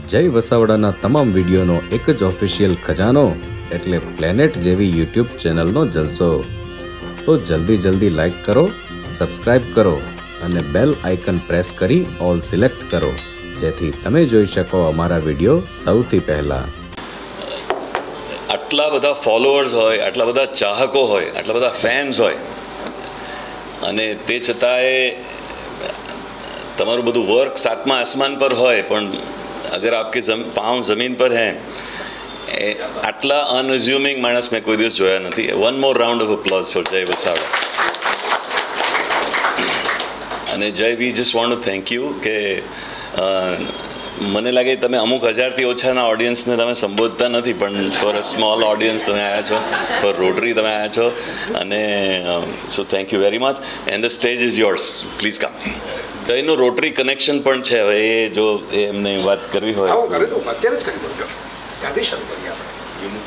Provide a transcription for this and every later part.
જય વસાવડાના તમામ વિડીયોનો એક જ ઓફિશિયલ ખજાનો એટલે પ્લેનેટ જેવી યુટ્યુબ ચેનલનો જલસો. તો જલ્દી લાઈક કરો, સબસ્ક્રાઇબ કરો અને બેલ આઇકન પ્રેસ કરી ઓલ સિલેક્ટ કરો જેથી તમે જોઈ શકો અમારા વિડીયો સૌથી પહેલા. આટલા બધા ફોલોઅર્સ હોય, આટલા બધા ચાહકો હોય, આટલા બધા ફેન્સ હોય અને તે છતાંય તમારું બધું વર્ક સાતમા આસમાન પર હોય પણ અગર આપકે પાँव જમીન પર હૈ આટલા અનઅઝ્યુમિંગ માણસ મેં કોઈ દિવસ જોયા નથી. One more round of applause for Jay Vasavada. અને Jay, we just want to thank you કે મને લાગે તમે અમુક હજારથી ઓછાના ઓડિયન્સને તમે સંબોધતા નથી પણ ફોર અ સ્મોલ ઓડિયન્સ તમે આવ્યા છો, ફોર રોટરી તમે આવ્યા છો અને so thank you very much and the stage is yours, please come. તો એનું રોટરી કનેક્શન પણ છે. હવે એ જો એમને વાત કરવી હોય અત્યારે જ કરી દો. ત્યાંથી શરૂ કરીએ આપણે.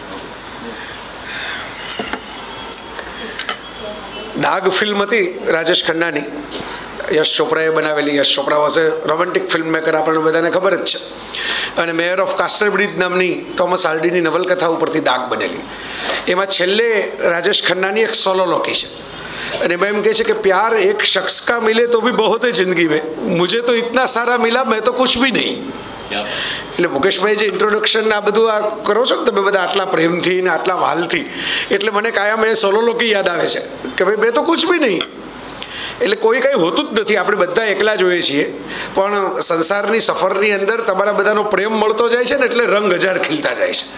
દાગ ફિલ્મ હતી રાજેશ ખન્નાની, યશ ચોપરાએ બનાવેલી. Yash Chopra was a romantic film maker, આપણને બધાને ખબર જ છે. અને મેયર ઓફ કાસ્ટરબ્રિજ નામની થોમસ હાર્ડીની નવલકથા ઉપરથી દાગ બનેલી. એમાં છેલ્લે રાજેશ ખન્નાની એક સોલોલોકી છે અને એમાં એમ કહે છે કે પ્યાર એક શખ્સ કા મિલે તો ભી બહોત હૈ જિંદગી મેં, મુझे तो इतना सारा मिला मैं तो कुछ भी नहीं. એટલે મુકેશભાઈ જે ઇન્ટ્રોડક્શન આ બધું આ કરો છો ને તમે બધા આટલા પ્રેમથી ને આટલા વાલથી, એટલે મને કાયમ એ સોલોલોકી યાદ આવે છે કે ભાઈ મેં તો કુછ ભી નહીં. એટલે કોઈ કંઈ હોતું જ નથી, આપણે બધા એકલા જોઈએ છીએ પણ સંસારની સફરની અંદર તમારા બધાનો પ્રેમ મળતો જાય છે ને એટલે રંગ હજાર ખીલતા જાય છે.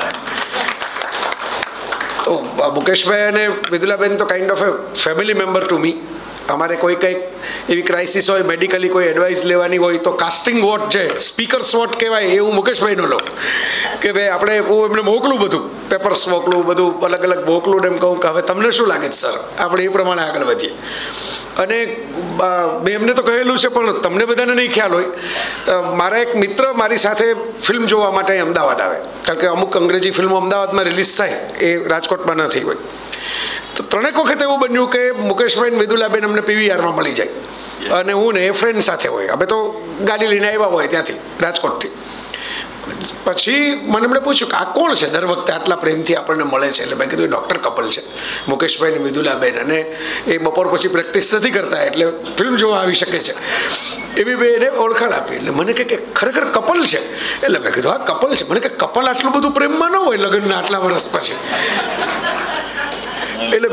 તો મુકેશભાઈ અને વિદુલાબેન તો kind of a family member to me. અમારે કોઈ કંઈક એવી ક્રાઇસિસ હોય, મેડિકલી કોઈ એડવાઇસ લેવાની હોય તો કાસ્ટિંગ વોટ છે, સ્પીકર્સ વોટ કહેવાય, એ હું મુકેશભાઈનો લઉં કે ભાઈ આપણે હું એમને મોકલું, બધું પેપર્સ મોકલું, બધું અલગ અલગ મોકલું ને એમ કહું કે હવે તમને શું લાગે છે સર, આપણે એ પ્રમાણે આગળ વધીએ. અને મેં એમને તો કહેલું છે પણ તમને બધાને નહીં ખ્યાલ હોય, મારા એક મિત્ર મારી સાથે ફિલ્મ જોવા માટે અમદાવાદ આવે, કારણ કે અમુક અંગ્રેજી ફિલ્મો અમદાવાદમાં રિલીઝ થાય એ રાજકોટમાં ન થઈ હોય. તો ત્રણેક વખત એવું બન્યું કે મુકેશભાઈ વિદુલાબેન અમને પીવીઆરમાં મળી જાય અને હું ને એ ફ્રેન્ડ સાથે હોય, અમે તો ગાડી લઈને આવ્યા હોય ત્યાંથી રાજકોટથી. પછી મને એમણે પૂછ્યું કે આ કોણ છે, દર વખતે આટલા પ્રેમથી આપણને મળે છે. એટલે મેં કીધું ડૉક્ટર કપલ છે, મુકેશભાઈ ને વિદુલાબેન, અને એ બપોર પછી પ્રેક્ટિસ નથી કરતા એટલે ફિલ્મ જોવા આવી શકે છે. એવી બે એને ઓળખાણ આપી. એટલે મને કે ખરેખર કપલ છે. એટલે મેં કીધું હા કપલ છે. મને કે કપલ આટલું બધું પ્રેમમાં ન હોય લગ્નના આટલા વર્ષ પછી. એટલે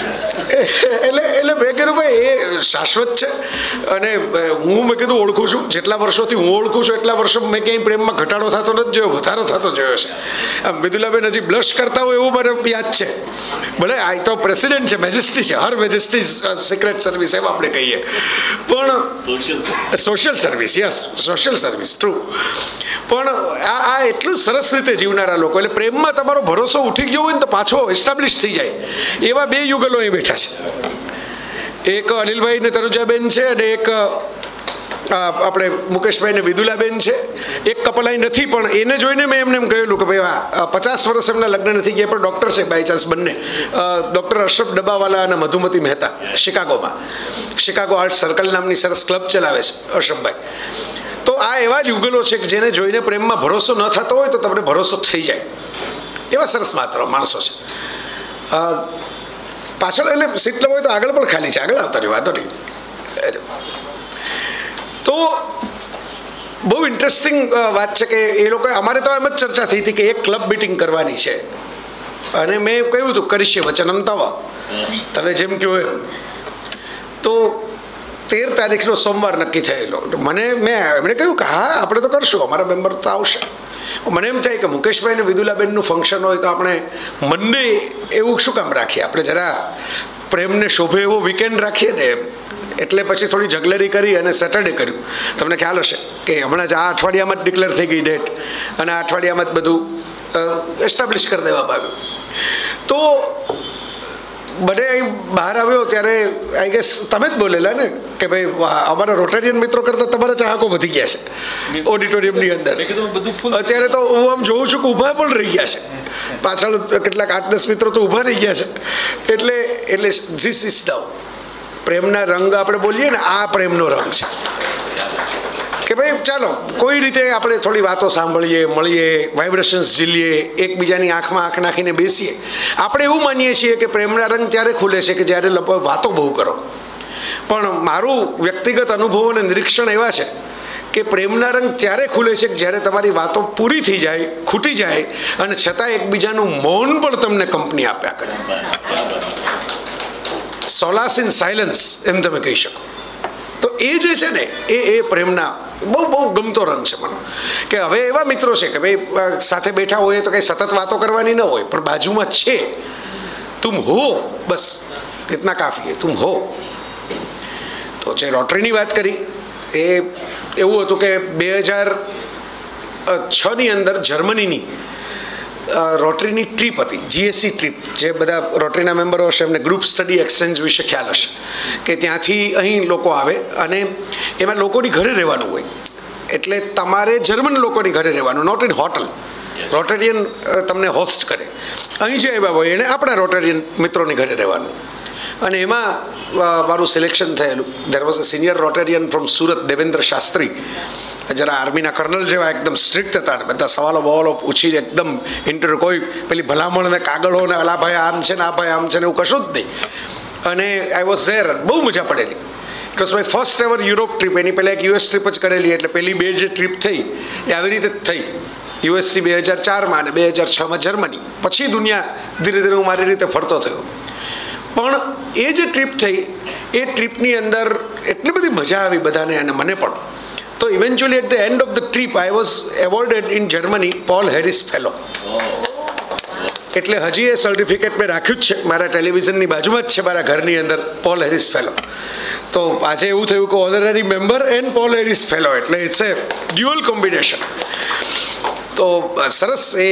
મેં કીધું ભાઈ એ શાશ્વત છે અને મેં કીધું ઓળખું છું, જેટલા વર્ષોથી હું ઓળખું છું એટલા વર્ષો મેં ક્યાંય પ્રેમમાં ઘટાડો થતો નથી જોયો, વધારો થતો જોયો છે. આમ વિદુલાબેન હજી બ્લશ કરતા હોય એવું મને યાદ છે. ભલે આ તો પ્રેસિડેન્ટ છે, મેજેસ્ટી છે, હર મેજેસ્ટી સિક્રેટ સર્વિસ એમ આપણે કહીએ, પણ social service, yes social service, true. પણ આ એટલું સરસ રીતે જીવનારા લોકો, એટલે પ્રેમમાં તમારો ભરોસો ઉઠી ગયો હોય ને તો પાછો એસ્ટાબ્લિશ થઈ જાય એવા બે યુગલો અહીં બેઠા છે. એક અનિલભાઈ ને તનુજાબેન છે અને એક આપણે મુકેશભાઈ ને વિદુલાબેન છે. એક કપલ અહીં નથી પણ એને જોઈને મેં એમને એમ કહેલું કે ભાઈ 50 વર્ષ એમના લગ્ન નથી ગયા પણ ડૉક્ટર છે બાય ચાન્સ બંને, ડૉક્ટર અશરફ ડબ્બાવાલા અને મધુમતી મહેતા, શિકાગોમાં શિકાગો આર્ટ સર્કલ નામની સરસ ક્લબ ચલાવે છે અશરફભાઈ. તો આ એવા યુગલો છે કે જેને જોઈને પ્રેમમાં ભરોસો ન થતો હોય તો તમને ભરોસો થઈ જાય એવા સરસ માત્ર માણસો છે. પાછળ એટલે સીટ લેવો હોય તો આગળ પણ ખાલી છે, આગળ આવતા રહ્યું, વાંધો નહીં. તો બહુ ઇન્ટરેસ્ટિંગ વાત છે કે એ લોકો અમારે તો એમ જ ચર્ચા થઈ હતી કે એક ક્લબ મીટિંગ કરવાની છે અને મેં કહ્યું હતું કરીશું વચનમ તવ, તમે જેમ કહો એમ. તો 13 તારીખનો સોમવાર નક્કી થયેલો. એમણે કહ્યું કે હા આપણે તો કરશું, અમારા મેમ્બર તો આવશે. મને એમ થાય કે મુકેશભાઈ ને વિદુલાબેનનું ફંક્શન હોય તો આપણે મંડે એવું શું કામ રાખીએ, આપણે જરા પ્રેમને શોભે એવો વીકેન્ડ રાખીએ ને એમ. એટલે પછી થોડી જગલરી કરી અને સેટરડે કર્યું. તમને ખ્યાલ હશે કે હમણાં જ આ અઠવાડિયામાં જ ડિક્લેર થઈ ગઈ ડેટ અને આ અઠવાડિયામાં જ બધું એસ્ટાબ્લિશ કરી દેવામાં આવ્યું. તો બધે અહીં બહાર આવ્યો ત્યારે આઈ ગેસ તમે જ બોલેલા ને કે ભાઈ અમારા રોટેરિયન મિત્રો કરતાં તમારા ચાહકો વધી ગયા છે ઓડિટોરિયમની અંદર. અત્યારે તો હું આમ જોઉં છું કે ઊભા પણ રહી ગયા છે, પાછળ કેટલાક 8-10 મિત્રો તો ઊભા રહી ગયા છે. એટલે ધીસ ઇઝ ધ પ્રેમના રંગ આપણે બોલીએ ને, આ પ્રેમનો રંગ છે કે ભાઈ ચાલો કોઈ રીતે આપણે થોડી વાતો સાંભળીએ, મળીએ, વાઇબ્રેશન્સ ઝીલીએ, એકબીજાની આંખમાં આંખ નાખીને બેસીએ. આપણે એવું માનીએ છીએ કે પ્રેમના રંગ ત્યારે ખુલે છે કે જ્યારે વાતો બહુ કરો. પણ મારું વ્યક્તિગત અનુભવ અને નિરીક્ષણ એવા છે કે પ્રેમના રંગ ત્યારે ખુલે છે જ્યારે તમારી વાતો પૂરી થઈ જાય, ખૂટી જાય અને છતાં એકબીજાનું મૌન પણ તમને કંપની આપ્યા કરે. સોલાસ ઇન સાયલન્સ એમ તમે કહી શકો. તો એ જે છે ને એ પ્રેમના બહુ બહુ ગમતો રંગ છે મને. કે હવે એવા મિત્રો છે કે ભાઈ સાથે બેઠા હોય તો કંઈ સતત વાતો કરવાની ન હોય, પણ બાજુમાં છે, તુમ હો, બસ ઇતના કાફી હે, તુમ હો. તો જે રોટરીની વાત કરી એ એવું હતું કે 2006ની અંદર જર્મનીની રોટરીની ટ્રીપ હતી, GSC ટ્રીપ. જે બધા રોટરીના મેમ્બરો હશે એમને ગ્રુપ સ્ટડી એક્સચેન્જ વિશે ખ્યાલ હશે કે ત્યાંથી અહીં લોકો આવે અને એમાં લોકોની ઘરે રહેવાનું હોય. એટલે તમારે જર્મન લોકોની ઘરે રહેવાનું, નોટ ઇન હોટલ. રોટેરિયન તમને હોસ્ટ કરે. અહીં જે આવ્યા હોય એને આપણા રોટેરિયન મિત્રોની ઘરે રહેવાનું. અને એમાં મારું સિલેક્શન થયેલું. There was a senior Rotarian from Surat, Devendra Shastri. જરા આર્મીના કર્નલ જેવા એકદમ સ્ટ્રિક્ટ હતા ને બધા સવાલો બવાલો પૂછીને એકદમ ઇન્ટરવ્યુ, કોઈ પેલી ભલામણ ને કાગળો ને અલા ભાઈ આમ છે ને આ ભાઈ આમ છે ને એવું કશું જ નહીં. અને આઈ વોઝ ઝેર, બહુ મજા પડેલી. It was my first ever Europe trip. એની પહેલાં એક US ટ્રીપ જ કરેલી, એટલે પહેલી બે જે ટ્રીપ થઈ એ આવી રીતે જ થઈ. યુએસથી 2004માં અને 2006માં જર્મની. પછી દુનિયા ધીરે ધીરે હું મારી રીતે ફરતો થયો. પણ એ જે ટ્રીપ થઈ એ ટ્રીપની અંદર એટલી બધી મજા આવી બધાને અને મને પણ. તો eventually at the end of the trip I was awarded in Germany Paul Harris fellow. એટલે હજી એ સર્ટિફિકેટ મેં રાખ્યું જ છે, મારા ટેલિવિઝનની બાજુમાં જ છે મારા ઘરની અંદર, પોલ હેરિસ ફેલો. તો આજે એવું થયું કે honorary member and Paul Harris fellow, એટલે ઇટ્સ એ ડ્યુઅલ કોમ્બિનેશન. તો સરસ. એ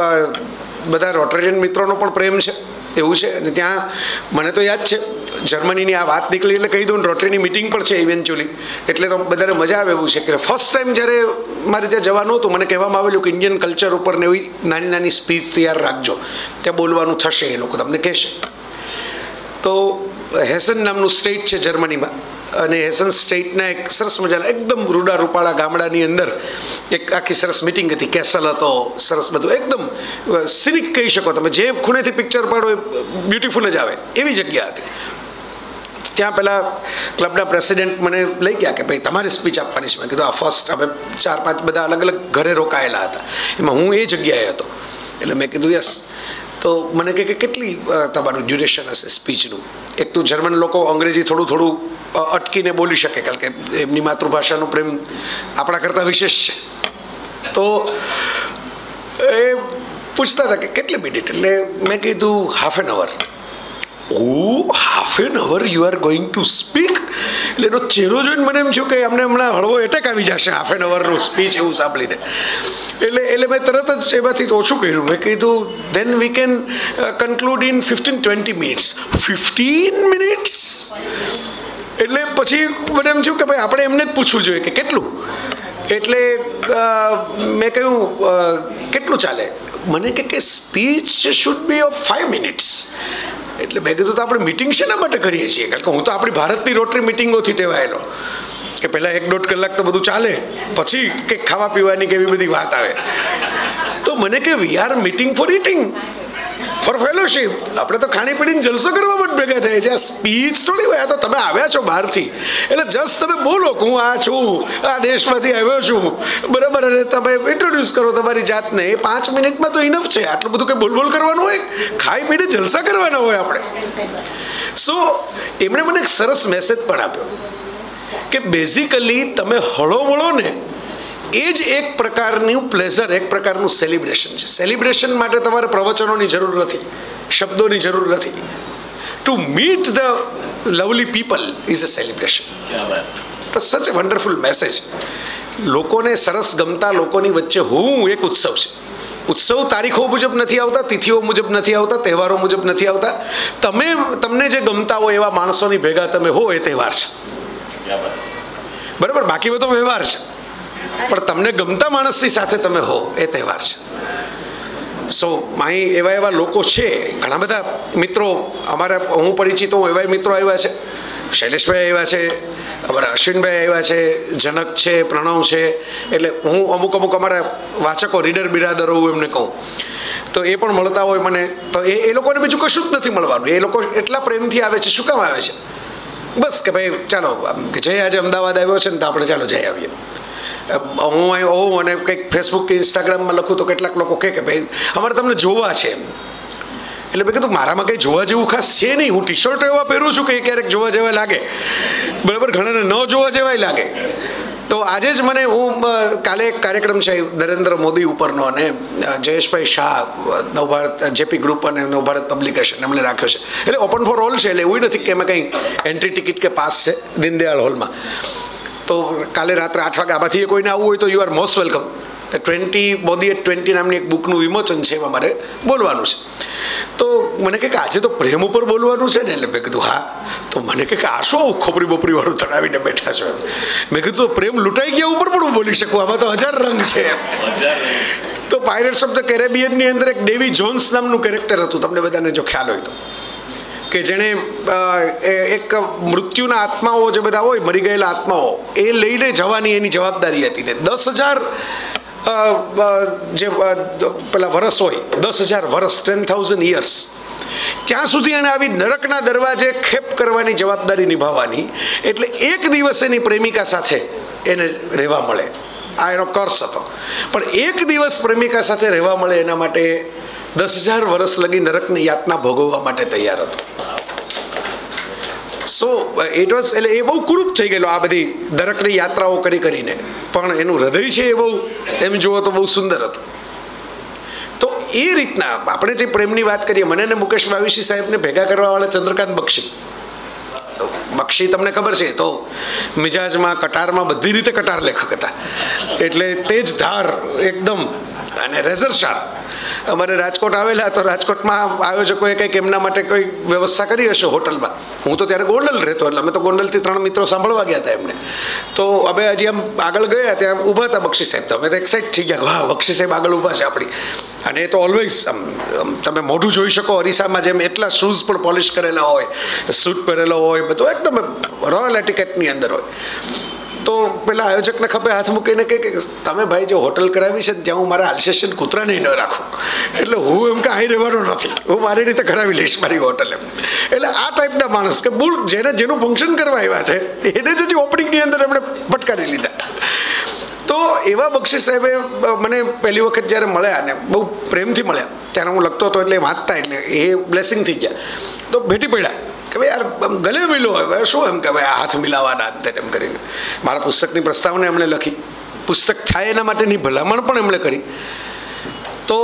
બધા રોટેરિયન મિત્રોનો પણ પ્રેમ છે એવું છે. અને ત્યાં મને તો યાદ છે જર્મનીની આ વાત નીકળી એટલે કહી દઉં, રોટરીની મિટિંગ પણ છે ઇવેન્ચ્યુઅલી. એટલે તો બધાને મજા આવે એવું છે કે ફર્સ્ટ ટાઈમ જ્યારે મારે ત્યાં જવાનું હતું મને કહેવામાં આવેલું કે ઇન્ડિયન કલ્ચર ઉપર ને એવી નાની નાની સ્પીચ તૈયાર રાખજો, ત્યાં બોલવાનું થશે, એ લોકો તમને કહેશે. તો હેસન નામનું સ્ટેટ છે જર્મનીમાં, અને હેસન સ્ટેટના એક સરસ મજાના એકદમ રૂડા રૂપાળા ગામડાની અંદર એક આખી સરસ મિટિંગ હતી. કેસલ હતો, સરસ બધું એકદમ સિનિક કહી શકો તમે, જે ખૂણેથી પિક્ચર પાડો એ બ્યુટીફુલ જ આવે એવી જગ્યા હતી. ત્યાં પહેલાં ક્લબના પ્રેસિડેન્ટ મને લઈ ગયા કે ભાઈ તમારે સ્પીચ આપવાની છે. મેં કીધું આ ફર્સ્ટ હવે 4-5 બધા અલગ અલગ ઘરે રોકાયેલા હતા, એમાં હું એ જગ્યાએ હતો. એટલે મેં કીધું યસ. તો મને કહે કે કેટલી તમારું ડ્યુરેશન હશે સ્પીચનું. એક તો જર્મન લોકો અંગ્રેજી થોડું અટકીને બોલી શકે, કારણ કે એમની માતૃભાષાનો પ્રેમ આપણા કરતાં વિશેષ છે. તો એ પૂછતા હતા કે કેટલી મિનિટ. એટલે મેં કીધું half an hour. Half an hour you are going to speak? એટલે એનો ચહેરો જોઈને મને એમ થયું કે અમને હમણાં હળવો એટેક આવી જશે હાફ એન અવરનું સ્પીચ એવું સાંભળીને. એટલે મેં તરત જ એમાંથી ઓછું કર્યું. મેં કીધું then we can conclude in 15-20 minutes. 15 minutes? એટલે પછી મને એમ થયું કે ભાઈ આપણે એમને જ પૂછવું જોઈએ કે કેટલું. એટલે મેં કહ્યું કેટલું ચાલે? મને કે speech should be of 5 minutes. એટલે મેં કીધું તો આપણે મિટિંગ શેના માટે કરીએ છીએ? કારણ કે હું તો આપણી ભારતની રોટરી મિટિંગોથી ટેવાયેલો કે પહેલાં 1-1.5 કલાક તો બધું ચાલે, પછી કંઈક ખાવા પીવાની કે એવી બધી વાત આવે. તો મને કે we are meeting for eating, for fellowship. આપણે તો ખાણી પીણીને જલસો કરવા માટે ભેગા થયા છે. આ સ્પીચ થોડી હોય. આ તો તમે આવ્યા છો બહારથી, એટલે જસ્ટ તમે બોલો કે હું આ છું, આ દેશમાંથી આવ્યો છું, બરાબર, અને તમે ઇન્ટ્રોડ્યુસ કરો તમારી જાતને. એ 5 મિનિટમાં તો ઇનફ છે. આટલું બધું કંઈ બોલ કરવાનું હોય? ખાઈ પીને જલસા કરવાના હોય આપણે. સો એમણે મને એક સરસ મેસેજ પણ આપ્યો કે બેઝિકલી તમે હળો વળો ને એ જ એક પ્રકારનું પ્લેઝર, એક પ્રકારનું સેલિબ્રેશન છે. સેલિબ્રેશન માટે તમારે પ્રવચનોની જરૂર નથી, શબ્દોની જરૂર નથી. To meet the lovely people is a celebration. Such a wonderful message. લોકોને સરસ ગમતા લોકોની વચ્ચે હોવું એક ઉત્સવ છે. ઉત્સવ તારીખો મુજબ નથી આવતા, તિથિઓ મુજબ નથી આવતા, તહેવારો મુજબ નથી આવતા. તમને જે ગમતા હોય એવા માણસોની ભેગા તમે હો એ તહેવાર છે, બરાબર. બાકી બધો વ્યવહાર છે, પણ તમને ગમતા માણસની સાથે તમે હો એ તહેવાર છે. સો અહીં એવા લોકો છે, ઘણા બધા મિત્રો અમારા, હું પરિચિત હું, એવા મિત્રો આવ્યા છે શૈલેષભાઈ આવ્યા છે, અમારા અશ્વિનભાઈ આવ્યા છે, જનક છે, પ્રણવ છે, એટલે હું અમુક અમારા વાચકો રીડર બિરાદરો હું એમને કહું તો એ પણ મળતા હોય મને, તો એ લોકોને બીજું કશું જ નથી મળવાનું. એ લોકો એટલા પ્રેમથી આવે છે. શું કામ આવે છે? બસ કે ભાઈ ચાલો કે જય આજે અમદાવાદ આવ્યો છે ને તો આપણે ચાલો જઈ આવીએ. હું અહીં હોઉં અને કંઈક ફેસબુક કે ઇન્સ્ટાગ્રામમાં લખું તો કેટલાક લોકો કહે કે ભાઈ અમારે તમને જોવા છે એમ. એટલે મેં કીધું મારામાં કંઈ જોવા જેવું ખાસ છે નહીં. હું ટી શર્ટ એવા પહેરું છું કે ક્યારેક જોવા જેવા લાગે, બરાબર, ઘણાને ન જોવા જેવાય લાગે. તો આજે જ મને હું કાલે એક કાર્યક્રમ છે નરેન્દ્ર મોદી ઉપરનો, અને જયેશભાઈ શાહ નવભારત જેપી ગ્રુપ અને નવભારત પબ્લિકેશન એમણે રાખ્યો છે. એટલે ઓપન ફોર ઓલ છે, એટલે એવું નથી કે એમાં કંઈ એન્ટ્રી ટિકિટ કે પાસ છે. દીનદયાળ હોલમાં તો કાલે રાત્રે 8 વાગે આમાંથી કોઈને આવવું હોય તો you are most welcome. 20 Modi at 20 નામની એક બુકનું વિમોચન છે, એમાં મારે બોલવાનું છે. તો મને કહે કે આજે તો પ્રેમ ઉપર બોલવાનું છે ને, એટલે મેં કીધું હા. તો મને કહે કે આ શું આવું ખોપરી બોપરી વાળું ચડાવીને બેઠા છો એમ. મેં કીધું તો પ્રેમ લૂંટાઈ ગયા ઉપર પણ હું બોલી શકું, આમાં તો 1000 રંગ છે એમ. તો પાયરેટ્સ ઓફ ધ કેરેબિયનની અંદર એક ડેવી જોન્સ નામનું કેરેક્ટર હતું, તમને બધાને જો ખ્યાલ હોય તો, કે જેણે એક મૃત્યુના આત્માઓ જે બધા હોય, મરી ગયેલા આત્માઓ, એ લઈને જવાની એની જવાબદારી હતી. ને 10,000 જે પેલા વર્ષ હોય, 10,000 વર્ષ, 10,000 years, ત્યાં સુધી એને આવી નરકના દરવાજે ખેપ કરવાની જવાબદારી નિભાવવાની. એટલે એક દિવસ એની પ્રેમિકા સાથે એને રહેવા મળે, આ એનો કર્સ હતો. પણ એક દિવસ પ્રેમિકા સાથે રહેવા મળે એના માટે 10,000 વર્ષ લગી નરકની યાતના ભોગવવા માટે તૈયાર હતો. સો ઇટ વોઝ, એટલે એ બહુ કુરૂપ થઈ ગયેલો આ બધી નરકની યાત્રાઓ કરીને, પણ એનું હૃદય છે એ બહુ એમ જુઓ તો બહુ સુંદર હતું. તો એ રીતના આપણે જે પ્રેમની વાત કરીએ, મને ને મુકેશ વાવીશી સાહેબને ભેગા કરવાવાળા ચંદ્રકાંત બક્ષી તમને ખબર છે તો મિજાજમાં, કટારમાં, બધી રીતે કટાર લેખક હતા. એટલે તેજ ધાર એકદમ અને રેઝર શાર્પ. અમારે રાજકોટ આવેલા તો રાજકોટમાં આયોજકોએ કંઈક એમના માટે કોઈ વ્યવસ્થા કરી હશે હોટલમાં. હું તો ત્યારે ગોંડલ રહેતો, એટલે અમે તો ગોંડલથી 3 મિત્રો સાંભળવા ગયા હતા એમને. તો અમે હજી આમ આગળ ગયા ત્યાં ઊભા હતા બક્ષી સાહેબ. તો અમે તો એક્સાઇટ થઈ ગયા, વાહ બક્ષી સાહેબ આગળ ઊભા છે આપણી. અને એ તો ઓલવેઝ તમે મોઢું જોઈ શકો અરીસામાં જેમ, એટલા શૂઝ પણ પોલિશ કરેલા હોય, સૂટ પહેરેલો હોય, બધું એકદમ રોયલ એટિકેટની અંદર હોય. તો પેલા આયોજકને ખભે હાથ મૂકીને કહે કે તમે ભાઈ જે હોટલ કરાવી છે ને ત્યાં હું મારા આલ્સેશન કૂતરાને ન રાખું, એટલે હું એમ કે અહીં રહેવાનો નથી, હું મારી રીતે કરાવી લઈશ મારી હોટલ એમ. એટલે આ ટાઈપના માણસ કે મૂળ જેનું ફંક્શન કરવા આવ્યા છે એને જ હજી ઓપનિંગની અંદર એમણે ફટકારી લીધા. તો એવા બક્ષી સાહેબે મને પહેલી વખત જ્યારે મળ્યા ને બહુ પ્રેમથી મળ્યા, ત્યારે હું લખતો હતો એટલે વાંચતા, એટલે એ બ્લેસિંગ થઈ ગયા. તો ભેટી પડ્યા કે ભાઈ યાર ગલે મિલો હોય, શું એમ કે ભાઈ હાથ મિલાવાના અંતે એમ કરીને. મારા પુસ્તકની પ્રસ્તાવના એમણે લખી, પુસ્તક થાય એના માટેની ભલામણ પણ એમણે કરી. તો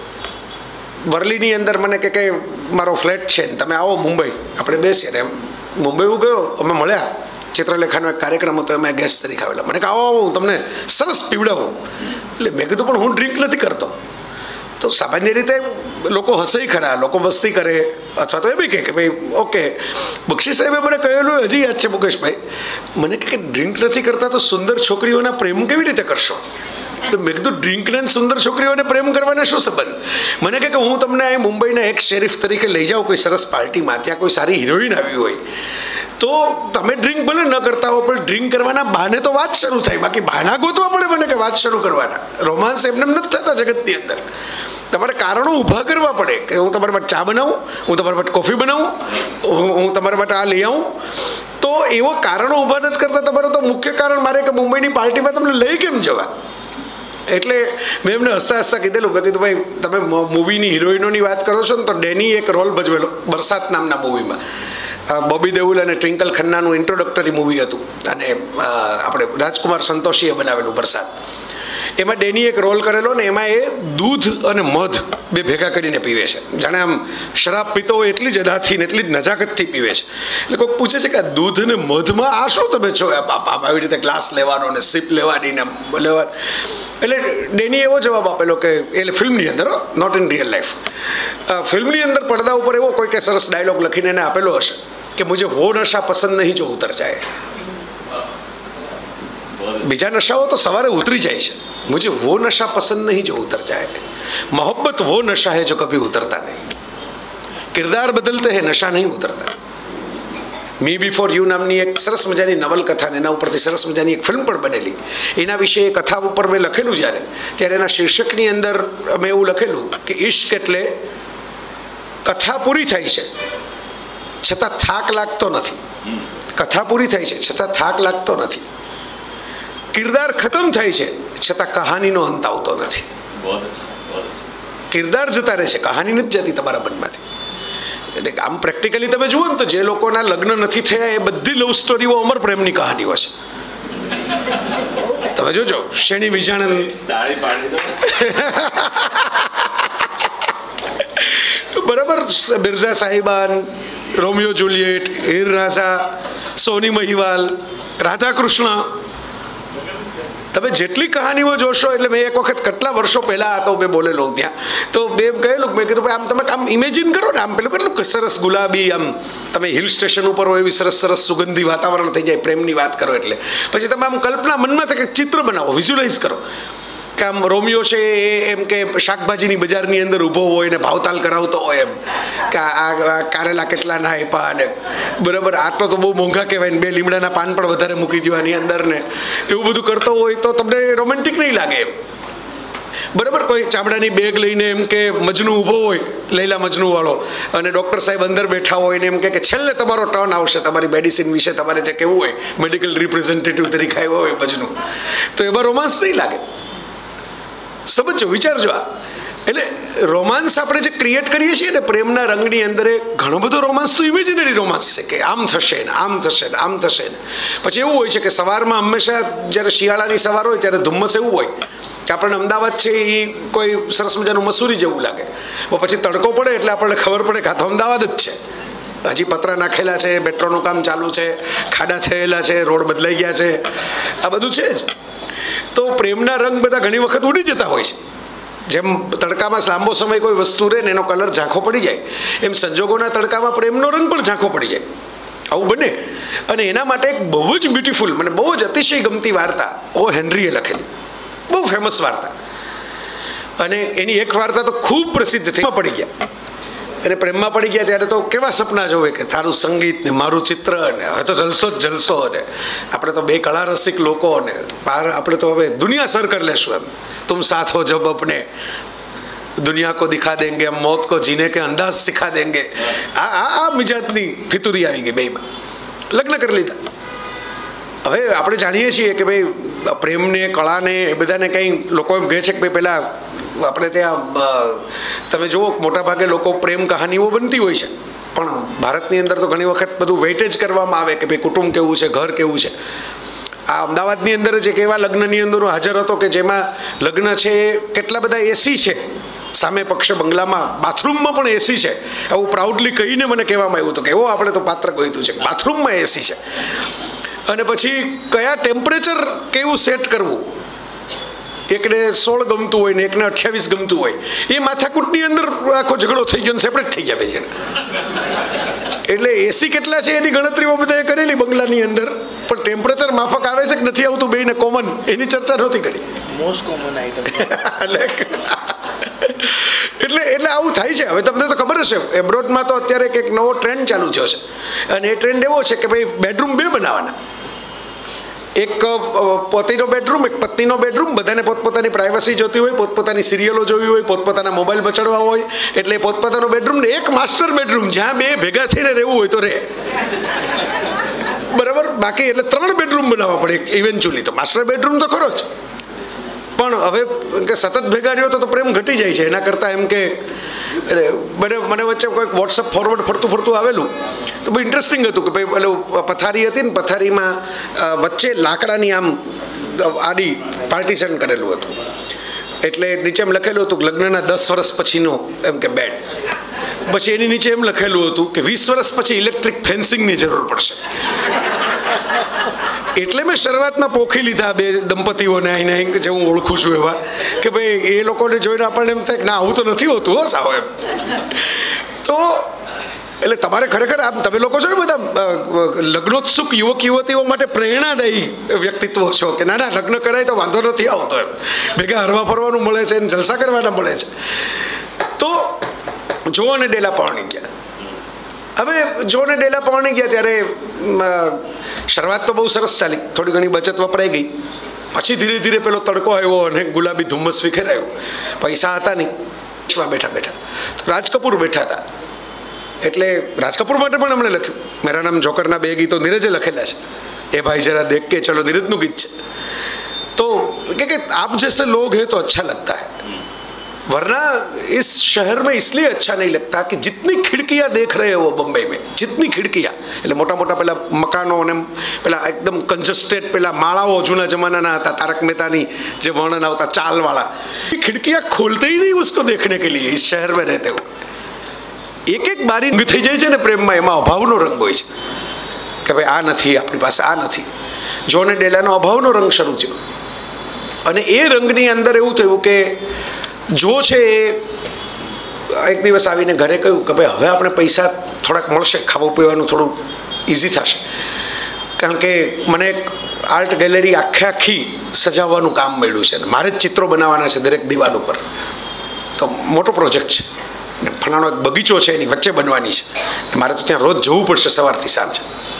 વરલીની અંદર મને કે મારો ફ્લેટ છે ને તમે આવો મુંબઈ, આપણે બેસીએ ને એમ. મુંબઈ હું ગયો, અમે મળ્યા, ચિત્રલેખાનો એક કાર્યક્રમ હતો, અમે ગેસ્ટ તરીકે આવેલા. મને કહે આવો હું તમને સરસ પીવડાવું. એટલે મેં કીધું પણ હું ડ્રિંક નથી કરતો. તો સામાન્ય રીતે લોકો હસે ખરા, લોકો મસ્તી કરે, અથવા તો એ બી કહે કે ભાઈ ઓકે. બક્ષી સાહેબે મને કહેલું હજી યાદ છે મુકેશભાઈ, મને કે ડ્રિંક નથી કરતા તો સુંદર છોકરીઓના પ્રેમ કેવી રીતે કરશો? તો મેં કીધું ડ્રિંકને સુંદર છોકરીઓને પ્રેમ કરવાને શું સંબંધ? મને કે હું તમને અહીં મુંબઈના એક શેરીફ તરીકે લઈ જાઉં કોઈ સરસ પાર્ટીમાં, ત્યાં કોઈ સારી હિરોઈન આવી હોય તો તમે ડ્રિંક ભલે ન કરતા હો પણ ડ્રિંક કરવાના બહાને તો વાત શરૂ થાય, બાકી બહાના ગોતવા પડે મને કે વાત શરૂ કરવાના. રોમાન્સ એમને નથી થતા જગતની અંદર, તમારે કારણો ઊભા કરવા પડે કે હું તમારા માટે ચા બનાવું, હું તમારા માટે કોફી બનાવું, હું તમારા માટે આ લઈ આવું. તો એવો કારણો ઊભા નથી કરતા. તમારું તો મુખ્ય કારણ મારે કે મુંબઈની પાર્ટીમાં તમને લઈ કેમ જવા. એટલે મેં એમને હસતા હસતા કીધેલું, મેં કીધું ભાઈ તમે મૂવીની હિરોઈનોની વાત કરો છો ને, તો ડેની એક રોલ ભજવેલો બરસાત નામના મૂવીમાં. બોબી દેઓલ અને ટ્વિંકલ ખન્નાનું ઇન્ટ્રોડક્ટરી મૂવી હતું, અને આપણે રાજકુમાર સંતોષીએ બનાવેલું બરસાત. એમાં ડેની એક રોલ કરેલો ને એમાં એ દૂધ અને મધ બે ભેગા કરીને પીવે છે, જાણે આમ શરાબ પીતો હોય એટલી જ અદાથી ને એટલી જ નજાકતથી પીવે છે. એટલે કોઈક પૂછે છે કે આ દૂધ અને મધમાં આ શું તમે છો આવી રીતે ગ્લાસ લેવાનો ને સિપ લેવાની ને લેવા. એટલે ડેની એવો જવાબ આપેલો કે એટલે ફિલ્મની અંદર, નોટ ઇન રિયલ લાઈફ, ફિલ્મની અંદર પડદા ઉપર એવો કોઈકે સરસ ડાયલોગ લખીને એને આપેલો હશે કે મુझे वो नशा पसंद नहीं जो उतर जाए. બીજા નશાઓ તો સવારે ઉતરી જાય છે, મુझे वो नशा पसंद नहीं जो उतर जाए. मोहब्बत वो नशा है जो कभी उतरता नहीं. किरदार बदलते हैं, नशा नहीं उतरता. મી બિફોર યુ નામની એક સરસ મજાની નવલકથા ને એના ઉપરથી સરસ મજાની એક ફિલ્મ પણ બનેલી. એના વિશે એ કથા ઉપર મેં લખેલું ત્યારે એના શીર્ષકની અંદર મેં એવું લખેલું કે ઇશ્ક એટલે કથા પૂરી થાય છે છતાં થાક લાગતો નથી. કથા પૂરી થાય છે છતાં થાક લાગતો નથી. કિરદાર ખતમ થાય છે છતાં કહાનીનો અંત આવતો નથી. કિરદાર જતા રહે છે, કહાની નથી જતી તમારા મનમાંથી. એટલે આમ પ્રેક્ટિકલી તમે જુઓ ને તો જે લોકોના લગ્ન નથી થયા એ બધી લવ સ્ટોરીઓ અમર પ્રેમની કહાનીઓ છે. તમે જોજો શેણી વિજાણન બરાબર, બિરજા સાહિબાન, રોમિયો જુલિયટ, હીર રાઝા, સોની મહિવાલ, રાધા કૃષ્ણ, તમે જેટલી કહાનીઓ જોશો. એટલે મેં એક વખત કેટલા વર્ષો પહેલા તો મેં બોલેલો ત્યાં, તો મેં એમ કહેલું, મેં કીધું આમ તમે આમ ઇમેજિન કરો ને, આમ પેલું કેટલું સરસ ગુલાબી, આમ તમે હિલ સ્ટેશન ઉપર હોય એવી સરસ સરસ સુગંધી વાતાવરણ થઈ જાય પ્રેમની વાત કરો એટલે. પછી તમે આમ કલ્પના મનમાં કંઈક ચિત્ર બનાવો, વિઝ્યુલાઇઝ કરો કે આમ રોમિયો છે એ એમ કે શાકભાજીની બજારની અંદર ઊભો હોય ને ભાવતાલ કરાવતો હોય એમ કે આ કારેલા કેટલા ના આપ્યા ને બરાબર, આ તો બહુ મોંઘા કહેવાય ને 2 લીમડાના પાન પણ વધારે મૂકી દો આની અંદર ને એવું બધું કરતો હોય તો તમને રોમેન્ટિક નહીં લાગે એમ. બરાબર, કોઈ ચામડાની બેગ લઈને એમ કે મજનુ ઊભો હોય, લૈલા મજનુ વાળો, અને ડૉક્ટર સાહેબ અંદર બેઠા હોય ને એમ કે છેલ્લે તમારો ટર્ન આવશે, તમારી મેડિસિન વિશે તમારે જે કહેવું હોય, મેડિકલ રિપ્રેઝેન્ટેટિવ તરીકે આવ્યો હોય મજનુ, તો એમાં રોમાન્સ નહીં લાગે. સમજો, વિચારજો. આ એટલે રોમાન્સ આપણે જે ક્રિએટ કરીએ છીએ ને પ્રેમના રંગની અંદર, ઘણો બધો રોમાન્સ તો ઇમેજિનરી રોમાન્સ છે કે આમ થશે ને આમ થશે ને આમ થશે ને. પછી એવું હોય છે કે સવારમાં હંમેશા જ્યારે શિયાળાની સવાર હોય ત્યારે ધુમ્મસ એવું હોય કે આપણને અમદાવાદ છે એ કોઈ સરસ મજાનું મસૂરી જેવું લાગે. પછી તડકો પડે એટલે આપણને ખબર પડે કે આ તો અમદાવાદ જ છે. હજી પતરા નાખેલા છે, મેટ્રોનું કામ ચાલુ છે, ખાડા થયેલા છે, રોડ બદલાઈ ગયા છે, આ બધું છે જ. તો પ્રેમના રંગ બધા ઘણી વખત ઉડી જતા હોય છે. જેમ તડકામાં લાંબો સમય કોઈ વસ્તુ રહે ને એનો કલર ઝાંખો પડી જાય, એમ સંજોગોના તડકામાં પ્રેમનો રંગ પણ ઝાંખો પડી જાય. આવું બને. અને એના માટે એક બહુ જ બ્યુટીફુલ, મને બહુ જ અતિશય ગમતી વાર્તા ઓ હેનરીએ લખેલી, બહુ ફેમસ વાર્તા. અને એની એક વાર્તા તો ખૂબ પ્રસિદ્ધ થઈ પડી ગયા. અને પ્રેમમાં પડી ગયા ત્યારે તો કેવા સપના જોવે કે તારું સંગીત ને મારું ચિત્ર ને હવે તો જલસો જ જલસો, ને આપણે તો 2 કળા રસિક લોકો ને આપણે તો હવે દુનિયા સર કરી લેશું એમ. તુમ સાથ હો જબ અપને દુનિયા કો દિખા દેંગે, મોત કો જીને કે અંદાજ સિખા દેંગે. આ મિજાજની ફિતુરી આવી ગઈ બેમાં. લગ્ન કરી લીધા. હવે આપણે જાણીએ છીએ કે ભાઈ પ્રેમને, કળાને એ બધાને કંઈ લોકો એમ કહે છે કે ભાઈ પહેલાં આપણે ત્યાં તમે જુઓ મોટાભાગે લોકો પ્રેમ કહાનીઓ બનતી હોય છે, પણ ભારતની અંદર તો ઘણી વખત બધું વેઇટેજ કરવામાં આવે કે ભાઈ કુટુંબ કેવું છે, ઘર કેવું છે. આ અમદાવાદની અંદર જ એક એવા લગ્નની અંદર હું હાજર હતો કે જેમાં લગ્ન છે કેટલા બધા એસી છે, સામે પક્ષે બંગલામાં બાથરૂમમાં પણ એસી છે. એવું પ્રાઉડલી કહીને મને કહેવામાં આવ્યું હતું કે એવો આપણે તો પાત્ર ગોઈતું છે, બાથરૂમમાં એસી છે. અને પછી કયા ટેમ્પરેચર કેવું સેટ કરવું, એકને 16 ગમતું હોય ને એકને 28 ગમતું હોય, એ માથાકૂટની અંદર આખો ઝઘડો થઈ ગયો ને સેપરેટ થઈ ગયા બે જણ. એટલે એસી કેટલા છે એની ગણતરીઓ બધાએ કરેલી બંગલાની અંદર, પણ ટેમ્પરેચર માફક આવે છે કે નથી આવતું બેયને કોમન, એની ચર્ચા નહોતી કરી. Most common item. એટલે આવું થાય છે. હવે તમને તો ખબર હશે, એબ્રોડમાં તો અત્યારે એક નવો ટ્રેન્ડ ચાલુ થયો છે, અને એ ટ્રેન્ડ એવો છે કે ભાઈ બેડરૂમ 2 બનાવવાના. એક પોતીનો બેડરૂમ, એક પત્નીનો બેડરૂમ. બધાને પોતપોતાની પ્રાઇવસી જોતી હોય, પોતપોતાની સિરિયલો જોવી હોય, પોતપોતાના મોબાઈલ બચાડવા હોય, એટલે પોતપોતાનો બેડરૂમ ને એક માસ્ટર બેડરૂમ જ્યાં 2 ભેગા થઈને રહેવું હોય તો રહે. બરાબર, બાકી એટલે 3 બેડરૂમ બનાવવા પડે ઇવેન્ચ્યુઅલી. તો માસ્ટર બેડરૂમ તો ખરો જ, પણ હવે કે સતત ભેગા રહ્યો તો પ્રેમ ઘટી જાય છે. એના કરતાં એમ કે મને વચ્ચે કોઈક વોટ્સઅપ ફોરવર્ડ ફરતું આવેલું તો બહુ ઇન્ટરેસ્ટિંગ હતું કે ભાઈ પેલું પથારી હતી ને, પથારીમાં વચ્ચે લાકડાની આમ આડી પાર્ટીશન કરેલું હતું. એટલે નીચે એમ લખેલું હતું કે લગ્નના 10 વર્ષ પછીનો એમ કે બેડ. પછી એની નીચે એમ લખેલું હતું કે 20 વર્ષ પછી ઇલેક્ટ્રિક ફેન્સિંગની જરૂર પડશે. એટલે મેં શરૂઆતમાં પોખી લીધા 2 દંપતીઓને આઈને જે હું ઓળખું છું એવા, કે ભાઈ એ લોકોને જોઈને આપણને એમ થાય કે ના આવું તો નથી હોતું હો સાવ એમ. તો એટલે તમારે ખરેખર આમ તમે લોકો છો ને બધા લગ્નોત્સુક યુવક યુવતીઓ માટે પ્રેરણાદાયી વ્યક્તિત્વ છો કે ના લગ્ન કરાય તો વાંધો નથી આવતો એમ, ભેગા હરવા ફરવાનું મળે છે ને જલસા કરવાના મળે છે. તો જો અને ડેલા પાણી ગયા હવે જો ને ડેલા પહોંચી ગયા ત્યારે શરૂઆત તો બહુ સરસ ચાલી, થોડી ઘણી બચત વપરાઈ ગઈ. પછી ધીરે ધીરે પેલો તડકો આવ્યો અને ગુલાબી ધુમ્મસ વિખેરાયો. પૈસા હતા નહીં. બેઠા બેઠા તો રાજ કપૂર બેઠા હતા. એટલે રાજ કપૂર માટે પણ એમણે લખ્યું. મેરા નામ જોકરના 2 ગીતો નીરજે લખેલા છે. એ ભાઈ જરા દેખ કે ચલો નીરજનું ગીત છે. તો કે આપ जैसे लोग हैं तो अच्छा लगता है, वरना इस शहर में इसलिए अच्छा नहीं लगता कि जितनी खिड़कियां देख रहे हो बम्बई में, जितनी खिड़कियां એટલે મોટા મોટા પેલા મકાનો અને પેલા એકદમ કન્જસ્ટેડ પેલા માળાઓ જૂના જમાનાના હતા, તારક મહેતાની જે વર્ણન આવતા ચાલવાળા, खिड़कियां खोलते ही नहीं उसको देखने के लिए इस शहर में रहते हो. એક એક બારી થઈ જાય છે ને પ્રેમમાં, એમાં અભાવનો રંગ હોય છે કે ભાઈ આ નથી આપણી પાસે, આ નથી. જોને ડેલાનો અભાવનો રંગ શરૂ થયો અને એ રંગની અંદર એવું થયું કે જો છે એ એક દિવસ આવીને ઘરે કહ્યું કે ભાઈ હવે આપણે પૈસા થોડાક મળશે, ખાવું પીવાનું થોડું ઇઝી થશે, કારણ કે મને એક આર્ટ ગેલેરી આખી સજાવવાનું કામ મળ્યું છે ને મારે જ ચિત્રો બનાવવાના છે દરેક દિવાલ ઉપર. તો મોટો પ્રોજેક્ટ છે ને ફલાણો એક બગીચો છે એની વચ્ચે બનવાની છે, મારે તો ત્યાં રોજ જવું પડશે સવારથી સાંજે.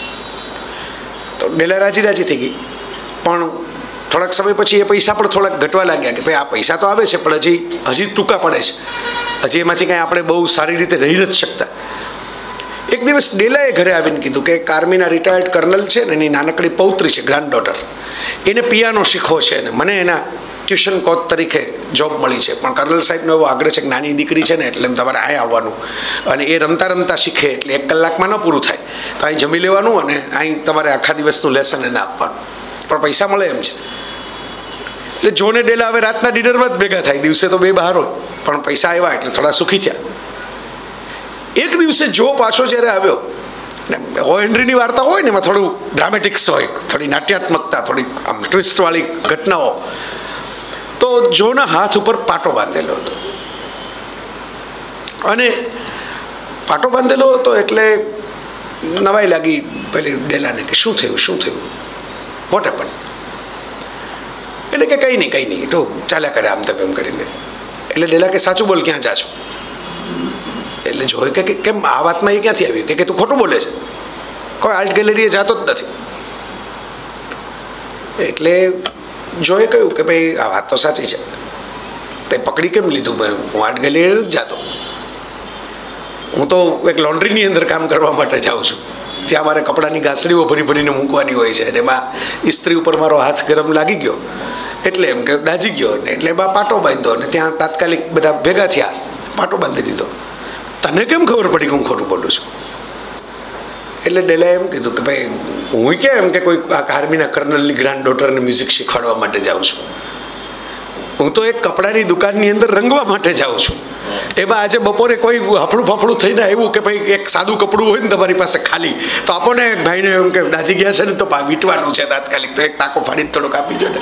તો ડેલા રાજી થઈ ગઈ. પણ થોડાક સમય પછી એ પૈસા પણ થોડાક ઘટવા લાગ્યા કે ભાઈ આ પૈસા તો આવે છે પણ હજી ટૂંકા પડે છે, હજી એમાંથી કાંઈ આપણે બહુ સારી રીતે રહી નથી શકતા. એક દિવસ ડેલાએ ઘરે આવીને કીધું કે એક આર્મીના રિટાયર્ડ કર્નલ છે ને એની નાનકડી પૌત્રી છે, ગ્રાન્ડ ડોટર, એને પિયાનો શીખવો છે ને મને એના ટ્યુશન કોચ તરીકે જોબ મળી છે, પણ કર્નલ સાહેબનો એવો આગ્રહ છે કે નાની દીકરી છે ને એટલે તમારે અહીં આવવાનું અને એ રમતા રમતા શીખે એટલે 1 કલાકમાં ન પૂરું થાય, તો અહીં જમી લેવાનું અને અહીં તમારે આખા દિવસનું લેસન એને આપવાનું, પણ પૈસા મળે એમ છે. એટલે જોને ડેલા હવે રાતના ડિનરમાં જ ભેગા થાય, દિવસે તો બે બહાર હોય, પણ પૈસા આવ્યા એટલે થોડા સુખી થયા. એક દિવસે જો પાછો જ્યારે આવ્યો ને ઓ હેનરીની વાર્તા હોય ને એમાં થોડું ડ્રામેટિક્સ હોય, થોડી નાટ્યાત્મકતા, થોડી આમ ટ્વિસ્ટવાળી ઘટનાઓ. તો જોના હાથ ઉપર પાટો બાંધેલો હતો અને પાટો બાંધેલો હતો એટલે નવાઈ લાગી પેલી ડેલાને કે શું થયું વોટ હેપન. એટલે કે કંઈ નહીં તો ચાલ્યા કરે આમ તેમ એમ કરીને. એટલે ડેલા કે સાચું બોલ, ક્યાં જા છો? એટલે જોઈ કે કેમ આ વાતમાં એ ક્યાંથી આવ્યું કે તું ખોટું બોલે છે, કોઈ આર્ટ ગેલેરીએ જતો જ નથી. એટલે જોએ કહ્યું કે ભાઈ આ વાત તો સાચી છે, તે પકડી કેમ લીધું? હું આર્ટ ગેલેરી જ જાતો, હું તો એક લોન્ડ્રીની અંદર કામ કરવા માટે જાઉં છું, ત્યાં મારે કપડાની ગાંસડીઓ ભરીને મૂકવાની હોય છે અને એમાં ઇસ્ત્રી ઉપર મારો હાથ ગરમ લાગી ગયો એટલે એમ કે દાજી ગયો ને એટલે એમાં પાટો બાંધ્યો અને ત્યાં તાત્કાલિક બધા ભેગા થયા, પાટો બાંધી દીધો. તને કેમ ખબર પડી કે હું ખોટું બોલું છું? એટલે ડેલાએ એમ કીધું કે ભાઈ હું કેમ કે કોઈ આર્મીના કર્નલની ગ્રાન્ડ ડોટરને મ્યુઝિક શીખવાડવા માટે જાઉં છું, હું તો એક કપડાની દુકાનની અંદર રંગવા માટે જાઉં છું. એમાં આજે બપોરે કોઈ હફળું થઈને આવ્યું કે ભાઈ એક સાદું કપડું હોય ને તમારી પાસે ખાલી તો આપો ને ભાઈને એમ કે દાજી ગયા છે ને તો વીંટવાનું છે તાત્કાલિક, તો એક ટાંકો ફાડીને થોડોક આપી દો ને.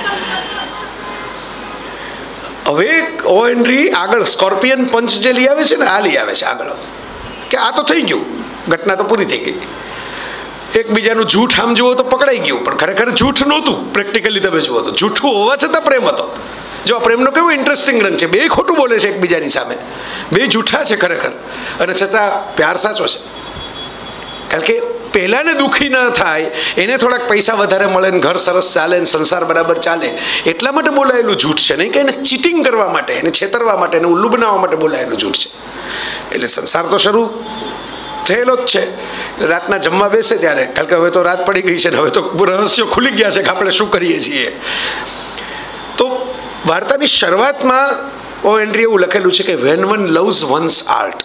હવે ઓ હેનરી આગળ સ્કોર્પિયન પંચ જે લઈ આવે છે ને આ લઈ આવે છે આગળ કે આ તો થઈ ગયું, ઘટના તો પૂરી થઈ ગઈ. એકબીજાનું જૂઠ આમ જુઓ તો પકડાઈ ગયું, પણ ખરેખર જૂઠ નહોતું. પ્રેક્ટિકલી તમે જુઓ તો જૂઠું હોવા છતાં પ્રેમ હતો. જો આ પ્રેમનો કેવો ઇન્ટરેસ્ટિંગ રંગ છે, બે ખોટું બોલે છે એકબીજાની સામે, બે જૂઠા છે ખરેખર, અને છતાં પ્યાર સાચો છે. કારણ કે પહેલાને દુઃખી ન થાય, એને થોડાક પૈસા વધારે મળે ને ઘર સરસ ચાલે ને સંસાર બરાબર ચાલે એટલા માટે બોલાયેલું જૂઠ છે, નહીં કે એને ચીટિંગ કરવા માટે, એને છેતરવા માટે, એને ઉલ્લુ બનાવવા માટે બોલાયેલું જૂઠ છે. એટલે સંસાર તો શરૂ થયેલો જ છે. રાતના જમવા બેસે ત્યારે, કારણ કે હવે તો રાત પડી ગઈ છે ને હવે તો રહસ્યો ખુલી ગયા છે કે આપણે શું કરીએ છીએ. તો વાર્તાની શરૂઆતમાં ઓ હેનરી એવું લખેલું છે કે when one loves one's art,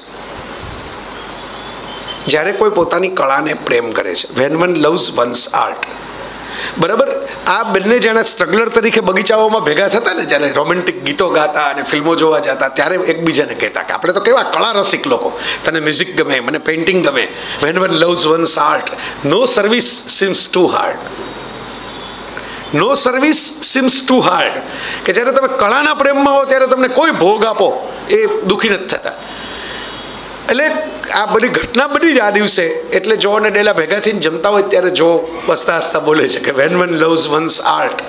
જ્યારે કોઈ પોતાની કળાને પ્રેમ કરે છે, when one loves one's art, બરાબર. આ બંને જણા સ્ટ્રગલર તરીકે બગીચાઓમાં ભેગા થતા ને, જ્યારે રોમેન્ટિક ગીતો ગાતા અને ફિલ્મો જોવા જતા, ત્યારે એકબીજાને કહેતા કે આપણે તો કેવા કળા રસિક લોકો, તને મ્યુઝિક ગમે, મને પેઇન્ટિંગ ગમે. When one loves one's art, no service seems too hard, no service seems too hard, કે જ્યારે તમે કળાના પ્રેમમાં હો ત્યારે તમને કોઈ ભોગ આપો એ દુઃખી નથી થતા. એટલે આ બધી ઘટના બની જ આ દિવસે. એટલે જો અને ડેલા ભેગા થઈને જમતા હોય ત્યારે જો હસતા હસતા બોલે છે કે when one loves one's art,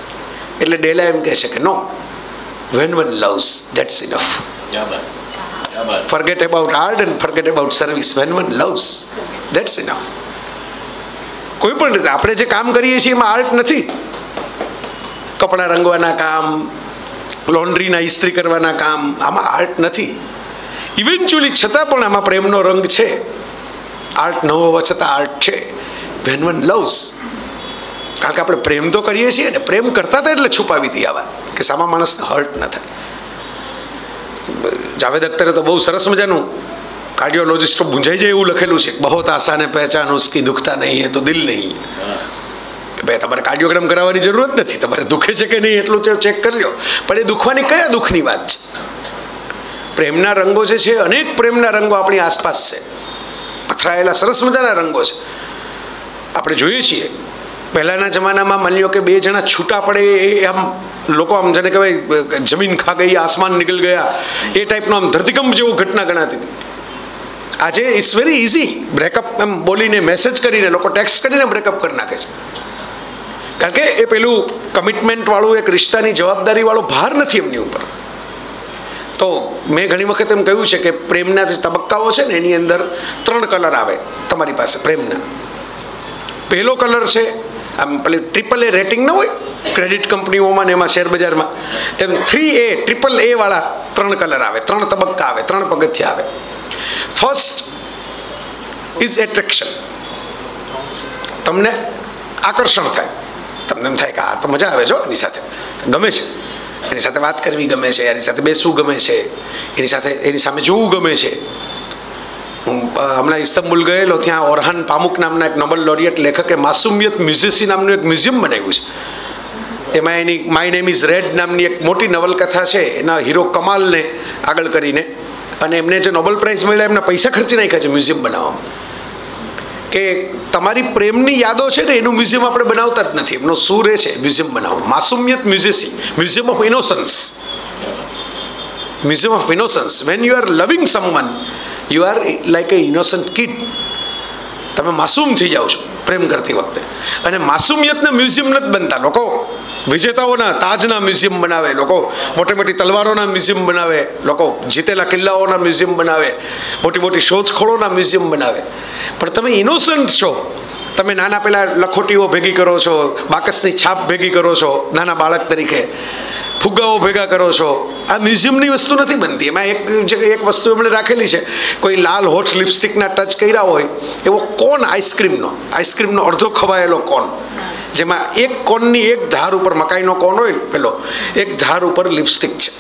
એટલે ડેલા એમ કહે છે કે no, when one loves that's enough. Forget about art and forget about service. When one loves, that's enough. કોઈ પણ રીતે આપણે જે કામ કરીએ છીએ એમાં આર્ટ નથી. કપડાં રંગવાના કામ, લોન્ડ્રીના ઇસ્ત્રી કરવાના કામ, આમાં આર્ટ નથી. ઇવેન્ચ્યુઅલી છતાં પણ આમાં પ્રેમનો રંગ છે. આર્ટ ન હોવા છતાં આર્ટ છે. વેન વન લવ્સ, કારણ કે આપણે પ્રેમ તો કરીએ છીએ ને, પ્રેમ કરતા હતા એટલે છુપાવી હતી આ વાત કે સામા માણસને હર્ટ ન થાય. જાવેદ અખ્તરે તો બહુ સરસ મજાનું કાર્ડિયોલોજિસ્ટો મૂંઝાઈ જાય એવું લખેલું છે, બહોત આસાને પહેચાન ઉસકી દુખતા નહીં હે તો દિલ નહીં. ભાઈ તમારે કાર્ડિયોગ્રામ કરાવવાની જરૂરત નથી, તમારે દુખે છે કે નહીં એટલું ચેક કરી લો. પણ એ દુખવાની કયા દુઃખની વાત છે? પ્રેમના રંગો જે છે, અનેક પ્રેમના રંગો આપણી આસપાસ છે, પથરાયેલા સરસ મજાના રંગો છે. આપણે જોઈએ છીએ પહેલાંના જમાનામાં માની લો કે બે જણા છૂટા પડે એ આમ લોકો આમ જેને કહેવાય જમીન ખા ગઈ, આસમાન નીકળ ગયા, એ ટાઈપનો આમ ધરતીકંપ જેવો ઘટના ગણાતી હતી. આજે ઇટ્સ વેરી ઇઝી બ્રેકઅપ એમ બોલીને, મેસેજ કરીને, લોકો ટેક્સ્ટ કરીને બ્રેકઅપ કરી નાખે છે. કારણ કે એ પેલું કમિટમેન્ટવાળું, એક રિશ્તાની જવાબદારીવાળો ભાર નથી એમની ઉપર. તો મેં ઘણી વખત એમ કહ્યું છે કે પ્રેમના જે તબક્કાઓ છે ને એની અંદર 3 કલર આવે તમારી પાસે પ્રેમના. પહેલો કલર છે આમ પેલી AAA રેટિંગ ન હોય ક્રેડિટ કંપનીઓમાં ને એમાં શેર બજારમાં, એમ 3A AAA વાળા 3 કલર આવે, 3 તબક્કા આવે, 3 પગથિયા આવે. First is attraction. તમને આકર્ષણ થાય, તમને એમ થાય કે આ તો મજા આવે છે, એની સાથે ગમે છે, એની સાથે વાત કરવી ગમે છે, એની સાથે બેસવું ગમે છે, એની સામે જોવું ગમે છે. હું હમણાં ઇસ્તંબુલ ગયેલો, ત્યાં ઓરહાન પામુક નામના એક નોબેલ લોરિયેટ લેખકે માસુમિયત મ્યુઝિયસી નામનું એક મ્યુઝિયમ બનાવ્યું છે. એમાં એની માય નેમ ઇઝ રેડ નામની એક મોટી નવલકથા છે, એના હીરો કમાલને આગળ કરીને, અને એમને જે નોબેલ પ્રાઇઝ મળ્યા એમના પૈસા ખર્ચી નાખ્યા છે મ્યુઝિયમ બનાવવામાં. કે તમારી પ્રેમની યાદો છે ને એનું મ્યુઝિયમ આપણે બનાવતા જ નથી, એમનો શું રહે છે મ્યુઝિયમ બનાવવા. માસુમિયત મ્યુઝિયસી, museum of innocence. Museum of innocence. When you are loving someone, you are like a innocent kid. તમે માસૂમ થઈ જાઓ છો પ્રેમ કરતી વખતે. અને માસુમિયતના મ્યુઝિયમ નથી બનતા. લોકો વિજેતાઓના તાજના મ્યુઝિયમ બનાવે, લોકો મોટી મોટી તલવારોના મ્યુઝિયમ બનાવે, લોકો જીતેલા કિલ્લાઓના મ્યુઝિયમ બનાવે, મોટી મોટી શોધખોળોના મ્યુઝિયમ બનાવે. પણ તમે ઇનોસન્ટ છો, તમે નાના પેલા લખોટીઓ ભેગી કરો છો, બાકસની છાપ ભેગી કરો છો નાના બાળક તરીકે, ફુગ્ગાઓ ભેગા કરો છો. આ મ્યુઝિયમની વસ્તુ નથી બનતી. એમાં એક વસ્તુ એમણે રાખેલી છે, કોઈ લાલ હોઠ લિપસ્ટિકના ટચ કર્યા હોય એવો કોન આઈસ્ક્રીમનો અડધો ખવાયેલો કોન, જેમાં એક કોનની એક ધાર ઉપર, મકાઈનો કોન હોય પેલો, એક ધાર ઉપર લિપસ્ટિક છે.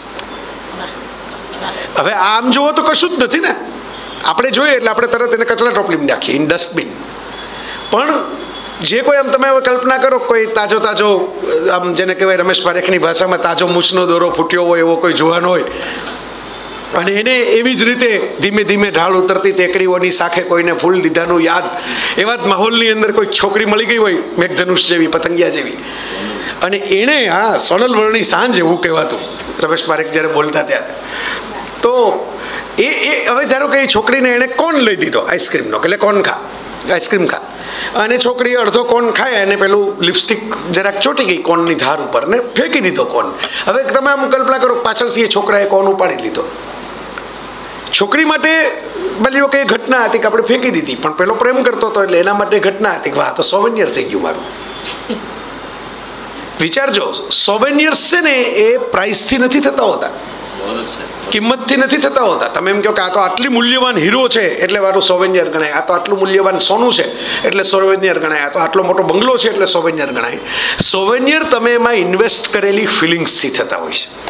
હવે આમ જુઓ તો કશું જ નથી ને, આપણે જોઈએ એટલે આપણે તરત એને કચરા ટોપલીમાં નાખીએ, ઇન ડસ્ટબિન. પણ જે કોઈ આમ તમે કલ્પના કરો, કોઈ તાજો આમ જેને કહેવાય રમેશ પારેખની ભાષામાં તાજો મૂછનો દોરો ફૂટ્યો હોય એવો કોઈ જુવાન હોય, અને એને એવી જ રીતે ધીમે ધીમે ઢાળ ઉતરતી ટેકરીઓની શાખે કોઈને ફૂલ દીધાનું યાદ, એવા જ માહોલની અંદર કોઈ છોકરી મળી ગઈ હોય મેઘધનુષ જેવી, પતંગિયા જેવી, અને એણે સોનલ વર્ણી સાંજ એવું કહેવાતું રમેશ પારેખ જ્યારે બોલતા ત્યારે. તો એ હવે ધારો કે એ છોકરીને એણે કોણ લઈ દીધો આઈસ્ક્રીમનો, એટલે કોણ ખા, આઈસ્ક્રીમ ખા, અને છોકરીએ અડધો કોન ખાય અને પેલું લિપસ્ટિક જરાક ચોટી ગઈ કોનની ધાર ઉપર ને ફેંકી દીધો કોન. હવે તમે આમ કલ્પના કરો, પાછળથી એ છોકરાએ કોન ઉપાડી લીધો. છોકરી માટે ભલે કે ઘટના હતી કે આપણે ફેંકી દીધી, પણ પેલો પ્રેમ કરતો હતો એટલે એના માટે ઘટના હતી કે વાહ તો સોવેનિયર થઈ ગયું મારું. વિચારજો, સોવેનિયર્સ છે ને એ પ્રાઇસથી નથી થતા હોતા, કિંમતથી નથી થતા હોતા. તમે એમ કહો કે આ તો આટલી મૂલ્યવાન હીરો છે એટલે મારું સોવેનિયર ગણાય, આ તો આટલું મૂલ્યવાન સોનું છે એટલે સોવેનિયર ગણાય, આ તો આટલો મોટો બંગલો છે એટલે સોવેનિયર ગણાય. સોવેનિયર તમે એમાં ઇન્વેસ્ટ કરેલી ફિલિંગ્સથી થતા હોય છે.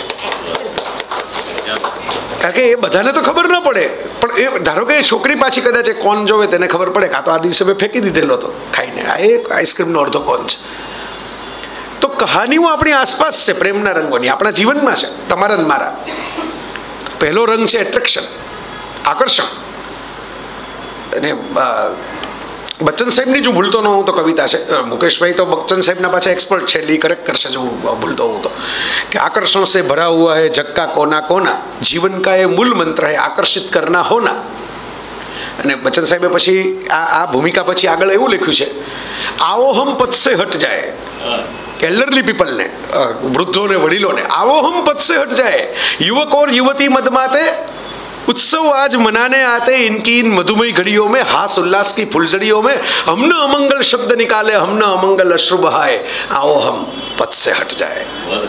કારણ કે એ બધાને તો ખબર ન પડે, પણ એ ધારો કે એ છોકરી પાછી કદાચ એ કોન જોવે તેને ખબર પડે કે આ તો આ દિવસે મેં ફેંકી દીધેલો હતો ખાઈને, આ એક આઈસ્ક્રીમનો અડધો કોન છે. તો કહાનીઓ આપણી આસપાસ છે પ્રેમના રંગોની, આપણા જીવનમાં છે, તમારા ને મારા. પહેલો રંગ છે એટ્રેક્શન, આકર્ષણ. અને બચ્ચન સાહેબની જો ભૂલતો ન હું તો કવિતા છે, મુકેશભાઈ તો બચ્ચન સાહેબના પાછા એક્સપર્ટ છે એટલે કરેક્ટ કરશે જો હું ભૂલતો હું તો, કે આકર્ષણ સે ભરા હુઆ હૈ જગ કા કોના કોના, જીવન કા એ મૂલ મંત્ર હૈ આકર્ષિત કરના હોના. અને બચ્ચન સાહેબે પછી આ ભૂમિકા પછી આગળ એવું લખ્યું છે, આવો હમ પદ સે હટ જાય, એલ્ડરલી પીપલને, વૃદ્ધોને, વડીલોને, આવો હમ પદ સે હટ જાય, યુવક ઓર યુવતી મદ માતે उत्सव आज मनाने आते इनकी इन मधुमयी घड़ियों में, हास उल्लास की फुलझड़ियों में हम न अमंगल शब्द निकाले, हम न अमंगल अश्रु बहाए, आओ हम पथ से हट जाए.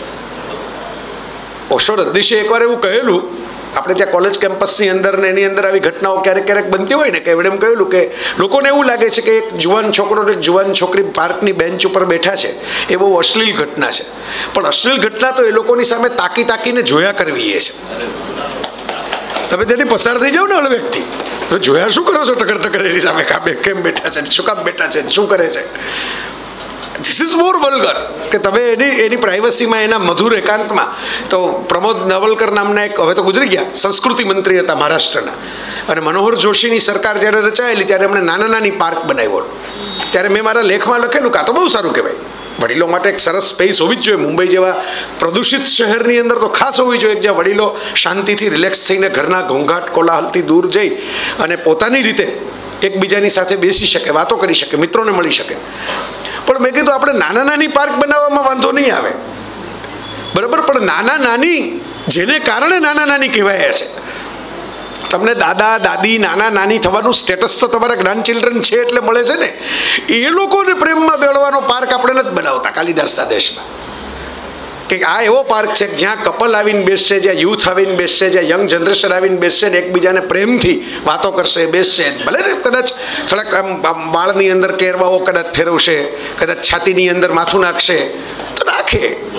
ઓશો રજનીશે એકવાર એવું કહેલું, આપણે ત્યાં કોલેજ કેમ્પસની અંદર ને એની અંદર આવી ઘટનાઓ ક્યારેક ક્યારેક બનતી હોય ને, કે એમણે એમ કહેલું કે લોકોને એવું લાગે છે કે એક જુવાન છોકરો ને એક જુવાન છોકરી પાર્કની બેન્ચ ઉપર બેઠા છે, એ બહુ અશ્લીલ ઘટના છે. પણ અશ્લીલ ઘટના તો એ લોકોની સામે તાકી તાકીને જોયા કરવી એ છે. તમે ત્યાંથી પસાર થઈ જાઓ ને ઓલો વ્યક્તિ, તો જોયા શું કરો છો ટકર ટકર એની સામે, કેમ બેઠા છે, શું કામ બેઠા છે, શું કરે છે. ધીસ ઇઝ મોર વલ્ગર કે તમે એની પ્રાઇવસીમાં, એના મધુર એકાંતમાં. તો પ્રમોદ નવલકર નામના એક, હવે તો ગુજરી ગયા, સંસ્કૃતિ મંત્રી હતા મહારાષ્ટ્રના, અને મનોહર જોશીની સરકાર જ્યારે રચાયેલી ત્યારે એમણે નાના નાની પાર્ક બનાવ્યો. ત્યારે મેં મારા લેખમાં લખેલું કે આ તો બહુ સારું કહેવાય, વડીલો માટે એક સરસ સ્પેસ હોવી જ જોઈએ. મુંબઈ જેવા પ્રદૂષિત શહેરની અંદર તો ખાસ હોવી જોઈએ, જ્યાં વડીલો શાંતિથી રિલેક્સ થઈને ઘરના ઘોંઘાટ કોલાહલથી દૂર જઈ અને પોતાની રીતે એકબીજાની સાથે બેસી શકે, વાતો કરી શકે, મિત્રોને મળી શકે. પણ મેં કીધું આપણે નાના નાની પાર્ક બનાવવામાં વાંધો નહીં આવે, બરાબર, પણ નાના નાની જેને કારણે નાના નાની કહેવાયા છે. તમને દાદા દાદી નાના નાની થવાનું સ્ટેટસ તો તમારા ગ્રાન્ડ ચિલ્ડ્રન છે એટલે મળે છે ને. એ લોકોને પ્રેમમાં બેળવાનો પાર્ક આપણે નથી બનાવતા કાલિદાસના દેશમાં, કે આ એવો પાર્ક છે જ્યાં કપલ આવીને બેસશે, જ્યાં યુથ આવીને બેસશે, જ્યાં યંગ જનરેશન આવીને બેસશે ને એકબીજાને પ્રેમથી વાતો કરશે, બેસશે. ભલે ને કદાચ થોડાક આમ વાળની અંદર કેરવાઓ કદાચ ફેરવશે, કદાચ છાતીની અંદર માથું નાખશે તો નાખે.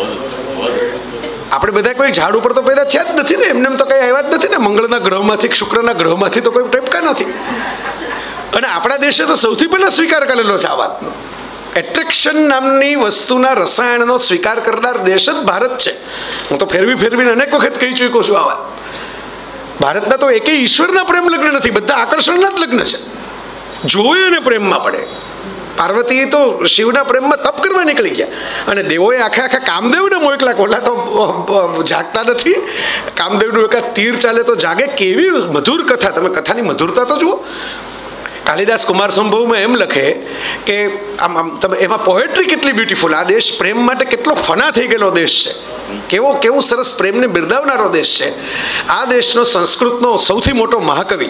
આપણે બધા કોઈ ઝાડ ઉપર તો પેદા થયા જ નથી ને, એમને તો કંઈ આવ્યા જ નથી ને. મંગળના ગ્રહમાંથી, શુક્રના ગ્રહમાંથી તો કોઈ ટેપકા નથી. અને આપણા દેશે તો સૌથી પહેલા સ્વીકાર કરેલો છે આ વાતનો. એટ્રેક્શન નામની વસ્તુના રસાયણનો સ્વીકાર કરનાર દેશ જ ભારત છે. હું તો ફેરવીને અનેક વખત કહી ચૂક્યો છું આ વાત. ભારતના તો એકેય ઈશ્વરના પ્રેમ લગ્ન નથી, બધા આકર્ષણના જ લગ્ન છે. જોવે અને પ્રેમમાં પડે. પાર્વતી તો શિવના પ્રેમમાં તપ કરવા નીકળી ગયા, અને દેવોએ આખા કામદેવને મોકલા. ઓલા તો જાગતા નથી, કામદેવનું એકાદ તીર ચાલે તો જાગે. કેવી મધુર કથા, તમે કથાની મધુરતા તો જુઓ. કાલિદાસ કુમાર સંભવમાં એમ લખે કે આમ તમે એમાં પોએટ્રી કેટલી બ્યુટીફુલ. આ દેશ પ્રેમ માટે કેટલો ફના થઈ ગયેલો દેશ છે, કેવું સરસ પ્રેમને બિરદાવનારો દેશ છે. આ દેશનો સંસ્કૃતનો સૌથી મોટો મહાકવિ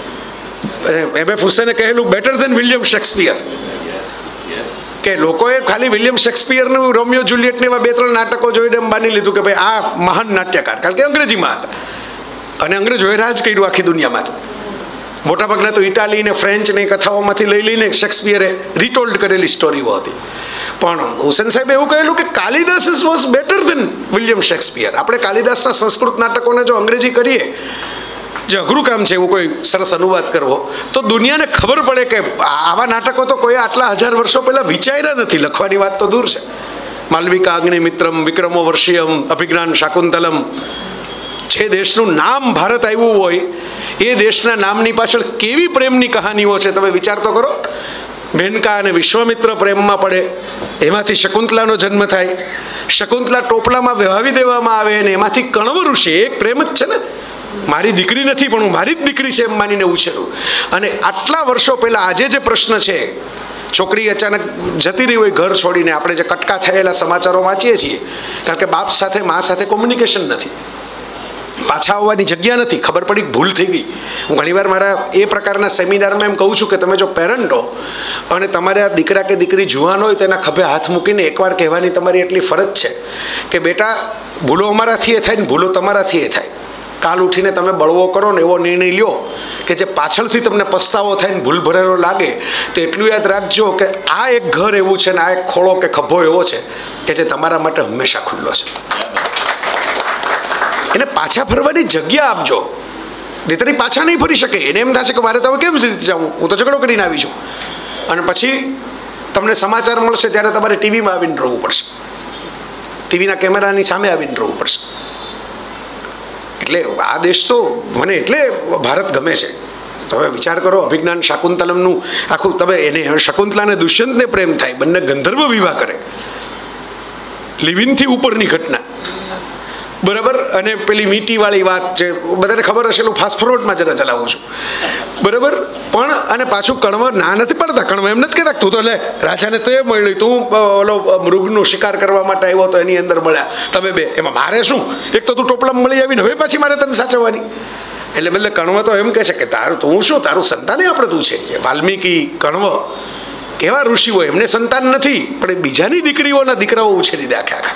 M.F. હુસેને કહેલું બેટર ધેન વિલિયમ શેક્સપિયર, કે લોકોએ ખાલી વિલિયમ શેક્સપિયરનું રોમિયો જુલિયટને એવા 2-3 નાટકો જોઈને એમ માની લીધું કે ભાઈ આ મહાન નાટ્યકાર, કારણ કે અંગ્રેજીમાં હતા અને અંગ્રેજોએ રાજ કર્યું આખી દુનિયામાં. મોટાભાગના તો ઇટાલી ને ફ્રેન્ચ ને કથાઓમાંથી લઈને શેક્સપિયરે રિટોલ્ડ કરેલી સ્ટોરીઓ હતી. પણ હુસેન સાહેબે એવું કહેલું કે Kalidas was better than William Shakespeare. આપણે કાલિદાસના સંસ્કૃત નાટકોને જો અંગ્રેજી કરીએ, જે અઘરું કામ છે એવું કોઈ સરસ અનુવાદ કરવો, તો દુનિયાને ખબર પડે કે આવા નાટકો તો કોઈ આટલા 1000 વર્ષો પહેલા વિચાર્યા નથી. લખવાની વાત તો દૂર છે. માલવિકા અગ્નિમિત્રમ, વિક્રમો વર્ષિયમ, અભિજ્ઞાન શાકુંતલમ. જે દેશનું નામ ભારત આવ્યું હોય એ દેશના નામની પાછળ કેવી પ્રેમની કહાનીઓ છે તમે વિચાર તો કરો. મેનકા અને વિશ્વામિત્ર પ્રેમમાં પડે, એમાંથી શકુંતલાનો જન્મ થાય. શકુંતલા ટોપલામાં વહાવી દેવામાં આવે અને એમાંથી કણવ ઋષિ, એક પ્રેમ જ છે ને. મારી દીકરી નથી પણ હું મારી જ દીકરી છે એમ માનીને ઉછેરું. અને આટલા વર્ષો પહેલા આજે જે પ્રશ્ન છે, છોકરી અચાનક જતી રહી હોય ઘર છોડીને, આપણે જે કટકા થયેલા સમાચારો વાંચીએ છીએ, કારણ કે બાપ સાથે મા સાથે કોમ્યુનિકેશન નથી, પાછા આવવાની જગ્યા નથી, ખબર પડી ભૂલ થઈ ગઈ. હું ઘણીવાર મારા એ પ્રકારના સેમિનારમાં એમ કહું છું કે તમે જો પેરેન્ટ હો અને તમારે આ દીકરા કે દીકરી જુવાન હોય તો એના ખભે હાથ મૂકીને એકવાર કહેવાની તમારી એટલી ફરજ છે કે બેટા ભૂલો અમારાથી એ થાય ને ભૂલો તમારાથી એ થાય. કાલ ઉઠીને તમે બળવો કરો ને એવો નિર્ણય લ્યો કે જે પાછળથી તમને પસ્તાવો થાય ને ભૂલ ભરેલો લાગે, તો એટલું યાદ રાખજો કે આ એક ઘર એવું છે ને આ એક ખોળો કે ખભો એવો છે કે જે તમારા માટે હંમેશા ખુલ્લો છે. એને પાછા ફરવાની જગ્યા આપજો, નહીંતર પાછા નહીં ફરી શકે. એને એમ થશે કે મારે તો હવે કેમ રીતે જાઉં, હું તો ઝઘડો કરીને આવી છું. અને પછી તમને સમાચાર મળશે ત્યારે તમારે ટીવીમાં આવીને રહેવું પડશે, ટીવીના કેમેરાની સામે આવીને રહેવું પડશે. એટલે આ દેશ તો મને એટલે ભારત ગમે છે. તમે વિચાર કરો, અભિજ્ઞાન શાકુંતલમનું આખું, તમે એને શકુંતલાને દુષ્યંતને પ્રેમ થાય, બંને ગંધર્વ વિવાહ કરે, લિવિનથી ઉપરની ઘટના, બરાબર. અને પેલી મીટીવાળી વાત છે, બધાને ખબર હશે, એનું ફાસ્ટ ફોરવર્ડમાં જરા ચલાવું છું, બરાબર. પણ અને પાછું કણવ ના નથી પડતા, કણવ એમ નથી કહેતા તું તો લે રાજાને તો એ મળ્યું, તું ઓલો મૃગનો શિકાર કરવા માટે આવ્યો તો એની અંદર મળ્યા તમે બે, એમાં મારે શું? એક તો તું ટોપલામાં મળી આવીને હવે પાછી મારે તને સાચવવાની. એટલે બદલે કણવ તો એમ કહે છે કે તું શું, તારું સંતાને આપણે તું છે. વાલ્મીકી, કણવ એવા ઋષિ હોય, એમને સંતાન નથી પણ એ બીજાની દીકરીઓના દીકરાઓ ઉછેરી દે આખા.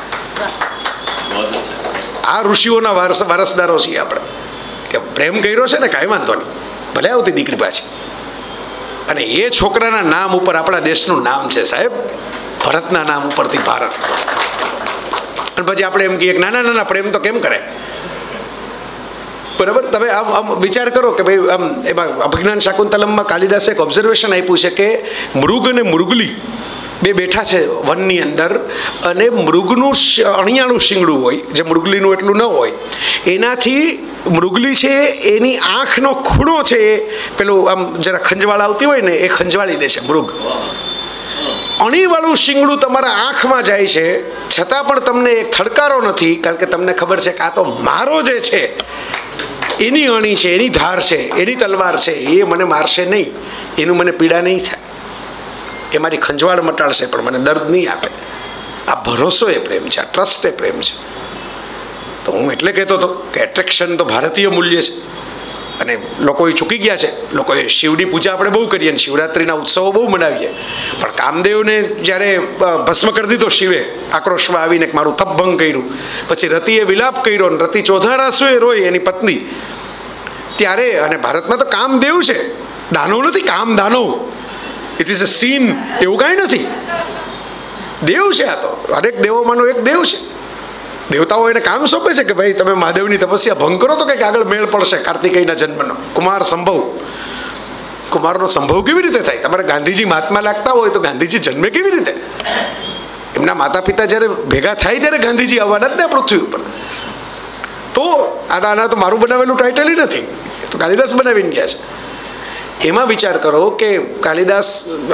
આ ઋષિઓના વારસદારો છીએ આપણે, કે પ્રેમ કર્યો છે ને કાંઈ વાંધો નહીં, ભલે આવતી દીકરી પાછી. અને એ છોકરાના નામ ઉપર આપણા દેશનું નામ છે સાહેબ, ભરતના નામ ઉપરથી ભારત. અને પછી આપણે એમ કહીએ કે નાના નાના પ્રેમ તો કેમ કરાય? બરાબર. તમે આમ વિચાર કરો કે ભાઈ આમ એમાં અભિજ્ઞાન શાકુંતલમમાં કાલિદાસે એક ઓબ્ઝર્વેશન આપ્યું છે કે મૃગ અને મૃગલી બે બેઠા છે વનની અંદર, અને મૃગનું અણિયાળું શિંગડું હોય, જે મૃગલીનું એટલું ન હોય, એનાથી મૃગલી છે એની આંખનો ખૂણો છે એ પેલું આમ જરા ખંજવાળ આવતી હોય ને એ ખંજવાળી દે છે મૃગ. અણીવાળું શિંગડું તમારા આંખમાં જાય છે છતાં પણ તમને એક થડકારો નથી, કારણ કે તમને ખબર છે કે આ તો મારો જે છે એની અણી છે, એની ધાર છે, એની તલવાર છે, એ મને મારશે નહીં, એનું મને પીડા નહીં થાય, એ મારી ખંજવાળ મટાડશે પણ મને દર્દ નહીં આપે. આ ભરોસો એ પ્રેમ છે, આ ટ્રસ્ટ એ પ્રેમ છે. તો હું એટલે કહેતો હતો કે એટ્રેક્શન તો ભારતીય મૂલ્ય છે, અને લોકો એ ચૂકી ગયા છે. લોકોએ શિવની પૂજા આપણે બહુ કરીએ અને શિવરાત્રિના ઉત્સવો બહુ મનાવીએ, પણ કામદેવને જ્યારે ભસ્મ કરી દીધો શિવે આક્રોશમાં આવીને મારું તપ ભંગ કર્યું, પછી રતિએ વિલાપ કર્યો અને રતિ ચોધાર આંસુએ રોઈ એની પત્ની, ત્યારે, અને ભારતમાં તો કામદેવ છે, દાનવ નથી, કામ દાનવ, ઇટ ઇઝ અ સીન, એવું કાંઈ નથી, દેવ છે. આ તો હરેક દેવોમાંનો એક દેવ છે. દેવતાઓ એને કામ સોંપે છે કે ભાઈ તમે મહાદેવની તપસ્યા ભંગ કરો તો કંઈક આગળ મેળ પડશે કાર્તિકેયના જન્મનો. કુમાર સંભવ, કુમારનો સંભવ કેવી રીતે થાય? તમારે ગાંધીજી મહાત્મા લાગતા હોય તો ગાંધીજી જન્મે કેવી રીતે? એમના માતા પિતા જ્યારે ભેગા થાય ત્યારે ગાંધીજી આવવાના જ ને પૃથ્વી ઉપર. તો આના તો મારું બનાવેલું ટાઇટલ નથી, તો કાલિદાસ બનાવીને ગયા છે. એમાં વિચાર કરો કે કાલિદાસ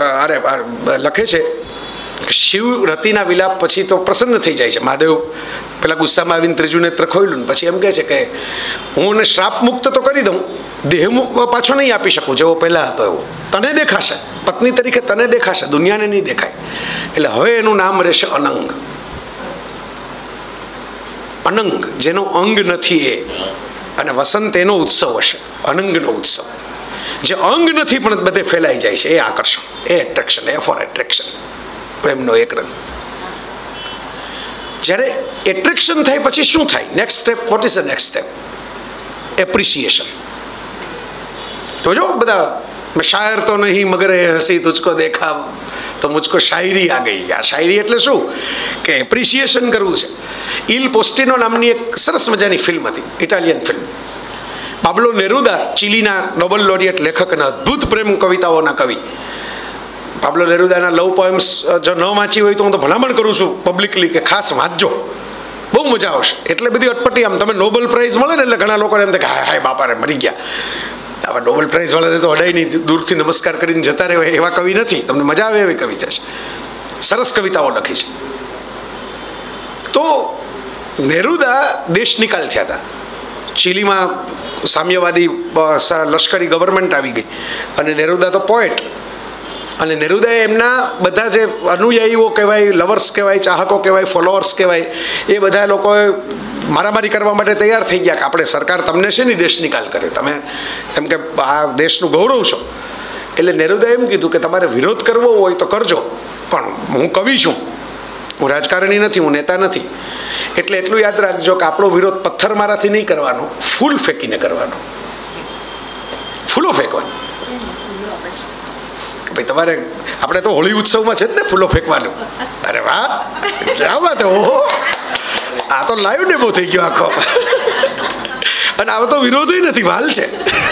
લખે છે શિવ રતિના વિલાપ પછી તો પ્રસન્ન થઈ જાય છે. મહાદેવ પેલા ગુસ્સામાં આવીને ત્રીજું નેત્ર ખોલ્યું, પછી એમ કહે છે કે હું એને શ્રાપ મુક્ત તો કરી દઉં, દેહ પાછો નહીં આપી શકું જેવો પહેલાં હતો એવો, તને દેખાશે, પત્ની તરીકે તને દેખાશે, દુનિયાને નહીં દેખાય. એટલે હવે એનું નામ રહેશે અનંગ. અનંગ, જેનો અંગ નથી એ, અને વસંત એનો ઉત્સવ હશે, અનંગનો ઉત્સવ. જે અંગ નથી પણ બધે ફેલાઈ જાય છે, એ આકર્ષણ, એ એટ્રેક્શન, એ ફોર એટ્રેક્શન, પ્રેમનો એક રંગ. જ્યારે એટ્રેક્શન થાય પછી શું થાય? Next step. What is the next step? Appreciation. જો બધા શાયર તો નહીં મગર હસી તુજકો દેખા તો મુझको શાયરી આ ગઈ. આ શાયરી એટલે શું કે એપ્રિસિએશન કરવું છે. ઇલ પોસ્ટિનો નામની એક સરસ મજાની ફિલ્મ હતી, ઇટાલિયન ફિલ્મ. પાબ્લો નેરુદા, ચિલીના નોબેલ લોરિયેટ લેખક અને અદ્ભુત પ્રેમ કવિતાઓના કવિ. પાબ્લો નેરુદાના લવ પોએમ્સ જો ન વાંચી હોય તો હું તો ભલામણ કરું છું પબ્લિકલી કે ખાસ વાંચજો, બહુ મજા આવશે. એટલે બધી અટપટી, આમ તમે નોબેલ પ્રાઇઝ મળે ને એટલે ઘણા લોકોને એમ થાય કે હાય બાપારે મરી ગયા. આવા નોબેલ પ્રાઇઝ વાળાને તો અડાઈ નહીં, દૂરથી નમસ્કાર કરીને જતા રહેવાય એવા કવિ નથી. તમને મજા આવે એવી કવિતા છે, સરસ કવિતાઓ લખી છે. તો નેરુદા દેશ નિકાલ થયા હતા. ચીલીમાં સામ્યવાદી લશ્કરી ગવર્મેન્ટ આવી ગઈ, અને નેરુદા તો પોએટ, અને નેરુદાએ એમના બધા જે અનુયાયીઓ કહેવાય, લવર્સ કહેવાય, ચાહકો કહેવાય, ફોલોઅર્સ કહેવાય, એ બધા લોકોએ મારામારી કરવા માટે તૈયાર થઈ ગયા કે આપણે સરકાર તમને છે ને દેશ નિકાલ કરે, તમે એમ કે આ દેશનું ગૌરવ છો. એટલે નેરુદાએ એમ કીધું કે તમારે વિરોધ કરવો હોય તો કરજો, પણ હું કવિ છું, હું રાજકારણી નથી, હું નેતા નથી. એટલે એટલું યાદ રાખજો કે આપણો વિરોધ પથ્થર મારાથી નહીં કરવાનો, ફૂલ ફેંકીને કરવાનો, ફૂલો ફેંકવાનો. ભાઈ તમારે, આપણે તો હોળી ઉત્સવમાં છે જ ને ફૂલો ફેંકવાનું. અરે વાહ, આ વાત, ઓહો, આ તો લાઈવ ડેમો થઈ ગયો આખો. અને આવો તો વિરોધ નથી, વાલ છે.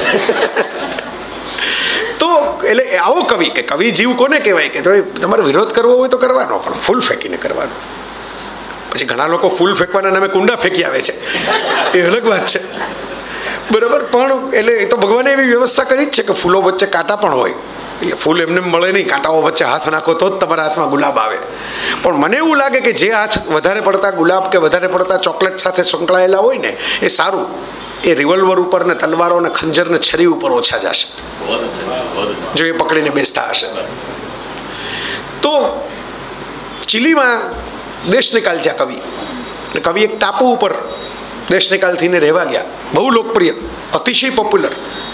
તો એટલે આવો કવિ, કે કવિ જીવ કોને કહેવાય કે તમારે વિરોધ કરવો હોય તો કરવાનો, પણ ફૂલ ફેંકીને કરવાનો. પછી ઘણા લોકો ફૂલ ફેંકવાના નામે કુંડા ફેંકી આવે છે, એ અલગ વાત છે, બરાબર. પણ એટલે એ તો ભગવાને એવી વ્યવસ્થા કરી જ છે કે ફૂલો વચ્ચે કાંટા પણ હોય, એટલે ફૂલ એમને મળે નહીં, કાંટાઓ વચ્ચે હાથ નાખો તો જ તમારા હાથમાં ગુલાબ આવે. પણ મને એવું લાગે કે જે હાથ વધારે પડતા ગુલાબ કે વધારે પડતા ચોકલેટ સાથે સંકળાયેલા હોય ને એ સારું, એ રિવોલ્વર ઉપર ને તલવારો ને ખંજર ને છરી ઉપર ઓછા જશે જો એ પકડીને બેસતા હશે. તો ચીલીમાં દેશ નિકાલ થયા કવિ. કવિ એક ટાપુ ઉપર દેશ નિકાલથીને રહેવા ગયા, બહુ લોકપ્રિય, અતિશય પોપ્યુલર.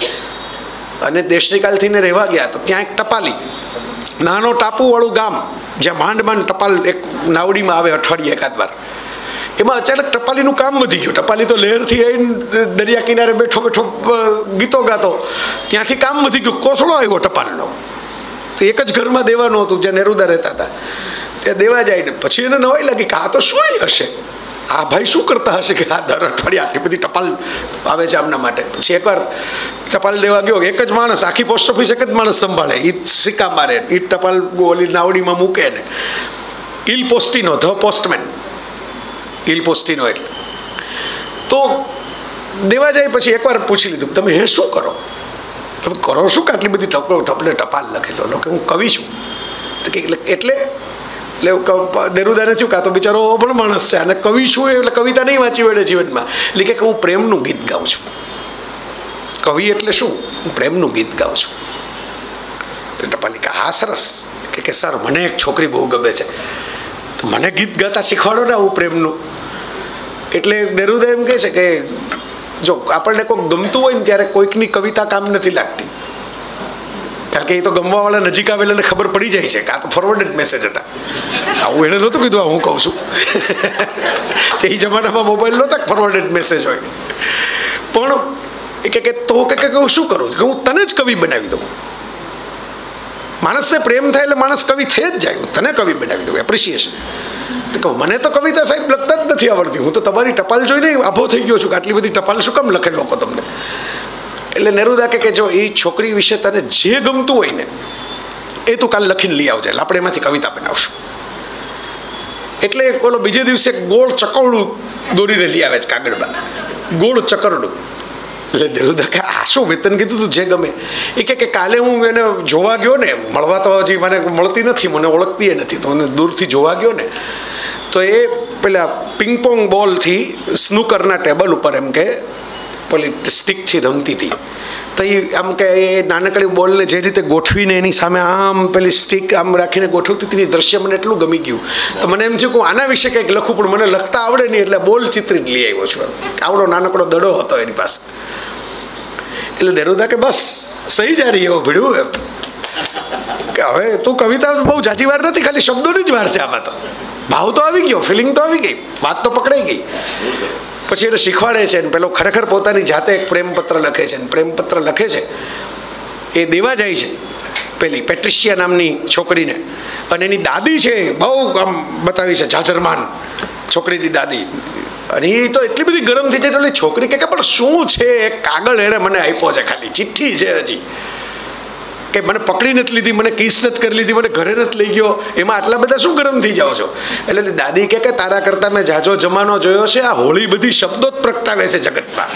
અને દેશ નિકાલથીને રહેવા ગયા તો ત્યાં એક ટપાલી, નાનો ટાપુવાળું ગામ જ્યાં માંડ માંડ ટપાલ એક નાવડીમાં આવે અઠવાડિયે એકાદ વાર. એમાં અચાનક ટપાલીનું કામ વધી ગયું. ટપાલી તો લહેરથી આવીને દરિયા કિનારે બેઠો બેઠો ગીતો ગાતો, ત્યાંથી કામ વધી ગયું. કોથળો આવ્યો ટપાલનો. તો એક જ ઘરમાં દેવાનું હતું જ્યાં નેરુદા રહેતા હતા, ત્યાં દેવા જાય ને પછી એને નવાઈ લાગી કે આ તો શું હશે, આ ભાઈ શું કરતા હશે કે આ દર અઠવાડિયે આટલી બધી ટપાલ આવે છે આમના માટે. પછી એકવાર ટપાલ દેવા ગયો, એક જ માણસ, આખી પોસ્ટ ઓફિસ એક જ માણસ સંભાળે, એ સિક્કા મારે, એ ટપાલ ઓલી નાવડીમાં મૂકે ને. ઇલ પોસ્ટિનો, ધ પોસ્ટમેન, ઇલ પોસ્ટિનો એટલે. તો દેવા જાય પછી એકવાર પૂછી લીધું તમે હે શું કરો, તમે કરો શું કે આટલી બધી તમને ટપાલ લખેલો કે હું કવિ છું. તો કે એટલે નેરુદાને થયું કાં તો બિચારો પણ માણસ છે અને કવિ શું એટલે કવિતા નહીં વાંચી વળે જીવનમાં. એટલે કે હું પ્રેમનું ગીત ગાઉં છું. કવિ એટલે શું, હું પ્રેમનું ગીત ગાઉં છું. ટપાલી કે હા સરસ. કે સર મને એક છોકરી બહુ ગમે છે, તો મને ગીત ગાતા શીખવાડો ને આવું પ્રેમનું. એટલે નેરુદા એમ કહે છે કે જો આપણને કોઈક ગમતું હોય ને ત્યારે કોઈકની કવિતા કામ નથી લાગતી, કારણ કે એ તો ગમવાવાળા નજીક આવેલાને ખબર પડી જાય છે કે આ તો ફોરવર્ડેડ મેસેજ હતા. આવું એને નહોતું કીધું, હું કહું છું. તે એ જમાનામાં મોબાઈલ નહોતા ફોરવર્ડેડ મેસેજ હોય. પણ એ કે તો કે હું શું કરું કે હું તને જ કવિ બનાવી દઉં. માણસને પ્રેમ થાય એટલે માણસ કવિ થઈ જ જાય. હું તને કવિ બનાવી દઉં, એપ્રિસિએશન. તો મને તો કવિતા સાહેબ લખતા જ નથી આવડતી, હું તો તમારી ટપાલ જોઈને આભો થઈ ગયો છું કે આટલી બધી ટપાલ શું કામ લખે લોકો તમને. એટલે નેરુદા કે જો એ છોકરી વિશે તને જે ગમતું હોય ને એ તું કાલ લખીને લઈ આવજે, આપણે એમાંથી કવિતા બનાવશું. એટલે બોલો બીજે દિવસે ગોળ ચકરડું દોરીને લઈ આવે છે કાગળમાં, ગોળ ચકરડું. એટલે નેરુદા કે આ શું વેતન કીધું તું જે ગમે. એ કે કાલે હું એને જોવા ગયો ને, મળવા તો હજી મને મળતી નથી, મને ઓળખતી એ નથી, તો મને દૂરથી જોવા ગયો ને તો એ પેલા પિંગપોંગ બોલથી સ્નૂકરના ટેબલ ઉપર એમ કે પેલી સ્ટિકથી રમતી હતી. તો એ આમ કે એ નાનકડી બોલને જે રીતે ગોઠવીને એની સામે આમ પેલી સ્ટિક આમ રાખીને ગોઠવતી હતી, દ્રશ્ય મને એટલું ગમી ગયું. તો મને એમ થયું કે હું આના વિશે કંઈક લખું, પણ મને લખતા આવડે નહીં, એટલે બોલ ચિત્રિત લઈ આવ્યો છું. આવડો નાનકડો દડો હતો એની પાસે. એટલે નેરુદા કે બસ સહી જા રહી એવો ભીડું એમ કે હવે તું કવિતા બહુ જાજી વાર નથી, ખાલી શબ્દોની જ વાર છે આમાં. તો ભાવ તો આવી ગયો, ફિલિંગ તો આવી ગઈ, વાત તો પકડાઈ ગઈ. પછી એને શીખવાડે છે ને પેલો ખરેખર પોતાની જાતે એક પ્રેમપત્ર લખે છે. પ્રેમપત્ર લખે છે એ દેવા જાય છે પેલી પેટ્રિશિયા નામની છોકરીને. અને એની દાદી છે બહુ આમ બતાવી છે જાજરમાન છોકરીની દાદી. અને એ તો એટલી બધી ગરમ થઈ જાય તો છોકરી કે પણ શું છે, એક કાગળ એણે મને આપ્યો છે, ખાલી ચિઠ્ઠી છે હજી, કે મને પકડી નથી લીધી, મને કિસ નથી કરી લીધી, મને ઘરે નથી લઈ ગયો, એમાં આટલા બધા શું ગરમ થઈ જાઓ છો. એટલે દાદી કે તારા કરતા મેં જાજો જમાનો જોયો છે, આ હોળી બધી શબ્દો જ પ્રગટાવે છે જગતમાં.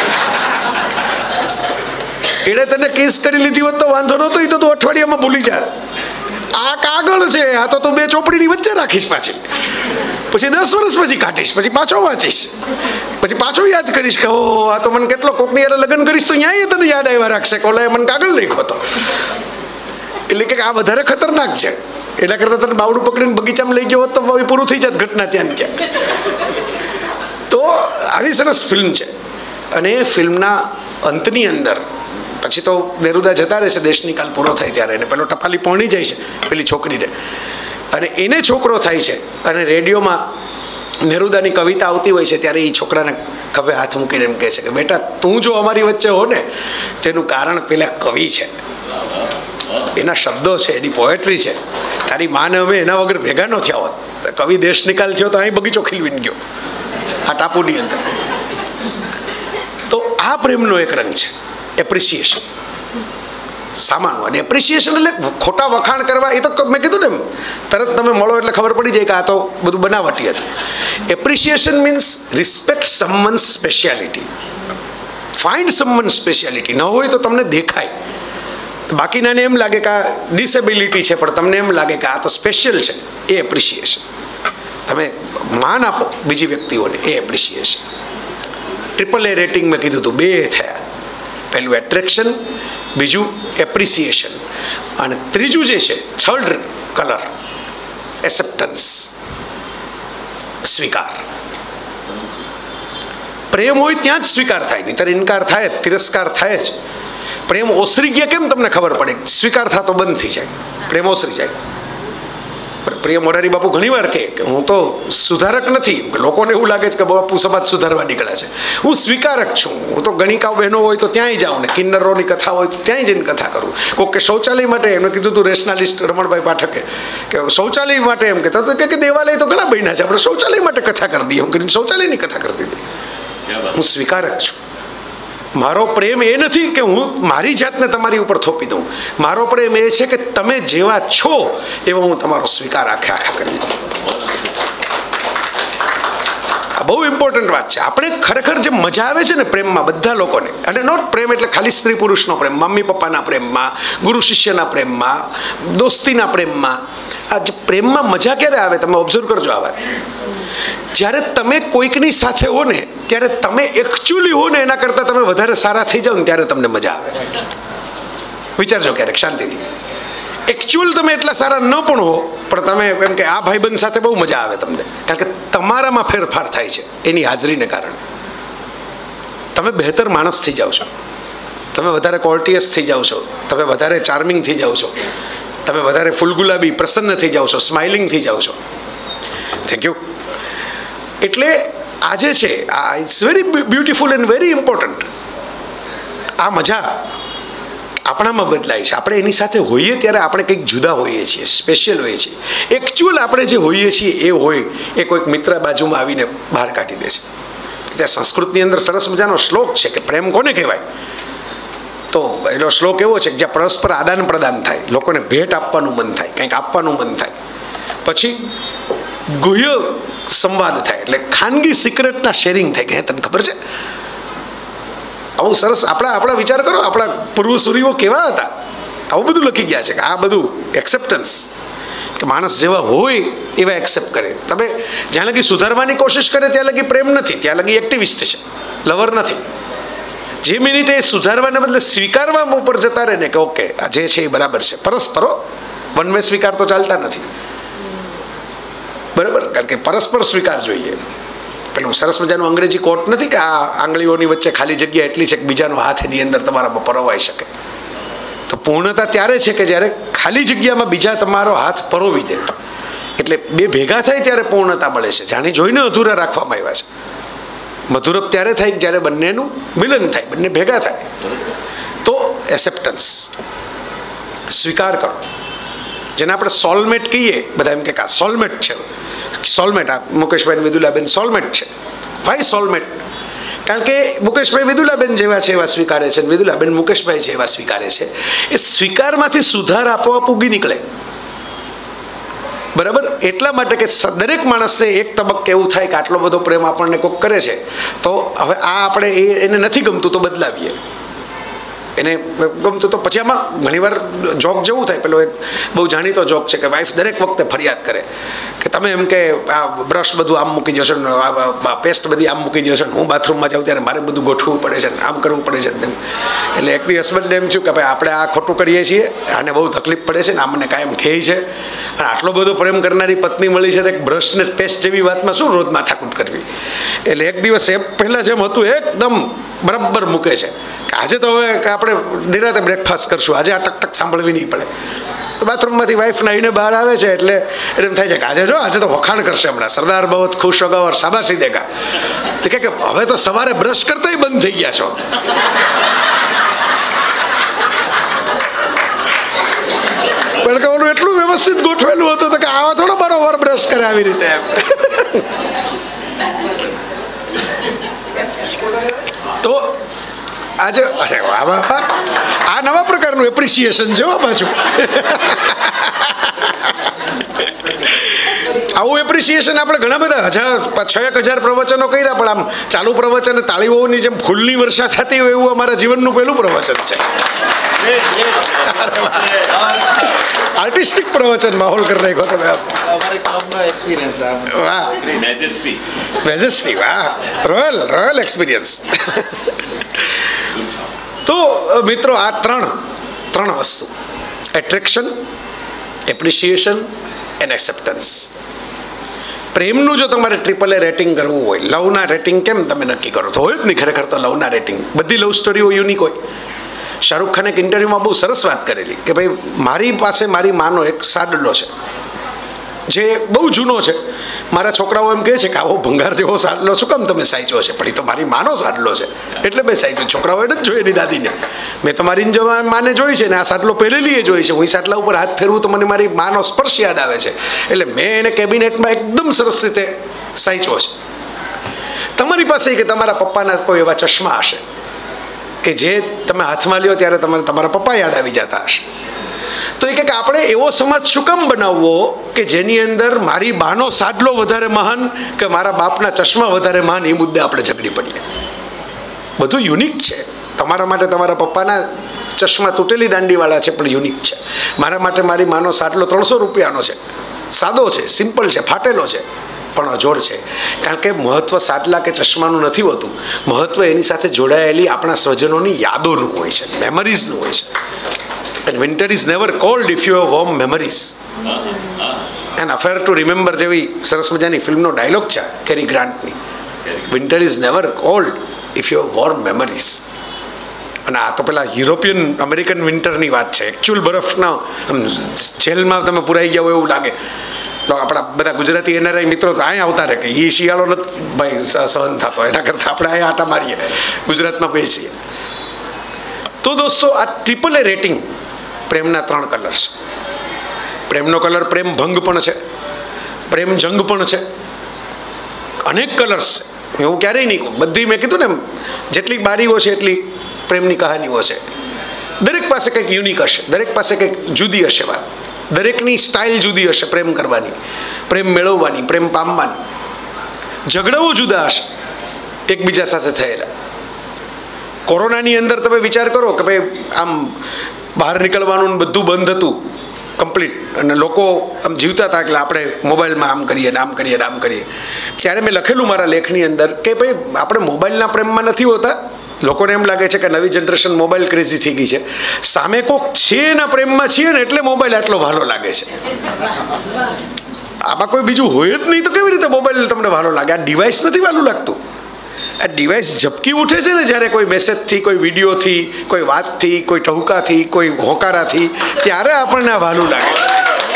એણે તને કિસ કરી લીધી હોત તો વાંધો નહોતો, એ તો તું અઠવાડિયામાં ભૂલી જાત. આ કાગળ છે, આ તો તું બે ચોપડીની વચ્ચે રાખીશ, પાછી 10 વર્ષ પછી કાઢીશ, પછી પાછો વાંચીશ, પછી પાછો યાદ કરીશ કે ઓ આ તો મને કેટલો કોકની યાર લગ્ન કરીશ તો અહીંયા તને યાદ આવ્યા રાખશે કે ઓલા મને કાગળ લખ્યો હતો. એટલે કે આ વધારે ખતરનાક છે. એના કરતાં તને બાવડું પકડીને બગીચામાં લઈ ગયો હોત તો પૂરું થઈ જાત ઘટના ત્યાં ત્યાં. તો આવી સરસ ફિલ્મ છે. અને ફિલ્મના અંતની અંદર પછી તો નેરુદા જતા રહે છે, દેશ નિકાલ પૂરો થાય ત્યારે એને પેલો ટપાલી પહોંચી જાય છે પેલી છોકરીને, અને એને છોકરો થાય છે. અને રેડિયોમાં નેરુદાની કવિતા આવતી હોય છે ત્યારે એ છોકરાને ખભે હાથ મૂકીને એમ કહે છે કે બેટા તું જો અમારી વચ્ચે હો ને તેનું કારણ પેલા કવિ છે, એના શબ્દો છે, એની પોએટ્રી છે. તારી માને અમે એના વગર ભેગા ન થયા હોત. કવિ દેશ નિકાલ થયો તો અહીં બગીચો ખીલવીને ગયો આ ટાપુની અંદર. તો આ પ્રેમનો એક રંગ છે, એપ્રિસિએશન. સામાનું. અને એપ્રિસિએશન એટલે ખોટા વખાણ કરવા, એ તો મેં કીધું ને તરત તમે મળો એટલે ખબર પડી જાય કે આ તો બધું બનાવટી હતું. Appreciation means respect someone speciality, find someone speciality. ન હોય તો તમને દેખાય, બાકીનાને એમ લાગે કે આ ડિસેબિલિટી છે, પણ તમને એમ લાગે કે આ તો સ્પેશિયલ છે, એ એપ્રિસિએશન. તમે માન આપો બીજી વ્યક્તિઓને, એ એપ્રિસિએશન. AAA રેટિંગ મેં કીધું હતું, 2 થયા. પહેલું એટ્રેક્શન, બીજું એપ્રિસિએશન, અને ત્રીજું જે છે થર્ડ કલર એસેપ્ટન્સ, સ્વીકાર. પ્રેમ હોય ત્યાં જ સ્વીકાર થાય, નહીંતર ઇનકાર થાય, તિરસ્કાર થાય જ. પ્રેમ ઓસરી ગયા કેમ તમને ખબર પડે? સ્વીકાર થતો બંધ થઈ જાય, પ્રેમ ઓસરી જાય. પ્રિય મોરારી બાપુ ઘણી વાર કહે કે હું તો સુધારક નથી. લોકોને એવું લાગે છે કે બાપુ સમાજ સુધારવા નીકળ્યા છે. હું સ્વીકારક છું. હું તો ગણિકાઓ બહેનો હોય તો ત્યાંય જાઉં ને કિન્નરોની કથા હોય તો ત્યાંય જઈને કથા કરું. કોઈક કે શૌચાલય માટે એમને કીધું હતું રેશનાલિસ્ટ રમણભાઈ પાઠકે કે શૌચાલય માટે એમ કહેતા તો કે દેવાલય તો ઘણા બન્યા છે, આપણે શૌચાલય માટે કથા કરી દઈએ. એમ કરીને શૌચાલયની કથા કરતી હતી. હું સ્વીકારક છું. મારો પ્રેમ એ નથી કે હું મારી જાતને તમારી ઉપર થોપી દઉં. મારો પ્રેમ એ છે કે તમે જેવા છો એવો હું તમારો સ્વીકાર આખા કરી દઉં. આ બહુ ઇમ્પોર્ટન્ટ વાત છે. આપણે ખરેખર જે મજા આવે છે ને પ્રેમમાં બધા લોકોને, અને નોટ પ્રેમ એટલે ખાલી સ્ત્રી પુરુષનો પ્રેમ, મમ્મી પપ્પાના પ્રેમમાં, ગુરુ શિષ્યના પ્રેમમાં, દોસ્તીના પ્રેમમાં, આ જે પ્રેમમાં મજા ક્યારે આવે તમે ઓબ્ઝર્વ કરજો આ વાત. જ્યારે તમે કોઈકની સાથે હો ને ત્યારે તમે એકચ્યુઅલી હો ને એના કરતાં તમે વધારે સારા થઈ જાઓ ને ત્યારે તમને મજા આવે. વિચારજો ક્યારેક શાંતિથી. એકચ્યુઅલ તમે એટલા સારા ન પણ હો પણ તમે એમ કે આ ભાઈબંધ સાથે બહુ મજા આવે તમને, કારણ કે તમારામાં ફેરફાર થાય છે એની હાજરીને કારણે. તમે બહેતર માણસ થઈ જાઓ છો, તમે વધારે કોર્ટિયસ થઈ જાઓ છો, તમે વધારે ચાર્મિંગ થઈ જાઓ છો, તમે વધારે ફૂલગુલાબી પ્રસન્ન થઈ જાઓ છો, સ્માઇલિંગ થઈ જાઓ છો. Thank you. એટલે આજે છે આ it's very beautiful and very important. આ મજા આપણામાં બદલાય છે. આપણે એની સાથે હોઈએ ત્યારે આપણે કંઈક જુદા હોઈએ છીએ, સ્પેશિયલ હોઈએ છીએ. એકચ્યુઅલ આપણે જે હોઈએ છીએ એ હોય એ કોઈક મિત્ર બાજુમાં આવીને બહાર કાઢી દે છે. ત્યાં સંસ્કૃતની અંદર સરસ મજાનો શ્લોક છે કે પ્રેમ કોને કહેવાય? તો એનો શ્લોક એવો છે કે જ્યાં પરસ્પર આદાન પ્રદાન થાય, લોકોને ભેટ આપવાનું મન થાય, કંઈક આપવાનું મન થાય, પછી ગુહ્ય સંવાદ થાય, એટલે ખાનગી સિક્રેટના શેરિંગ થાય કે તને ખબર છે આવું સરસ. આપણા વિચાર કરો, આપણા પૂર્વસૂરીઓ કેવા હતા, આવું બધું લખી ગયા છે કે આ બધું એક્સેપ્ટન્સ, કે માણસ જેવા હોય એવા એક્સેપ્ટ કરે. તમે જ્યાં લગી સુધારવાની કોશિશ કરે ત્યાં લગી પ્રેમ નથી, ત્યાં લગી એક્ટિવિસ્ટ છે, લવર નથી. જે મિનિટે એ સુધારવાને બદલે સ્વીકારવા ઉપર જતા રહે ને કે ઓકે આ જે છે એ બરાબર છે, પરસ્પરો વન વે સ્વીકાર તો ચાલતા નથી, બરાબર? કારણ કે પરસ્પર સ્વીકાર જોઈએ. પેલું સરસ મજાનું અંગ્રેજી કોટ નથી કે આ આંગળીઓની વચ્ચે ખાલી જગ્યા એટલી છે કે બીજાનો હાથ એની અંદર તમારામાં પરોવાઈ શકે. તો પૂર્ણતા ત્યારે છે કે જ્યારે ખાલી જગ્યામાં બીજા તમારો હાથ પરોવી દે, એટલે બે ભેગા થાય ત્યારે પૂર્ણતા મળે છે. જાણી જોઈને અધૂરા રાખવામાં આવ્યા છે. મધુરક ત્યારે થાય કે જ્યારે બંનેનું મિલન થાય, બંને ભેગા થાય. તો એક્સેપ્ટન્સ, સ્વીકાર કરો. જેને આપણે સોલમેટ કહીએ, બધા એમ કે આ સોલમેટ છે, સોલમેટ. આ મુકેશભાઈ વિદુલાબેન સોલમેટ છે. ભાઈ સોલમેટ, કારણ કે મુકેશભાઈ વિદુલાબેન જેવા છે એવા સ્વીકારે છે, વિદુલાબેન મુકેશભાઈ છે એવા સ્વીકારે છે. એ સ્વીકારમાંથી સુધાર આપોઆપ ઉગી નીકળે, બરાબર? એટલા માટે કે દરેક માણસને એક તબક્કે એવું થાય કે આટલો બધો પ્રેમ આપણને કોક કરે છે તો હવે આ આપણે એને નથી ગમતું તો બદલાવીએ, એને ગમતું તો પછી. આમાં ઘણીવાર જોક જેવું થાય, પેલો એક બહુ જાણીતો જોક છે કે વાઈફ દરેક વખતે ફરિયાદ કરે કે તમે એમ કે આ બ્રશ બધું આમ મૂકી દો છો ને, આ પેસ્ટ બધી આમ મૂકી દો છો ને, હું બાથરૂમમાં જાઉં ત્યારે મારે બધું ગોઠવવું પડે છે ને, આમ કરવું પડે છે ને તેમ. એટલે એક દી હસબન્ડને એમ થયું કે ભાઈ આપણે આ ખોટું કરીએ છીએ, આને બહુ તકલીફ પડે છે ને, આ મને કાયમ કહે છે, અને આટલો બધો પ્રેમ કરનારી પત્ની મળી છે તો એક બ્રશ ને પેસ્ટ જેવી વાતમાં શું રોજ માથાકૂટ કરવી. એટલે એક દિવસ એ પહેલાં જેમ હતું એકદમ બરાબર મૂકે છે કે આજે તો હવે આપણે નિરાતે બ્રેકફાસ્ટ કરશું, આજે આ ટક ટક સાંભળવી નહીં પડે. તો બાથરૂમમાંથી વાઈફ નાહીને બહાર આવે છે એટલે એમ થાય છે કે આજે જો આજે તો વખાણ કરશે, હમણાં સરદાર બહુ ખુશ હોગા ઓર શાબાશી દેગા. તો કે હવે તો સવારે બ્રશ કરતાય બંધ થઈ ગયા છો. પણ કે ઓલું એટલું વ્યવસ્થિત ગોઠવેલું હતું તો કે આવા થોડો બરોબર બ્રશ કરે આવી રીતે એમ. તો આજે અરે વાહ, આ નવા પ્રકારનું એપ્રિસિએશન છે પાછું. આવું એપ્રિસિએશન આપણે ઘણા બધા 1000 પ્રવચનો કર્યા, પણ આમ ચાલુ પ્રવચન તાળીઓની જેમ ફૂલની વર્ષા થતી હોય એવું અમારા જીવનનું પહેલું પ્રવચન છે. આર્ટિસ્ટિક પ્રવચન માહોલ કરી નાખ્યો તમે. વાહ મેજેસ્ટી, વાહ, રોયલ એક્સપિરિયન્સ. તો મિત્રો આ ત્રણ વસ્તુ, એટ્રેક્શન, એપ્રિસિએશન એન્ડ એક્સેપ્ટન્સ, પ્રેમનું જો તમારે AAA રેટિંગ કરવું હોય, લવના રેટિંગ કેમ તમે નક્કી કરો? તો હોય જ નહીં ખરેખર તો લવના રેટિંગ. બધી લવ સ્ટોરીઓ યુનિક હોય. શાહરૂખ ખાને એક ઇન્ટરવ્યુમાં બહુ સરસ વાત કરેલી કે ભાઈ મારી પાસે મારી માનો એક સાડલો છે જે બહુ જૂનો છે. મારા છોકરાઓ એમ કહે છે કે આવો ભંગાર જેવો સાડલો શું કામ તમે સાચો છે? પણ એ તો મારી માનો સાડલો છે એટલે મેં સાચ્યો. છોકરાઓ એને જ જોઈએ એની દાદીને. મેં તો મારી માને જોઈ છે ને આ સાડલો પહેરેલી જોઈ છે. હું સાડલા ઉપર હાથ ફેરવું તો મને મારી માનો સ્પર્શ યાદ આવે છે. એટલે મેં એને કેબિનેટમાં એકદમ સરસ રીતે સાચ્યો છે. તમારી પાસે કે તમારા પપ્પાના કોઈ એવા ચશ્મા હશે કે જે તમે હાથમાં લ્યો ત્યારે તમારા પપ્પા યાદ આવી જતા હશે. તો એ કે આપણે એવો સમાજ શું કામ બનાવવો કે જેની અંદર મારી બાનો સાડલો વધારે મહાન કે મારા બાપના ચશ્મા વધારે મહાન, એ મુદ્દે આપણે ઝઘડી પડીએ. બધું યુનિક છે. તમારા માટે તમારા પપ્પાના ચશ્મા તૂટેલી દાંડીવાળા છે પણ યુનિક છે. મારા માટે મારી માનો સાડલો 300 રૂપિયાનો છે, સાદો છે, સિમ્પલ છે, ફાટેલો છે, પણ અજોડ છે. કારણ કે મહત્વ સાડલા કે ચશ્માનું નથી હોતું. મહત્વ એની સાથે જોડાયેલી આપણા સ્વજનોની યાદોનું હોય છે, મેમરીઝનું હોય છે. And winter is never cold if you have warm memories. An affair to remember જેવી સરસ મજાની ફિલ્મનો ડાયલોગ છે કેરી ગ્રાન્ટની. Winter is never cold if you have warm memories. અને આ તો પેલા યુરોપિયન અમેરિકન વિન્ટરની વાત છે. એકચ્યુઅલ બરફના જેલમાં તમે પુરાઈ ગયા હોય એવું લાગે. આપણા બધા ગુજરાતી NRI મિત્રો તો અહીંયા આવતા રહે કે એ શિયાળો નથી ભાઈ સહન થતો, એના કરતાં આપણે અહીંયા આટા મારીએ, ગુજરાતમાં બેસીએ. તો દોસ્તો આ AAA રેટિંગ પ્રેમના 3 કલર છે. પ્રેમનો કલર પ્રેમ ભંગ પણ છે, પ્રેમ જંગ પણ છે, અનેક કલર્સ છે. એવું ક્યારેય નહીં કહું. બધી મેં કીધું ને જેટલી બારીઓ છે એટલી પ્રેમની કહાનીઓ છે. દરેક પાસે કંઈક યુનિક હશે, દરેક પાસે કંઈક જુદી હશે વાત. દરેકની સ્ટાઇલ જુદી હશે પ્રેમ કરવાની, પ્રેમ મેળવવાની, પ્રેમ પામવાની. ઝઘડાઓ જુદા હશે એકબીજા સાથે થયેલા. કોરોનાની અંદર તમે વિચાર કરો કે ભાઈ આમ બહાર નીકળવાનું બધું બંધ હતું કમ્પ્લીટ, અને લોકો આમ જીવતા હતા એટલે આપણે મોબાઈલમાં આમ કરીએ ને આમ કરીએ ને આમ કરીએ. ત્યારે મેં લખેલું મારા લેખની અંદર કે ભાઈ આપણે મોબાઈલના પ્રેમમાં નથી હોતા. લોકોને એમ લાગે છે કે નવી જનરેશન મોબાઈલ ક્રેઝી થઈ ગઈ છે. સામે કોક છે એના પ્રેમમાં છીએ ને એટલે મોબાઈલ આટલો ભાલો લાગે છે. આમાં કોઈ બીજું હોય જ નહીં તો કેવી રીતે મોબાઈલ તમને ભાલો લાગે? આ ડિવાઇસ નથી ભાલું લાગતું. આ ડિવાઇસ ઝબકી ઉઠે છે ને જ્યારે કોઈ મેસેજથી, કોઈ વિડીયોથી, કોઈ વાતથી, કોઈ ટહુકાથી, કોઈ હોકારાથી, ત્યારે આપણને આ ભાલું લાગે છે.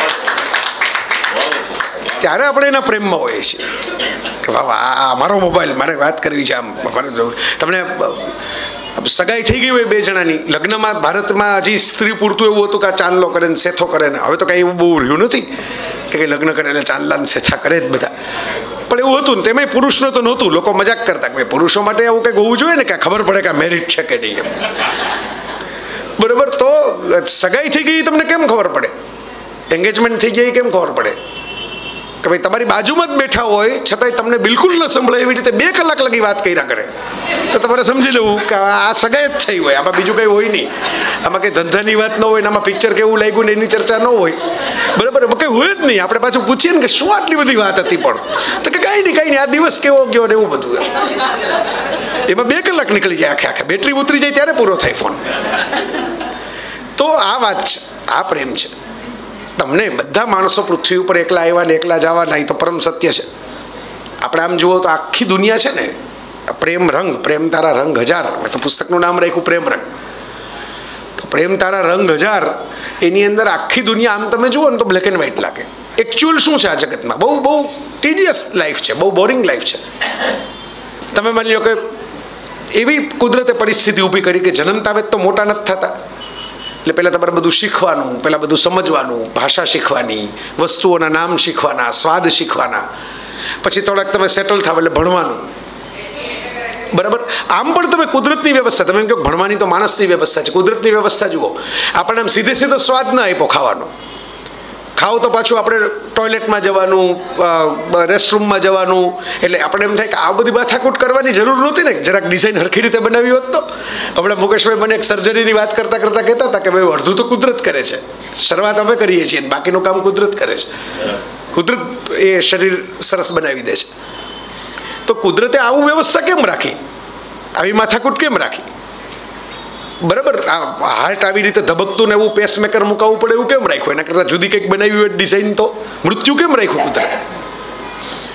ત્યારે આપણે એના પ્રેમમાં હોઈએ છીએ કે વાહ આ મારો મોબાઈલ, મારે વાત કરવી છે. આમ તમને સગાઈ થઈ ગઈ હોય 2 જણાની, લગ્નમાં ભારતમાં હજી સ્ત્રી પૂરતું એવું હતું કે આ ચાંદલો કરે ને સેથો કરે ને. હવે તો કાંઈ એવું બહુ રહ્યું નથી કે લગ્ન કરે એટલે ચાંદલા ને સેથા કરે જ બધા. પણ એવું હતું ને તેમાંય પુરુષનો તો નહોતું. લોકો મજાક કરતા કે પુરુષો માટે આવું કંઈક હોવું જોઈએ ને કે ખબર પડે કે મેરિટ છે કે નહીં એમ. બરોબર. તો સગાઈ થઈ ગઈ તમને કેમ ખબર પડે? એંગેજમેન્ટ થઈ ગઈ કેમ ખબર પડે? કે ભાઈ તમારી બાજુમાં જ બેઠા હોય છતાંય તમને બિલકુલ ન સંભળાય એવી રીતે 2 કલાક લગી વાત કર્યા કરે તો તમારે સમજી લેવું કે આ સગાઈ જ થઈ હોય. આમાં બીજું કંઈ હોય નહીં. આમાં કંઈ ધંધાની વાત ન હોય ને આમાં પિક્ચર કેવું લાગ્યું ને એની ચર્ચા ન હોય. બરાબર. એમાં કંઈ હોય જ નહીં. આપણે પાછું પૂછીએ ને કે શું આટલી બધી વાત હતી, પણ તો કે કાંઈ નહીં આ દિવસ કેવો ગયો ને એવું બધું. એમાં 2 કલાક નીકળી જાય આખે બેટરી ઉતરી જાય ત્યારે પૂરો થાય ફોન. તો આ વાત છે, આ પ્રેમ છે. તમને બધા માણસો પૃથ્વી ઉપર એકલા આવ્યા ને એકલા જવાના, એ તો પરમ સત્ય છે. આપણે આમ જુઓ તો આખી દુનિયા છે ને પ્રેમ રંગ, પ્રેમ તારા રંગ હજાર, તો પુસ્તકનું નામ રાખ્યું પ્રેમ રંગ. તો પ્રેમ તારા રંગ હજાર એની અંદર આખી દુનિયા આમ તમે જુઓ ને તો બ્લેક એન્ડ વ્હાઇટ લાગે. એકચ્યુઅલ શું છે આ જગતમાં? બહુ ટીડિયસ લાઈફ છે, બહુ બોરિંગ લાઈફ છે. તમે માની લો કે એવી કુદરતે પરિસ્થિતિ ઊભી કરી કે જન્મતા વેત તો મોટા નથી થતા. એટલે પહેલાં તમારે બધું શીખવાનું, પહેલાં બધું સમજવાનું, ભાષા શીખવાની, વસ્તુઓના નામ શીખવાના, સ્વાદ શીખવાના, પછી થોડાક તમે સેટલ થાવ એટલે ભણવાનું. બરાબર. આમ પણ તમે કુદરતની વ્યવસ્થા, તમે એમ કહો ભણવાની તો માણસની વ્યવસ્થા છે, કુદરતની વ્યવસ્થા જુઓ. આપણને આમ સીધો સ્વાદ ના આપ્યો ખાવાનો. ખાવ તો પાછું આપણે ટોયલેટમાં જવાનું, રેસ્ટરૂમમાં જવાનું. એટલે આપણે એમ થાય કે આ બધી માથાકૂટ કરવાની જરૂર નહોતી ને, જરાક ડિઝાઇન હરખી રીતે બનાવી હોત તો. હમણાં મુકેશભાઈ મને એક સર્જરીની વાત કરતાં કહેતા હતા કે ભાઈ અડધું તો કુદરત કરે છે, શરૂઆત અમે કરીએ છીએ, બાકીનું કામ કુદરત કરે છે. કુદરત એ શરીર સરસ બનાવી દે છે. તો કુદરતે આવું વ્યવસ્થા કેમ રાખી? આવી માથાકૂટ કેમ રાખી? બરાબર. હાર્ટ આવી રીતે ધબકતું ને એવું પેસમેકર મુકાવવું પડે એવું કેમ રાખ્યું? એના કરતાં જુદી કંઈક બનાવી હોય ડિઝાઇન તો. મૃત્યુ કેમ રાખ્યું કુદરત?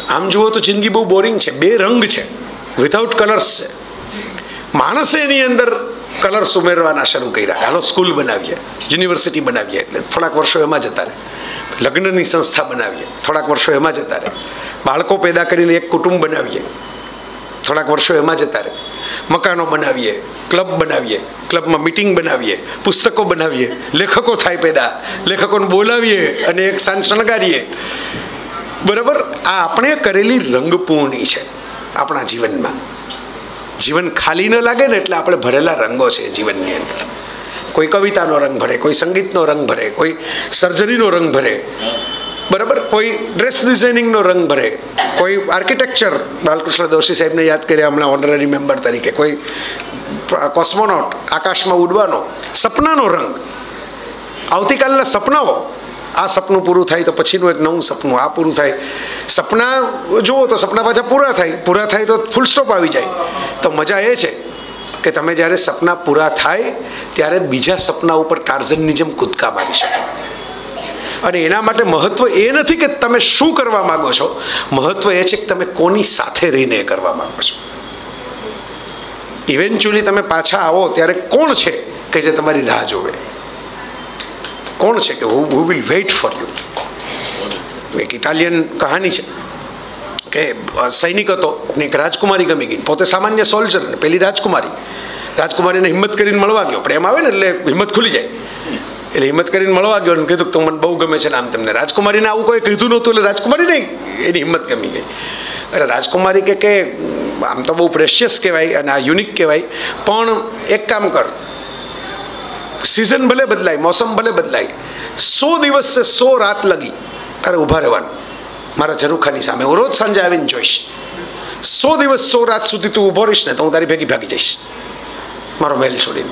આમ જુઓ તો જિંદગી બહુ બોરિંગ છે. બે રંગ છે, વિધાઉટ કલર્સ છે. માણસે એની અંદર કલર્સ ઉમેરવાના શરૂ કર્યા. હાલો સ્કૂલ બનાવીએ, યુનિવર્સિટી બનાવીએ, એટલે થોડાક વર્ષો એમાં જતા રહે. લગ્નની સંસ્થા બનાવીએ, થોડાક વર્ષો એમાં જતા રહે. બાળકો પેદા કરીને એક કુટુંબ બનાવીએ, થોડાક વર્ષો એમાં જતા રહે. મકાનો બનાવીએ, ક્લબ બનાવીએ, ક્લબમાં મિટિંગ બનાવીએ, પુસ્તકો બનાવીએ, લેખકો થાય પેદા, લેખકોને બોલાવીએ અને એક સાંજ શણગારીએ. બરાબર, આ આપણે કરેલી રંગપૂર્ણી છે આપણા જીવનમાં. જીવન ખાલી ન લાગે ને એટલે આપણે ભરેલા રંગો છે જીવનની અંદર. કોઈ કવિતાનો રંગ ભરે, કોઈ સંગીતનો રંગ ભરે, કોઈ સર્જરીનો રંગ ભરે, બરાબર, કોઈ ડ્રેસ ડિઝાઇનિંગનો રંગ ભરે, કોઈ આર્કિટેક્ચર, બાલકૃષ્ણ દોશી સાહેબને યાદ કર્યા હમણાં ઓનરરી મેમ્બર તરીકે, કોઈ કોસ્મોનોટ, આકાશમાં ઉડવાનો, સપનાનો રંગ, આવતીકાલના સપનાઓ. આ સપનું પૂરું થાય તો પછીનું એક નવું સપનું, આ પૂરું થાય. સપના જુઓ તો સપના પાછા પૂરા થાય તો ફૂલ સ્ટોપ આવી જાય. તો મજા એ છે કે તમે જ્યારે સપના પૂરા થાય ત્યારે બીજા સપના ઉપર ટાર્ઝનની જેમ કૂદકા મારી શકો. અને એના માટે મહત્વ એ નથી કે તમે શું કરવા માંગો છો, મહત્વ એ છે કે તમે કોની સાથે રહીને એ કરવા માંગો છો. ઇવેન્ચ્યુઅલી તમે પાછા આવો ત્યારે કોણ છે કે જે તમારી રાહ જોવે, કોણ છે કે who will wait for you. એક ઇટાલિયન કહાની છે કે સૈનિક હતો ને એક રાજકુમારી ગમી ગઈ. પોતે સામાન્ય સોલ્જર ને પેલી રાજકુમારીને હિંમત કરીને મળવા ગયો. પ્રેમ આવે ને એટલે હિંમત ખુલી જાય. એટલે હિંમત કરીને મળવા ગયો અને કીધું કે મને બહુ ગમે છે ને આમ તમને. રાજકુમારીને આવું કોઈ કીધું નહોતું એટલે રાજકુમારી નહીં, એની હિંમત ગમી ગઈ. એટલે રાજકુમારી કે આમ તો બહુ પ્રેશિયસ કહેવાય અને આ યુનિક કહેવાય, પણ એક કામ કર, સિઝન ભલે બદલાય, મોસમ ભલે બદલાય, 100 દિવસ છે 100 રાત લગી તારે ઊભા રહેવાનું મારા ઝરૂખાની સામે. હું રોજ સાંજે આવીને જોઈશ. 100 દિવસ 100 રાત સુધી તું ઊભો રહીશ ને તો હું તારી ભેગી ભાગી જઈશ મારો મહેલ છોડીને.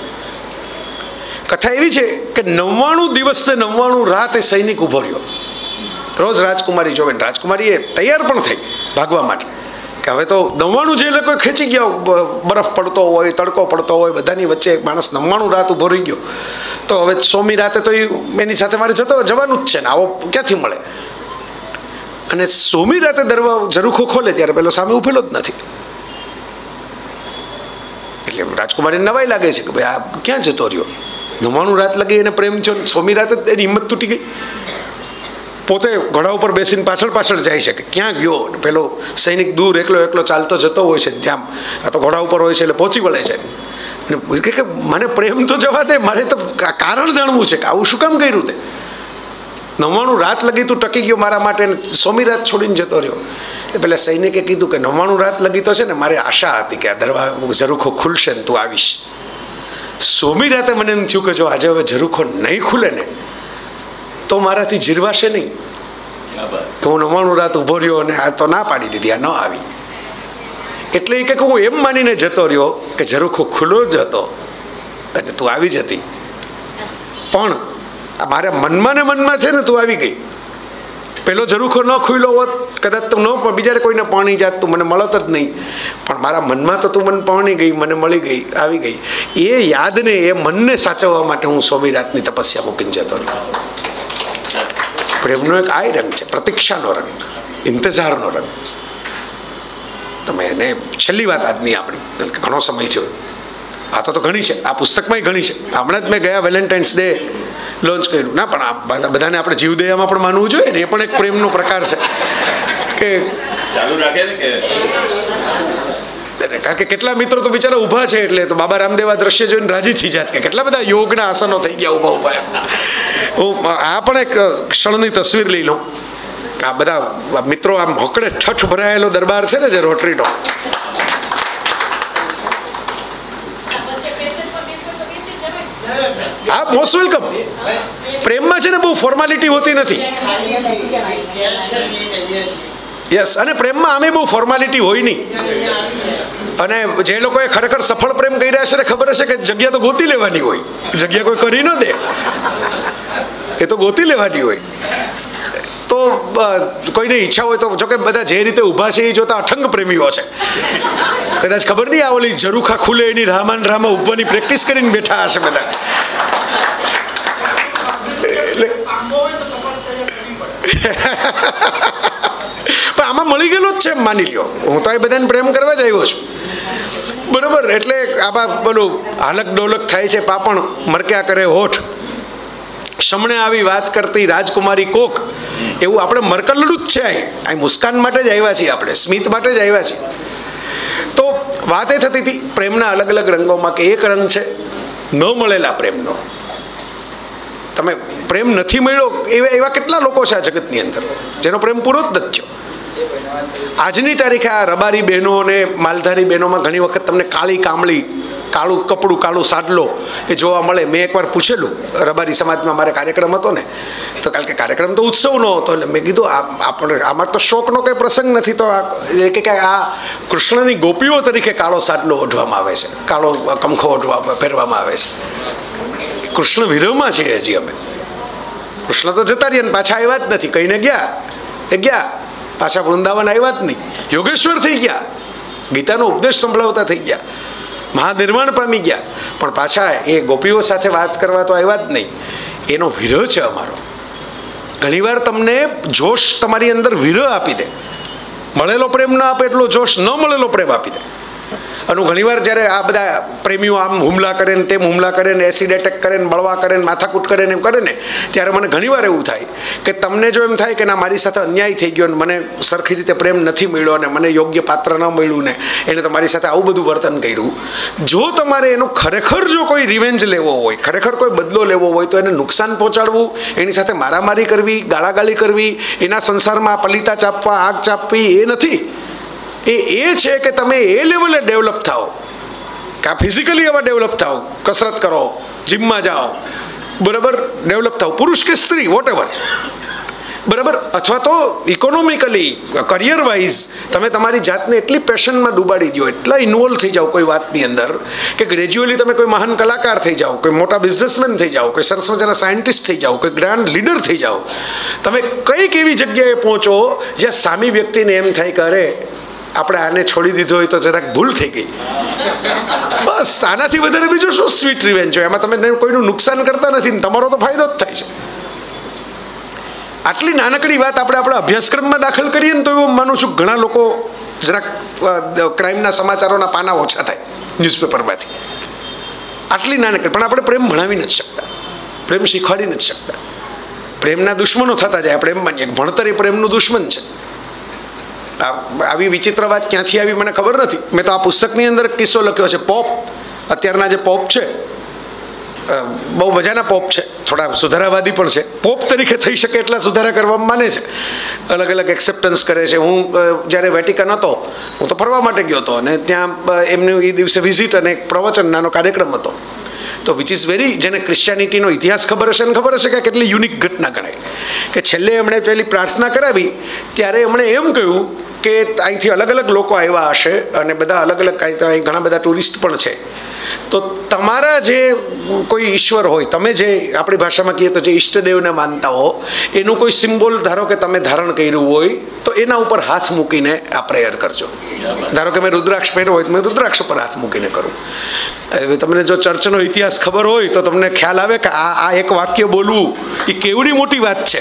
કથા એવી છે કે 99 દિવસ ને 99 રાત એ સૈનિક ઊભો રહ્યો. રોજ રાજકુમારી જોવે ને રાજકુમારી એ તૈયાર પણ થઈ ભાગવા માટે કે હવે તો 99 જે લોકો ખેંચી ગયા, બરફ પડતો હોય, તડકો પડતો હોય, બધાની વચ્ચે માણસ 99 રાત ઊભો રહી ગયો, તો હવે 100મી રાતે તો એની સાથે મારે જવાનું જ છે ને, આવો ક્યાંથી મળે. અને 100મી રાતે ઝરૂખો ખોલે ત્યારે પેલો સામે ઉભેલો જ નથી. એટલે રાજકુમારીને નવાઈ લાગે છે કે ભાઈ આ ક્યાં જતો રહ્યો. 99 રાત લગી એને પ્રેમ થયો, 100મી રાતે એની હિંમત તૂટી ગઈ. પોતે ઘોડા ઉપર બેસીને પાછળ જાય છે કે ક્યાં ગયો. પેલો સૈનિક દૂર એકલો ચાલતો જતો હોય છે, ત્યાં આ તો ઘોડા ઉપર હોય છે એટલે પહોંચી વળે છે. અને કે મને પ્રેમ તો જવા દે, મારે તો કારણ જાણવું છે કે આવું શું કામ કર્યું તે. 99 રાત લગી તું ટકી ગયો મારા માટે, 100મી રાત છોડીને જતો રહ્યો. એટલે પેલા સૈનિકે કીધું કે 99 રાત લગી તો છે ને મારી આશા હતી કે આ ઝરૂખો ખુલશે ને તું આવીશ. 100મી રાતે મને એમ થયું કે જો આજે હવે ઝરૂખો નહીં ખુલે ને તો મારાથી જીરવાશે નહીં. કે હું 99 રાત ઊભો રહ્યો અને આ તો ના પાડી દીધી, આ ન આવી. એટલે એ કે હું એમ માનીને જતો રહ્યો કે ઝરૂખો ખુલ્લો જ હતો અને તું આવી જ હતી, પણ મારા મનમાં છે ને તું આવી ગઈ. પેલો ઝરૂખો ન ખુલ્લો હોત કદાચ તું ન બીજા કોઈને પાણી જાત, તું મને મળત જ નહીં, પણ મારા મનમાં તો તું મને પાણી ગઈ, મને મળી ગઈ, આવી ગઈ. એ યાદને, એ મનને સાચવવા માટે હું 100મી રાતની તપસ્યા મૂકીને જતો રહ્યો. પ્રેમનો એક આ રંગ છે, પ્રતીક્ષાનો રંગ, ઇંતજારનો રંગ. તમે એને છેલ્લી વાત આજની આપણી, ઘણો સમય થયો, આ તો ઘણી છે, આ પુસ્તકમાં ઘણી છે. હમણાં જ મેં ગયા વેલેન્ટાઇન્સ ડે લોન્ચ કર્યું. ના પણ આ બધાને આપણે જીવદયામાં પણ માનવું જોઈએ ને, એ પણ એક પ્રેમનો પ્રકાર છે કે ચાલુ રાખે ને કે. કારણ કે કેટલા મિત્રો તો બિચારા ઊભા છે એટલે તો બાબા રામદેવ આ દ્રશ્ય જોઈને રાજી થઈ જાત કે કેટલા બધા યોગના આસનો થઈ ગયા ઊભા. હું આ પણ એક ક્ષણની તસવીર લઈ લઉં. આ બધા મિત્રો આમ હોકડે ઠઠ ભરાયેલો દરબાર છે ને જે રોટરીનો, હા મોસ્ટ વેલકમ. પ્રેમમાં છે ને બહુ ફોર્માલિટી હોતી નથી. યસ, અને પ્રેમમાં આમે બહુ ફોર્માલિટી હોય નહીં. અને જે લોકોએ ખરેખર સફળ પ્રેમ કર્યા છે ને ખબર હશે કે જગ્યા તો ગોતી લેવાની હોય, જગ્યા કોઈ કરી ન દે, એ તો ગોતી લેવાની હોય. તો કોઈની ઈચ્છા હોય તો, જોકે બધા જે રીતે ઊભા છે એ જોતા અઠંગ પ્રેમીઓ છે. કદાચ ખબર નહીં આ ઓલી ઝરૂખા ખુલે એની રામાન રામા ઉભવાની પ્રેક્ટિસ કરીને બેઠા હશે બધા. એટલે પણ આમાં મળી ગયેલો જ છે એમ માની લ્યો. હું તો એ બધાને પ્રેમ કરવા જ આવ્યો છું, બરોબર. એટલે આમાં બોલું હાલક ડોલક થાય છે પાપણ મરક્યા કરે હોઠ, શમણે આવી વાત કરતી રાજકુમારી કોક, એવું આપણે મરકલડું જ છે. અહીં મુસ્કાન માટે જ આવ્યા છીએ, આપણે સ્મિત માટે જ આવ્યા છીએ. તો વાત એ થતી હતી પ્રેમના અલગ અલગ રંગોમાં કે એક રંગ છે ન મળેલા પ્રેમનો. તમે પ્રેમ નથી મળ્યો એવા કેટલા લોકો છે આ જગતની અંદર જેનો પ્રેમ પૂરો જ નથી થયો. આજની તારીખે આ રબારી બહેનો અને માલધારી બહેનોમાં ઘણી વખત તમને કાળી કામળી, કાળું કપડું, કાળું સાડલો એ જોવા મળે. મેં એકવાર પૂછેલું રબારી સમાજમાં, મારે કાર્યક્રમ હતો ને, તો કારણ કે કાર્યક્રમ તો ઉત્સવનો હતો, એટલે મેં કીધું આપણે આમાં તો શોકનો કંઈ પ્રસંગ નથી, તો કે આ કૃષ્ણની ગોપીઓ તરીકે કાળો સાડલો ઓઢવામાં આવે છે, કાળો કમખો પહેરવામાં આવે છે. કૃષ્ણ વિરહમાં છે હજી અમે. કૃષ્ણ તો જતા રહ્યા ને પાછા આવ્યા જ નથી, કહીને ગયા પાછા વૃંદાવન આવ્યા જ નહીં, યોગેશ્વર થઈ ગયા, ગીતાનો ઉપદેશ સંભળાવતા થઈ ગયા, મહાનિર્વાણ પામી ગયા, પણ પાછા એ ગોપીઓ સાથે વાત કરવા તો આવ્યા જ નહીં. એનો વિરહ છે અમારો. ઘણીવાર તમને જોશ તમારી અંદર વિરહ આપી દે, મળેલો પ્રેમ ના આપે એટલો જોશ ન મળેલો પ્રેમ આપી દે. અને ઘણીવાર જ્યારે આ બધા પ્રેમીઓ આમ હુમલા કરે ને તેમ હુમલા કરે ને એસિડ એટેક કરે ને બળવા કરે ને માથાકૂટ કરે ને એમ કરે ને, ત્યારે મને ઘણીવાર એવું થાય કે તમને જો એમ થાય કે ના મારી સાથે અન્યાય થઈ ગયો ને મને સરખી રીતે પ્રેમ નથી મળ્યો અને મને યોગ્ય પાત્ર ન મળ્યું ને એને તો મારી સાથે આવું બધું વર્તન કર્યું. જો તમારે એનું ખરેખર જો કોઈ રિવેન્જ લેવો હોય, ખરેખર કોઈ બદલો લેવો હોય, તો એને નુકસાન પહોંચાડવું, એની સાથે મારામારી કરવી, ગાળાગાળી કરવી, એના સંસારમાં પલિતા ચાપવા, આગ ચાપવી, એ નથી. એ છે કે તમે એ લેવલે ડેવલપ થાઓ, કે આ ફિઝિકલી એવા ડેવલપ થાઓ, કસરત કરો, જીમમાં જાઓ, બરાબર, ડેવલપ થાઓ, પુરુષ કે સ્ત્રી વોટ એવર, બરાબર. અથવા તો ઇકોનોમિકલી, કરિયર વાઇઝ તમે તમારી જાતને એટલી પેશનમાં ડૂબાડી દો, એટલા ઇન્વોલ્વ થઈ જાઓ કોઈ વાતની અંદર કે ગ્રેજ્યુઅલી તમે કોઈ મહાન કલાકાર થઈ જાઓ, કોઈ મોટા બિઝનેસમેન થઈ જાઓ, કોઈ સરસ મજાના સાયન્ટિસ્ટ થઈ જાઓ, કોઈ ગ્રાન્ડ લીડર થઈ જાઓ. તમે કંઈક એવી જગ્યાએ પહોંચો જ્યાં સામી વ્યક્તિને એમ થાય કે અરે આપણે આને છોડી દીધો હોય તો જરાક ભૂલ થઈ ગઈ. બસ આનાથી વધારે બીજું શું સ્વીટ રિવેન્જ હોય? એમાં તમે કોઈનું નુકસાન કરતા નથી ને તમારો તો ફાયદો જ થાય છે. આટલી નાનકડી વાત આપણે આપણા અભ્યાસક્રમમાં દાખલ કરીએ ને તો એવું માનું છું ઘણા લોકો જરાક ક્રાઇમના સમાચારોના પાના ઓછા થાય ન્યૂઝપેપરમાંથી. આટલી નાનકડી, પણ આપણે પ્રેમ ભણાવી નથી શકતા, પ્રેમ શીખવાડી નથી શકતા. પ્રેમના દુશ્મનો થતા જાય. આપણે એમ માનીએ ભણતર એ પ્રેમનું દુશ્મન છે. આવી વિચિત્ર વાત ક્યાંથી આવી મને ખબર નથી. મેં તો આ પુસ્તકની અંદર કિસ્સો લખ્યો છે. પોપ, અત્યારના જે પોપ છે, બહુ મજાના પોપ છે, થોડા સુધારાવાદી પણ છે. પોપ તરીકે થઈ શકે એટલા સુધારા કરવામાં માને છે, અલગ અલગ એક્સેપ્ટન્સ કરે છે. હું જ્યારે વેટિકન હતો, હું તો ફરવા માટે ગયો હતો અને ત્યાં એમનું એ દિવસે વિઝિટ અને એક પ્રવચન નાનો કાર્યક્રમ હતો. તો વિચ ઇઝ વેરી, જેને ક્રિશ્ચિયાનિટીનો ઇતિહાસ ખબર હશે ને ખબર હશે કે કેટલી યુનિક ઘટના ગણાય કે છેલ્લે એમણે પેલી પ્રાર્થના કરાવી ત્યારે એમણે એમ કહ્યું કે અહીંથી અલગ અલગ લોકો આવ્યા હશે અને બધા અલગ અલગ અહીં ઘણા બધા ટુરિસ્ટ પણ છે. તો તમારા જે કોઈ ઈશ્વર હોય, તમે જે આપણી ભાષામાં કહીએ તો જે ઈષ્ટદેવને માનતા હો, એનું કોઈ સિમ્બોલ ધારો કે તમે ધારણ કર્યું હોય તો એના ઉપર હાથ મૂકીને આ પ્રેયર કરજો. ધારો કે મેં રુદ્રાક્ષ પહેર્યો હોય તો મેં રુદ્રાક્ષ ઉપર હાથ મૂકીને કરું. હવે તમને જો ચર્ચનો ઇતિહાસ ખબર હોય તો તમને ખ્યાલ આવે કે આ એક વાક્ય બોલવું એ કેવડી મોટી વાત છે.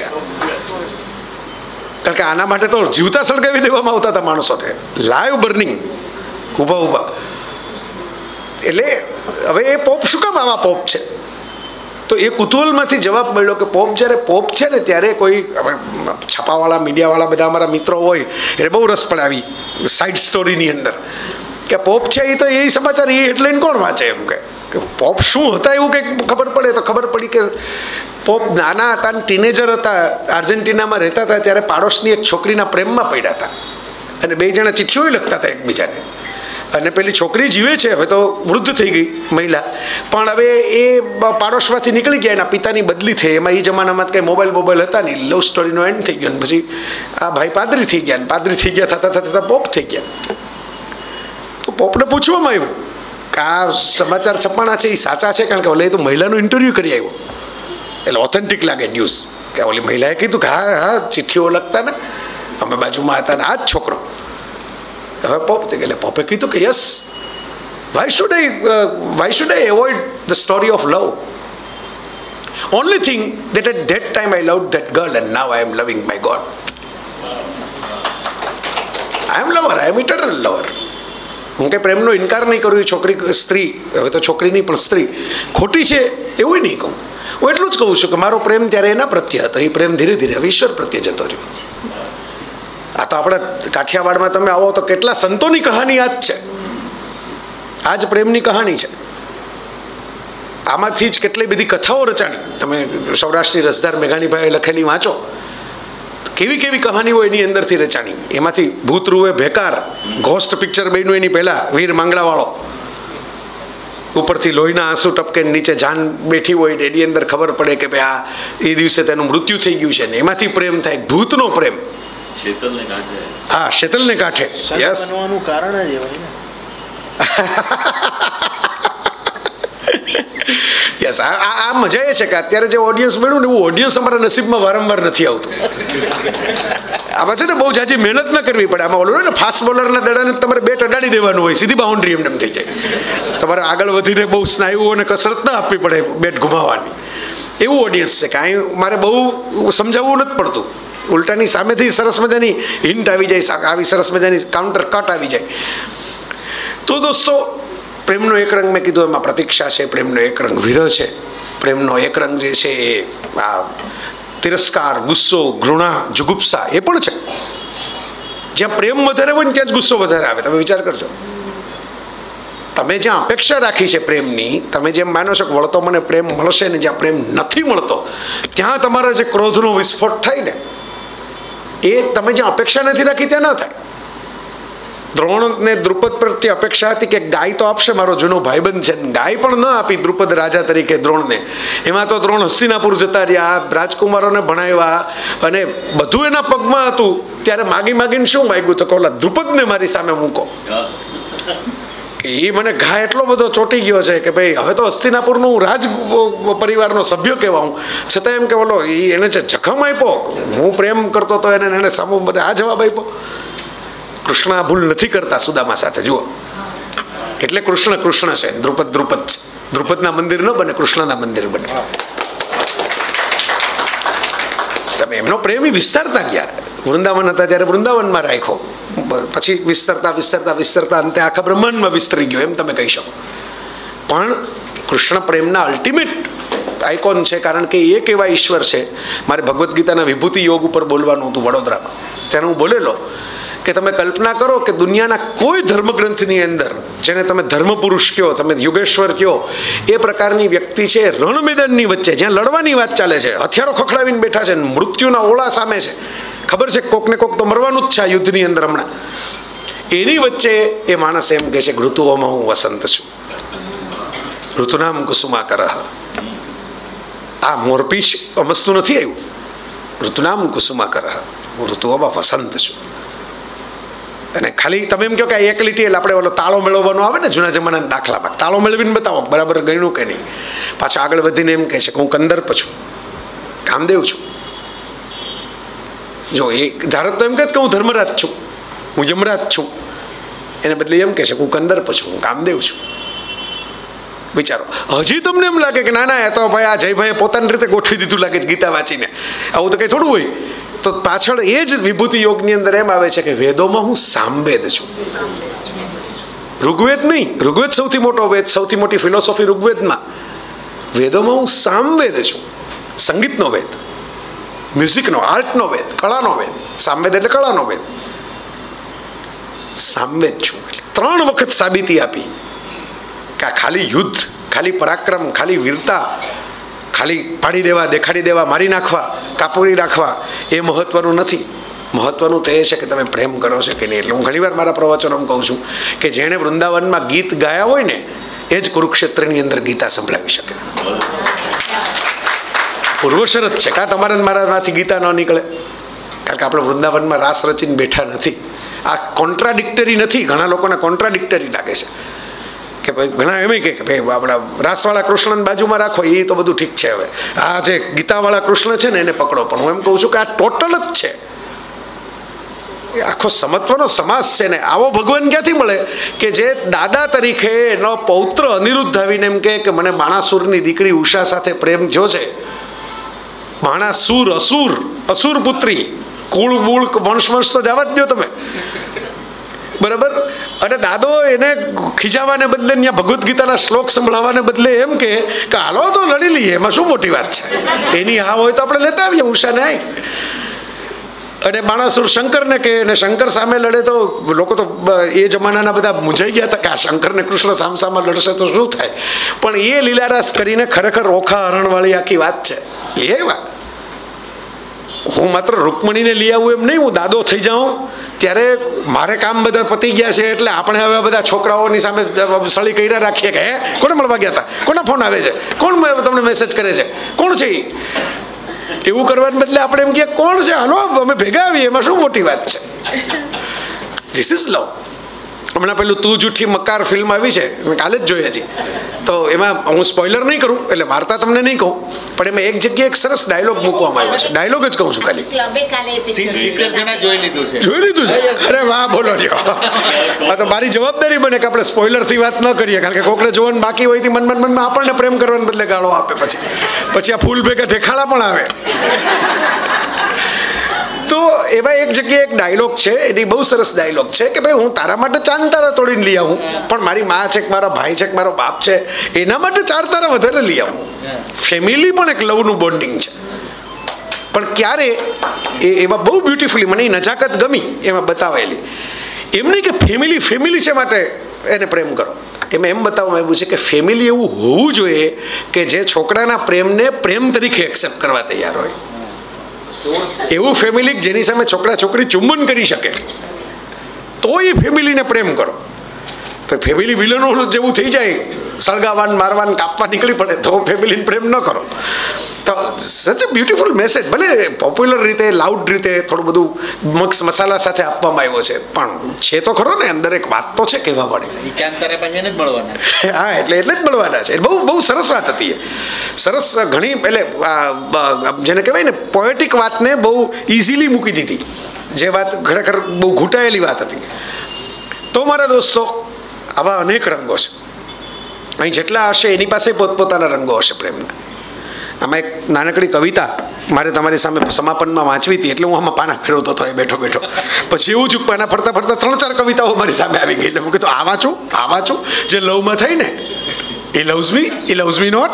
કારણ કે આના માટે તો જીવતા સળગાવી દેવામાં આવતા હતા માણસોને, લાઈવ બર્નિંગ, ઊભા. એટલે હવે એ પોપ શું કામ આવા પોપ છે? તો એ કુતૂહલમાંથી જવાબ મળ્યો કે પોપ જ્યારે પોપ છે ને ત્યારે કોઈ છાપાવાળા, મીડિયાવાળા બધા અમારા મિત્રો હોય એટલે બહુ રસ પડે આવી સાઈડ સ્ટોરીની અંદર કે પોપ છે એ તો એ સમાચાર એ હેડલાઇન કોણ વાંચે એમ કે પોપ શું હતા એવું કંઈક ખબર પડે. તો ખબર પડી કે પોપ નાના હતા ને ટીનેજર હતા, આર્જેન્ટિનામાં રહેતા હતા ત્યારે પાડોશની એક છોકરીના પ્રેમમાં પડ્યા હતા અને બે જણા ચિઠ્ઠીઓ લખતા હતા એકબીજાને. અને પેલી છોકરી જીવે છે, હવે તો વૃદ્ધ થઈ ગઈ મહિલા, પણ હવે એ પાડોશમાંથી નીકળી ગયા, એના પિતાની બદલી થઈ. એમાં એ જમાનામાં કંઈ મોબાઈલ હતા નહીં, લવ સ્ટોરીનો એન્ડ થઈ ગયો. અને પછી આ ભાઈ પાદરી થઈ ગયા, ને પાદરી થઈ ગયા થતાં પોપ થઈ ગયા. તો પોપને પૂછવામાં આવ્યું કે આ સમાચાર છપાણા છે એ સાચા છે? કારણ કે ઓલે તો મહિલાનું ઇન્ટરવ્યૂ કરી આવ્યો એટલે ઓથેન્ટિક લાગે ન્યૂઝ. કે ઓલી મહિલાએ કીધું કે હા ચિઠ્ઠીઓ લખતા ને, અમે બાજુમાં હતા ને આ જ છોકરો. હવે પોપ થઈ ગયા. પોપે કીધું કે yes, why should I avoid the story of love? Only thing that at that time I loved that girl and now I am loving my God. I am lover, I am eternal lover. હું કંઈ પ્રેમનો ઇનકાર નહીં કરું. એ છોકરી સ્ત્રી, હવે તો છોકરી નહીં પણ સ્ત્રી ખોટી છે એવું નહીં કહું. હું એટલું જ કહું છું કે મારો પ્રેમ ત્યારે એના પ્રત્યે હતો, એ પ્રેમ ધીરે ધીરે હવે ઈશ્વર પ્રત્યે જતો રહ્યો. આ તો આપણા કાઠિયાવાડમાં તમે આવો તો કેટલા સંતોની કહાની આ જ છે, આ જ પ્રેમની કહાની છે. આમાંથી જ કેટલી બધી કથાઓ રચાણી. તમે સૌરાષ્ટ્રની રસધાર મેઘાણીભાઈએ લખેલી વાંચો, કેવી કેવી કહાનીઓ એની અંદરથી રચાણી. એમાંથી ભૂતરૂવે ભેકાર ઘોસ્ટ પિક્ચર બન્યું એની પહેલા, વીર માંગલાવાળો. ઉપરથી લોહીના આંસુ ટપકે, નીચે જાન બેઠી હોય, એની અંદર ખબર પડે કે ભાઈ આ એ દિવસે તેનું મૃત્યુ થઈ ગયું છે ને એમાંથી પ્રેમ થાય, ભૂતનો પ્રેમ. હા, શેતલને કાંઠે. યસ, બનવાનું કારણ જ હોય ને. યસ, આ મજા એ છે કે અત્યારે જે ઓડિયન્સ મળ્યું ને એવું ઓડિયન્સ અમારા નસીબમાં વારંવાર નથી આવતું. આમાં છે ને બહુ જાજી મહેનત ના કરવી પડે. આમાં ઓલું ને ફાસ્ટ બોલરના દડાને તમારે બેટ અડાડી દેવાનું હોય, સીધી બાઉન્ડ્રી એમને થઈ જાય. તમારે આગળ વધીને બહુ સ્નાયુઓને કસરત ના આપવી પડે બેટ ઘુમાવવાની. એવું ઓડિયન્સ છે કે અહીં મારે બહુ સમજાવવું નથી પડતું. ઉલટાની સામેથી સરસ મજાની હિન્ટ આવી જાય, આવી સરસ મજાની કાઉન્ટર કટ આવી જાય. તો દોસ્તો, પ્રેમનો એક રંગ મેં કીધું એમાં પ્રતીક્ષા છે, પ્રેમનો એક રંગ વિરહ છે, પ્રેમનો એક રંગ જે છે એ આ તિરસ્કાર, ગુસ્સો, ઘૃણા, જુગુપ્સા એ પણ છે. જ્યાં પ્રેમ વધારે હોય ને ત્યાં જ ગુસ્સો વધારે આવે. તમે વિચાર કરજો, તમે જ્યાં અપેક્ષા રાખી છે પ્રેમની, તમે જેમ માનો છો કે વળતો મને પ્રેમ મળશે ને જ્યાં પ્રેમ નથી મળતો ત્યાં તમારા જે ક્રોધનો વિસ્ફોટ થાય ને, એ તમે જ્યાં અપેક્ષા નથી રાખી ત્યાં ન થાય. દ્રોણને દ્રુપદ પ્રત્યે અપેક્ષા હતી કે ગાય તો આપશે, મારો જૂનો ભાઈબંધ છે. ગાય પણ ન આપી દ્રુપદ રાજા તરીકે દ્રોણને. એમાં તો દ્રોણ હસ્તિનાપુર જતા રહ્યા, રાજકુમારોને ભણાવ્યા અને બધું એના પગમાં હતું. ત્યારે માગી માગીને શું માગ્યું તો કે ઓલા દ્રુપદને મારી સામે મૂકો. એ મને ઘા એટલો બધો ચોંટી ગયો છે કે ભાઈ હવે તો હસ્તિનાપુરનો હું રાજ પરિવારનો સભ્ય કહેવાઉં, છતાં એમ કે બોલો એને જે જખમ આપ્યો, હું પ્રેમ કરતો હતો એને સામો મને આ જવાબ આપ્યો. કૃષ્ણ આ ભૂલ નથી કરતા સુદામા સાથે. જુઓ, એટલે કૃષ્ણ કૃષ્ણ છે, દ્રુપદ દ્રુપદ છે. દ્રુપદના મંદિર ન બને, કૃષ્ણના મંદિર બને. તમે એમનો પ્રેમ વિસ્તારતા ગયા. વૃંદાવન હતા ત્યારે વૃંદાવનમાં રાખ્યો, પછી વિસ્તરતા વિસ્તરતા વિસ્તરતા અંતે આખા બ્રહ્માંડમાં વિસ્તરી ગયો એમ તમે કહી શકો. પણ કૃષ્ણ પ્રેમના અલ્ટિમેટ આઇકોન છે, કારણ કે એક એવા ઈશ્વર છે. મારે ભગવદ્ ગીતાના વિભૂતિ યોગ ઉપર બોલવાનું હતું વડોદરામાં, ત્યારે હું બોલેલો કે તમે કલ્પના કરો કે દુનિયાના કોઈ ધર્મગ્રંથની અંદર જેને તમે ધર્મ પુરુષ કહો, તમે યુગેશ્વર કહો, એ પ્રકારની વ્યક્તિ છે રણ મેદાનની વચ્ચે, જ્યાં લડવાની વાત ચાલે છે, હથિયારો ખખડાવીને બેઠા છે, મૃત્યુના ઓળા સામે છે, ખબર છે કોક ને કોક તો મરવાનું જ છે આ યુદ્ધની અંદર હમણાં. એની વચ્ચે એ માણસ એમ કહે છે કે ઋતુઓમાં હું વસંત છું, ઋતુનામ કુસુમાકરઃ. આ મોરપીશ અમસ્તુ નથી આવ્યું, ઋતુનામ કુસુમાકરઃ, હું ઋતુઓમાં વસંત છું. અને ખાલી તમે એમ કહો કે એક લીટી એટલે આપણે ઓલો તાળો મેળવવાનો આવે ને જૂના જમાનાના દાખલામાં, તાળો મેળવીને બતાવો બરાબર ગણ્યું કે નહીં. પાછું આગળ વધીને એમ કહે છે કે હું કંદર્પ છું, કામદેવ છું. જો એ ધારત તો એમ કહે કે હું ધર્મરાજ છું, હું યમરાજ છું, એને બદલે એમ કહે છે કે હું કંદર્પ છું, હું કામદેવ છું. વિચારો, હજી તમને એમ લાગે કે ના ના એ તો ભાઈ આ જયભાઈએ પોતાની રીતે ગોઠવી દીધું લાગે છે ગીતા વાંચીને, આવું તો કંઈ થોડું હોય. તો પાછળ એ જ વિભૂતિ યોગની અંદર એમ આવે છે કે વેદોમાં હું સામવેદ છું, ઋગ્વેદ નહીં. ઋગ્વેદ સૌથી મોટો વેદ, સૌથી મોટી ફિલોસોફી ઋગ્વેદમાં. વેદોમાં હું સામવેદ છું, સંગીતનો વેદ, મ્યુઝિકનો, આર્ટનો વેદ, કળાનો વેદ. સામવેદ એટલે કળાનો વેદ. સામવેદ છું. 3 વખત સાબિતી આપી કે ખાલી યુદ્ધ, ખાલી પરાક્રમ, ખાલી વીરતા, ખાલી પાડી દેવા, દેખાડી દેવા, મારી નાખવા, કાપી નાખવા એ મહત્વનું નથી. મહત્વનું તો એ છે કે તમે પ્રેમ કરો છો કે નહીં. એટલે હું ઘણીવાર મારા પ્રવચનોમાં કહું છું કે જેણે વૃંદાવનમાં ગીત ગાયા હોય ને એ જ કુરુક્ષેત્રની અંદર ગીતા સંભળાવી શકે. પૂર્વશરત છે કા તમારે મારામાંથી ગીતા ન નીકળે, કારણ કે આપણે વૃંદાવનમાં રાસ રચીને બેઠા નથી. આ કોન્ટ્રાડિક્ટરી નથી. ઘણા લોકોને કોન્ટ્રાડિક્ટરી લાગે છે કે ભાઈ, ઘણા એમ કે ભાઈ આપણા રાસવાળા કૃષ્ણને બાજુમાં રાખો, એ તો બધું ઠીક છે, હવે આ જે ગીતાવાળા કૃષ્ણ છે ને એને પકડો. પણ હું એમ કહું છું કે આ ટોટલ જ છે, એ આખો સમત્વનો સમાસ છે ને. આવો ભગવાન ક્યાંથી મળે કે જે દાદા તરીકે એનો પૌત્ર અનિરુદ્ધ આવીને એમ કે મને બાણાસુરની દીકરી ઉષા સાથે પ્રેમ થયો છે. બાણાસુર, અસુર, અસુર પુત્રી, કુળ મૂળ વંશ તો જવા જ દો તમે. બરાબર. અને દાદો એને ખીજાવાને બદલે ત્યાં ભગવદ્ ગીતાના શ્લોક સંભળાવવાને બદલે એમ કે હાલો તો લડી લઈએ, એમાં શું મોટી વાત છે, એની હા હોય તો આપણે લેતા આવીએ ઉષાને. અને બાણાસુર શંકરને કહે, અને શંકર સામે લડે તો લોકો તો એ જમાનાના બધા મૂંઝાઈ ગયા હતા કે આ શંકરને કૃષ્ણ સામસામાં લડશે તો શું થાય. પણ એ લીલારાસ કરીને ખરેખર ઓખા હરણવાળી આખી વાત છે. એ વાત હું માત્ર રૂકમણીને લઈ આવું એમ નહીં, હું દાદો થઈ જાઉં ત્યારે મારે કામ બધા પતી ગયા છે એટલે આપણે હવે બધા છોકરાઓની સામે સળી કર્યા રાખીએ કે હે કોને મળવા ગયા હતા, કોના ફોન આવે છે, કોણ તમને મેસેજ કરે છે, કોણ છે એ, એવું કરવાને બદલે આપણે એમ કહીએ કોણ છે, હાલો અમે ભેગા આવીએ, એમાં શું મોટી વાત છે. This is love. હમણાં પેલું તું જૂઠી મકાર ફિલ્મ આવી છે, મેં કાલે જ જોઈ હજી, તો એમાં હું સ્પોઇલર નહીં કરું એટલે વાર્તા તમને નહીં કહું, પણ એમાં એક જગ્યાએ એક સરસ ડાયલોગ મૂકવામાં આવ્યો છે. ડાયલોગ જ કહું છું ખાલી. જોઈ લીધું છે? અરે વાહ, બોલો છો. આ તો મારી જવાબદારી બને કે આપણે સ્પોઇલરથી વાત ન કરીએ, કારણ કે કોકને જોવાનું બાકી હોય મનમાં આપણને પ્રેમ કરવાને બદલે ગાળો આપે, પછી આ ફૂલ ભેગા ઠેખાડા પણ આવે. તો એવા એક જગ્યાએ એક ડાયલોગ છે, એની બહુ સરસ ડાયલોગ છે કે ભાઈ હું તારા માટે ચાંદ તારા તોડીને લઈ આવું, પણ મારી મા છે કે મારા ભાઈ છે કે મારો બાપ છે એના માટે 4 તારા વધારે લઈ આવું. ફેમિલી પણ એક લવનું બોન્ડિંગ છે. પણ ક્યારે એમાં બહુ બ્યુટિફુલી મને નજાકત ગમી એમાં બતાવેલી. એમ નહીં કે ફેમિલી છે માટે એને પ્રેમ કરો, એમાં એમ બતાવવામાં આવ્યું છે કે ફેમિલી એવું હોવું જોઈએ કે જે છોકરાના પ્રેમને પ્રેમ તરીકે એક્સેપ્ટ કરવા તૈયાર હોય. એવું ફેમિલી જેની સામે છોકરા છોકરી ચુંબન કરી શકે તો એ ફેમિલીને પ્રેમ કરો. ફેમિલી વિલનો જેવું થઈ જાય, સળગાવાન મારવાન કાપવા નીકળી પડે તો ફેમિલીને પ્રેમ ન કરો. તો સચ અ બ્યુટીફુલ મેસેજ, ભલે પોપ્યુલર રીતે લાઉડ રીતે થોડું બધું મિક્સ મસાલા સાથે આપવામાં આવ્યો છે, પણ છે તો ખરો ને અંદર એક વાત તો છે કહેવા પડે. હા, એટલે જ મળવાના છે. બહુ બહુ સરસ વાત હતી એ. સરસ ઘણી એટલે જેને કહેવાય ને પોએટિક વાતને બહુ ઇઝીલી મૂકી દીધી, જે વાત ખરેખર બહુ ઘૂંટાયેલી વાત હતી. તો મારા દોસ્તો, આવા અનેક રંગો છે. અહીં જેટલા હશે એની પાસે પોતપોતાના રંગો હશે પ્રેમના. આમાં એક નાનકડી કવિતા મારે તમારી સામે સમાપનમાં વાંચવી હતી, એટલે હું આમાં પાના ફેરવતો હતો એ બેઠો બેઠો. પછી એવું છું પાના ફરતા ફરતા 3-4 કવિતાઓ મારી સામે આવી ગઈ, એટલે હું કીધું આ વાંચું જે લવમાં થઈ ને, એ લવ્સ મી નોટ.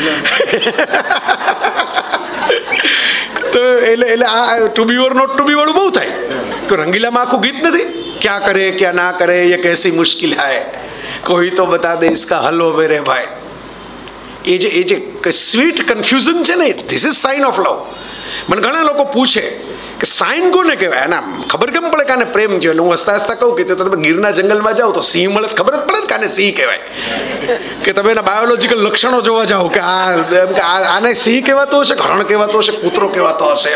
તો એટલે આ to be or not to be વાળું બહુ થાય. તો રંગીલામાં આખું ગીત નથી, ક્યાં કરે ક્યાં ના કરે ये कैसी मुश्किल है, कोई तो बता दे इसका हल हो मेरे भाई. એ જે સ્વીટ કન્ફ્યુઝન છે ને, this is sign of love. મને ઘણા લોકો પૂછે કે સાઇન કોને કહેવાય, આના ખબર કેમ પડે કે આને પ્રેમ છે? એટલે હું હસતા હસતા કહું કે તમે ગીરના જંગલમાં જાઓ તો સિંહ મળે, ખબર જ પડે ને કે આને સિંહ કહેવાય. કે તમે એના બાયોલોજીકલ લક્ષણો જોવા જાઓ કે આને સિંહ કહેવાતો હશે, હરણ કહેવાતો હશે, કૂતરો કહેવાતો હશે,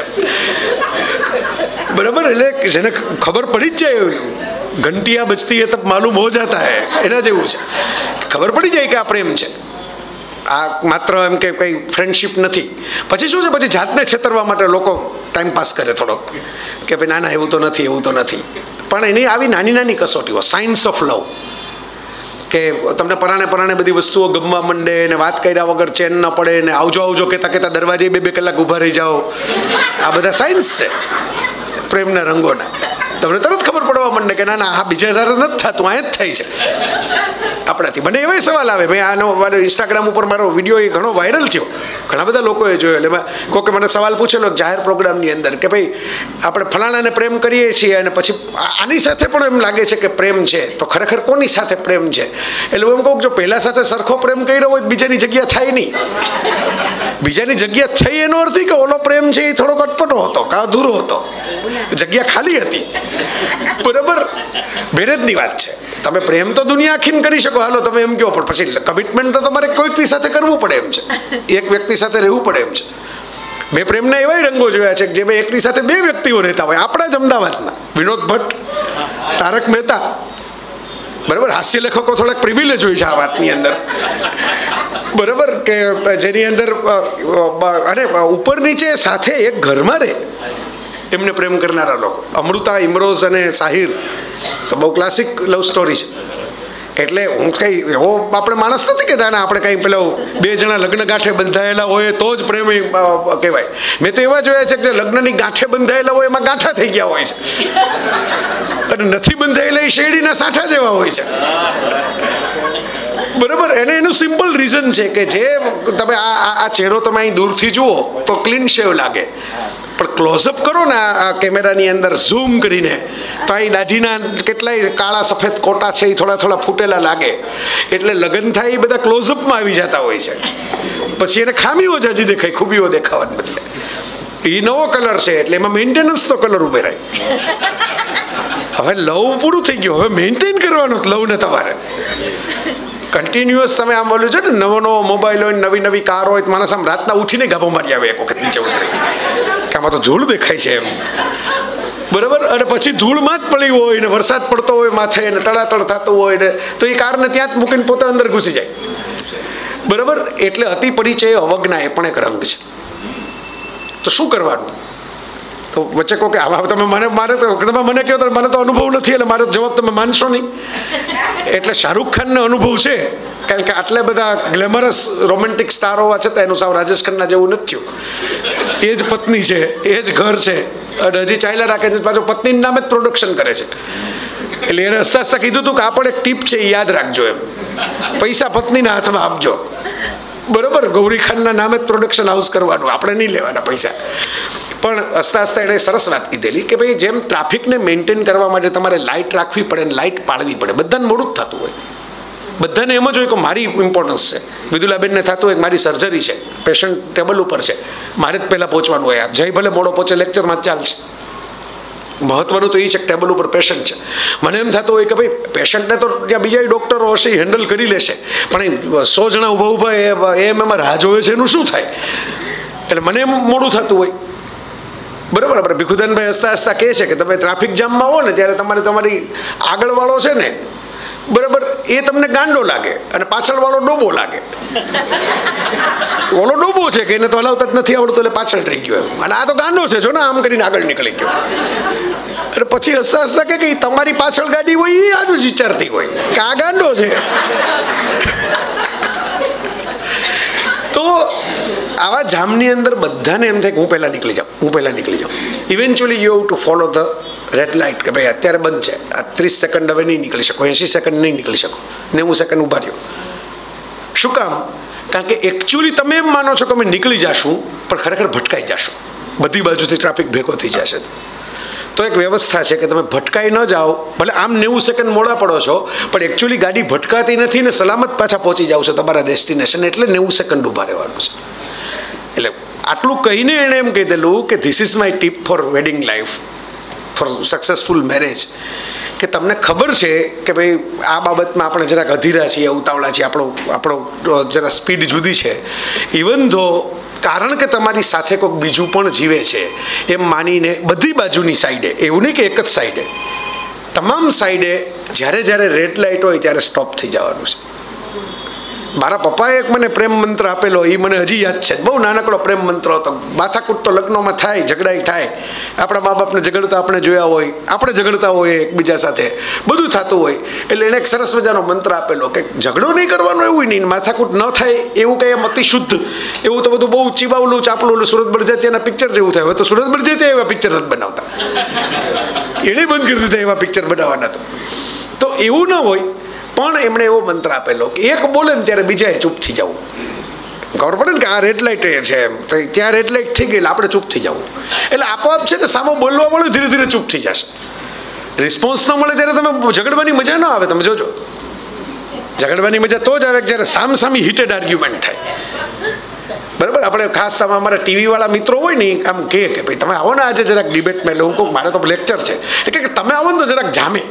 બરાબર. એટલે જેને ખબર પડી જ જાય, ઘંટિયા બજતી હે તબ માલુમ હો જાતા હે, એના જેવું છે. ખબર પડી જાય કે આ પ્રેમ છે, આ માત્ર એમ કે કંઈ ફ્રેન્ડશીપ નથી. પછી શું છે, પછી જાતને છેતરવા માટે લોકો ટાઈમ પાસ કરે થોડો કે ભાઈ ના એવું તો નથી. પણ એની આવી નાની નાની કસોટીઓ, સાયન્સ ઓફ લવ, કે તમને પરાણે બધી વસ્તુઓ ગમવા માંડે ને વાત કર્યા વગર ચેન ન પડે ને આવજો કહેતા દરવાજે 2 કલાક ઊભા રહી જાઓ. આ બધા સાયન્સ છે પ્રેમના રંગોના. તમને તરત ખબર પડવા માંડે કે ના આ બીજા સાથે નથી થતું, આ જ થાય છે આપણાથી. મને એવા સવાલ આવે, ભાઈ આનો ઇન્સ્ટાગ્રામ ઉપર મારો વિડીયો એ ઘણો વાયરલ થયો, ઘણા બધા લોકોએ જોયો. એટલે એમાં કોકે મને સવાલ પૂછેલો જાહેર પ્રોગ્રામની અંદર કે ભાઈ આપણે ફલાણાને પ્રેમ કરીએ છીએ અને પછી આની સાથે પણ એમ લાગે છે કે પ્રેમ છે, તો ખરેખર કોની સાથે પ્રેમ છે? એટલે હું એમ કહું જો પહેલા સાથે સરખો પ્રેમ કર્યો હોય બીજાની જગ્યા થાય નહીં. બીજાની જગ્યા થઈ એનો અર્થ કે ઓલો પ્રેમ છે એ થોડોક અટપટો હતો, કા અધૂરો હતો, જગ્યા ખાલી હતી, બરાબર. બેરેજની વાત છે. તમે પ્રેમ તો દુનિયા આખીને કરી શકો, હાલો તમે એમ કહો, પણ પછી કમિટમેન્ટ તો તમારે કોઈકની સાથે કરવું પડે એમ છે, એક વ્યક્તિ સાથે રહેવું પડે એમ છે. મેં પ્રેમના એવાય રંગો જોયા છે કે જે એકની સાથે 2 વ્યક્તિઓ રહેતા હોય. આપણા જ અમદાવાદના વિનોદ ભટ્ટ, તારક મહેતા, બરાબર. હાસ્ય લેખકો થોડાક પ્રિવિલેજ હોય છે આ વાતની અંદર, બરાબર, કે જેની અંદર અને ઉપર નીચે સાથે એક ઘરમાં રહે એમને પ્રેમ કરનારા લોકો. અમૃતા, ઇમરોઝ અને સાહિર તો બહુ ક્લાસિક લવ સ્ટોરી છે. એટલે હું કંઈ એવો આપણે માણસ નથી કહેતા ને આપણે કંઈ પેલો 2 જણા લગ્ન ગાંઠે બંધાયેલા હોય તો જ પ્રેમી કહેવાય. મેં તો એવા જોયા છે કે જે લગ્નની ગાંઠે બંધાયેલા હોય એમાં ગાંઠા થઈ ગયા હોય છે અને નથી બંધાયેલા એ શેરડીના સાંઠા જેવા હોય છે. બરાબર. એનું સિમ્પલ રીઝન છે કે જે તમે આ ચહેરો તમે અહીં દૂરથી જુઓ તો ક્લીન શેવ લાગે, પણ ક્લોઝઅપ કરો ને આ કેમેરાની અંદર ઝૂમ કરીને તો અહીં દાઢીના કેટલાય કાળા સફેદ કોટા છે એ થોડા થોડા ફૂટેલા લાગે. એટલે લગ્ન થાય એ બધા ક્લોઝઅપમાં આવી જતા હોય છે. પછી એને ખામીઓ જ હજી દેખાય, ખૂબીઓ દેખાવાને બદલે. એ નવો કલર છે એટલે એમાં મેન્ટેનન્સ તો કલર ઉભેરાય. હવે લવ પૂરું થઈ ગયું, હવે મેન્ટેન કરવાનો લવ ને તમારે કન્ટિન્યુઅસ. તમે આમ બોલ્યું છે ને નવો નવો મોબાઈલ હોય, નવી નવી કાર હોય, માણસ આમ રાતના ઉઠીને ગાભો મારી આવે એક વખત નીચે ઉતરી કે આમાં તો ધૂળ દેખાય છે એમ. બરાબર. અને પછી ધૂળમાં જ પડી હોય ને વરસાદ પડતો હોય માથે ને તડાતડ થતું હોય ને તો એ કારને ત્યાં જ મૂકીને પોતે અંદર ઘૂસી જાય. બરાબર. એટલે અતિ પરિચય અવજ્ઞા એ પણ એક રંગ છે. તો શું કરવાનું? તો વચ્ચે કહો કે આવા તમે મારે તો તમે મને કહો તો મને તો અનુભવ નથી એટલે મારો જવાબ તમે માનશો નહીં. એટલે શાહરૂખ ખાનને અનુભવ છે, કારણ કે આટલા બધા ગ્લેમરસ રોમેન્ટિક સ્ટાર હોવા છતાં એનું સાવ રાજેશ ખન્ના જેવું નથી થયું. એ જ પત્ની છે, એ જ ઘર છે અને હજી ચાલ્યા રાખે છે. પાછું પત્નીના નામે જ પ્રોડક્શન કરે છે. એટલે એને હસતા હસતા કીધું હતું કે આ પણ એક ટીપ છે, એ યાદ રાખજો એમ. પૈસા પત્નીના હાથમાં આપજો. બરાબર. ગૌરી ખાનના નામે જ પ્રોડક્શન હાઉસ કરવાનું, આપણે નહીં લેવાના પૈસા. પણ હસતા હસતા એણે સરસ વાત કીધેલી કે ભાઈ જેમ ટ્રાફિકને મેન્ટેન કરવા માટે તમારે લાઇટ રાખવી પડે ને લાઇટ પાડવી પડે. બધાને મોડું જ થતું હોય, બધાને એમ જ હોય કે મારી ઇમ્પોર્ટન્સ છે. વિદુલાબેનને થતું હોય કે મારી સર્જરી છે, પેશન્ટ ટેબલ ઉપર છે, મારે જ પહેલાં પહોંચવાનું હોય. જય ભલે મોડો પહોંચે, લેક્ચરમાં જ ચાલશે. મહત્વનું તો એ છે કે ટેબલ ઉપર પેશન્ટ છે. મને એમ થતું હોય કે ભાઈ પેશન્ટને તો ત્યાં બીજા ડૉક્ટરો હશે, હેન્ડલ કરી લેશે, પણ 100 જણા ઊભા ઊભા એમાં રાહ જોવે છે, એનું શું થાય? એટલે મને એમ મોડું થતું હોય. બરાબર. આપણે ભીખુદાનભાઈ હસતા હસતા કહે છે કે તમે ટ્રાફિક જામમાં હો ને ત્યારે તમારી આગળવાળો છે ને, બરાબર, એ તમને ગાંડો લાગે અને પાછળવાળો ડોબો લાગે. ઓલો ડોબો છે કે એને તો હલાવતા જ નથી આવડતું એટલે પાછળ રહી ગયો એમ, અને આ તો ગાંડો છે, જો ને આમ કરીને આગળ નીકળી ગયો. અને પછી હસતા હસતા કે તમારી પાછળ ગાડી હોય એ આજુ જ વિચારતી હોય કે આ ગાંડો છે. તો આવા જામની અંદર બધાને એમ થાય કે હું પહેલાં નીકળી જાઉં. Eventually you have to follow the red light કે ભાઈ અત્યારે બંધ છે, આ 30 સેકન્ડ હવે નહીં નીકળી શકો, 80 સેકન્ડ નહીં નીકળી શકો, 90 સેકન્ડ ઊભા રહ્યો. શું કામ? કારણ કે એકચ્યુઅલી તમે એમ માનો છો કે અમે નીકળી જશું, પણ ખરેખર ભટકાઈ જશું. બધી બાજુથી ટ્રાફિક ભેગો થઈ જશે. તો એક વ્યવસ્થા છે કે તમે ભટકાઈ ન જાઓ. ભલે આમ 90 સેકન્ડ મોડા પડો છો, પણ એકચ્યુઅલી ગાડી ભટકાતી નથી ને સલામત પાછા પહોંચી જાવ છો તમારા ડેસ્ટિનેશન. એટલે 90 સેકન્ડ ઊભા રહેવાનું છે. એટલે આટલું કહીને એણે એમ કહી દેલું કે this is my tip for wedding life, for successful marriage. કે તમને ખબર છે કે ભાઈ આ બાબતમાં આપણે જરાક અધીરા છીએ, ઉતાવળા છીએ, આપણો જરા સ્પીડ જુદી છે. ઇવન ધો કારણ કે તમારી સાથે કોઈક બીજું પણ જીવે છે એમ માનીને બધી બાજુની સાઈડે, એવું નહીં કે એક જ સાઈડે, તમામ સાઈડે જ્યારે રેડ લાઇટ હોય ત્યારે સ્ટોપ થઈ જવાનું છે. મારા પપ્પાએ એક મને પ્રેમ મંત્ર આપેલો, એ મને હજી યાદ છે. બહુ નાનકડો પ્રેમ મંત્ર હતો. માથાકૂટ તો લગ્નોમાં થાય, ઝઘડાઈ થાય, આપણા મા બાપને ઝઘડતા આપણે જોયા હોય, આપણે ઝઘડતા હોઈએ એકબીજા સાથે, બધું થતું હોય. એટલે એણે એક સરસ મજાનો મંત્ર આપેલો કે ઝઘડો નહીં કરવાનો, એવું નહીં, માથાકૂટ ન થાય એવું કંઈ એમ અતિ શુદ્ધ, એવું તો બધું બહુ ચીબાવલું ચાપલું સુરત બળજાતિયાના પિક્ચર જેવું થાય. હવે તો સુરત બળજાતિયા એવા પિક્ચર નથી બનાવતા, એણે બંધ કરી દીધા એવા પિક્ચર બનાવવાના. તો એવું ન હોય, પણ એમણે એવો મંત્ર આપેલો કે એક બોલે ને ત્યારે બીજાએ ચૂપ થઈ જવું. ખબર પડે ને કે આ રેડ લાઇટ છે એમ, તો ત્યાં રેડ લાઇટ થઈ ગઈ એટલે આપણે ચૂપ થઈ જવું. એટલે આપોઆપ છે ને સામો બોલવા વાળું ધીરે ધીરે ચૂપ થઈ જશે. રિસ્પોન્સ ન મળે ત્યારે તમે ઝઘડવાની મજા ન આવે. તમે જોજો, ઝઘડવાની મજા તો જ આવે જ્યારે સામસામી હિટેડ આર્ગ્યુમેન્ટ થાય. બરાબર. આપણે ખાસ તમે અમારા ટીવી વાળા મિત્રો હોય ને આમ કહે કે ભાઈ તમે આવો ને આજે જરાક ડિબેટમાં. એટલે હું કહું મારે તો લેક્ચર છે, એટલે કે તમે આવો ને તો જરાક જામે,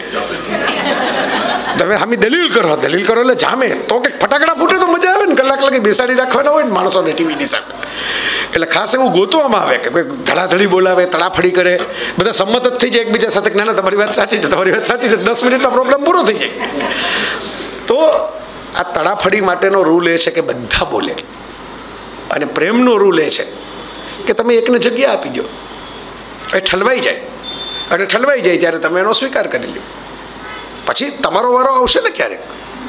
તમે આમી દલીલ કરો એટલે જામે. તો કે ફટાકડા ફૂટે તો મજા આવે ને, કલાક લગી બેસાડી રાખવાના હોય ને માણસોને ટીવીની સામે. એટલે ખાસ એવું ગોતવામાં આવે કે ભાઈ ધડાધડી બોલાવે, તડાફડી કરે, બધા સંમત જ થઈ જાય એકબીજા સાથે. ના તમારી વાત સાચી છે, તમારી વાત સાચી છે, 10 મિનિટમાં પ્રોબ્લેમ પૂરો થઈ જાય. તો આ તડાફડી માટેનો રૂલ એ છે કે બધા બોલે, અને પ્રેમનો રૂલ એ છે કે તમે એકને જગ્યા આપી દો, એ ઠલવાઈ જાય, અને ઠલવાઈ જાય ત્યારે તમે એનો સ્વીકાર કરી લો. પછી તમારો વારો આવશે ને ક્યારેક,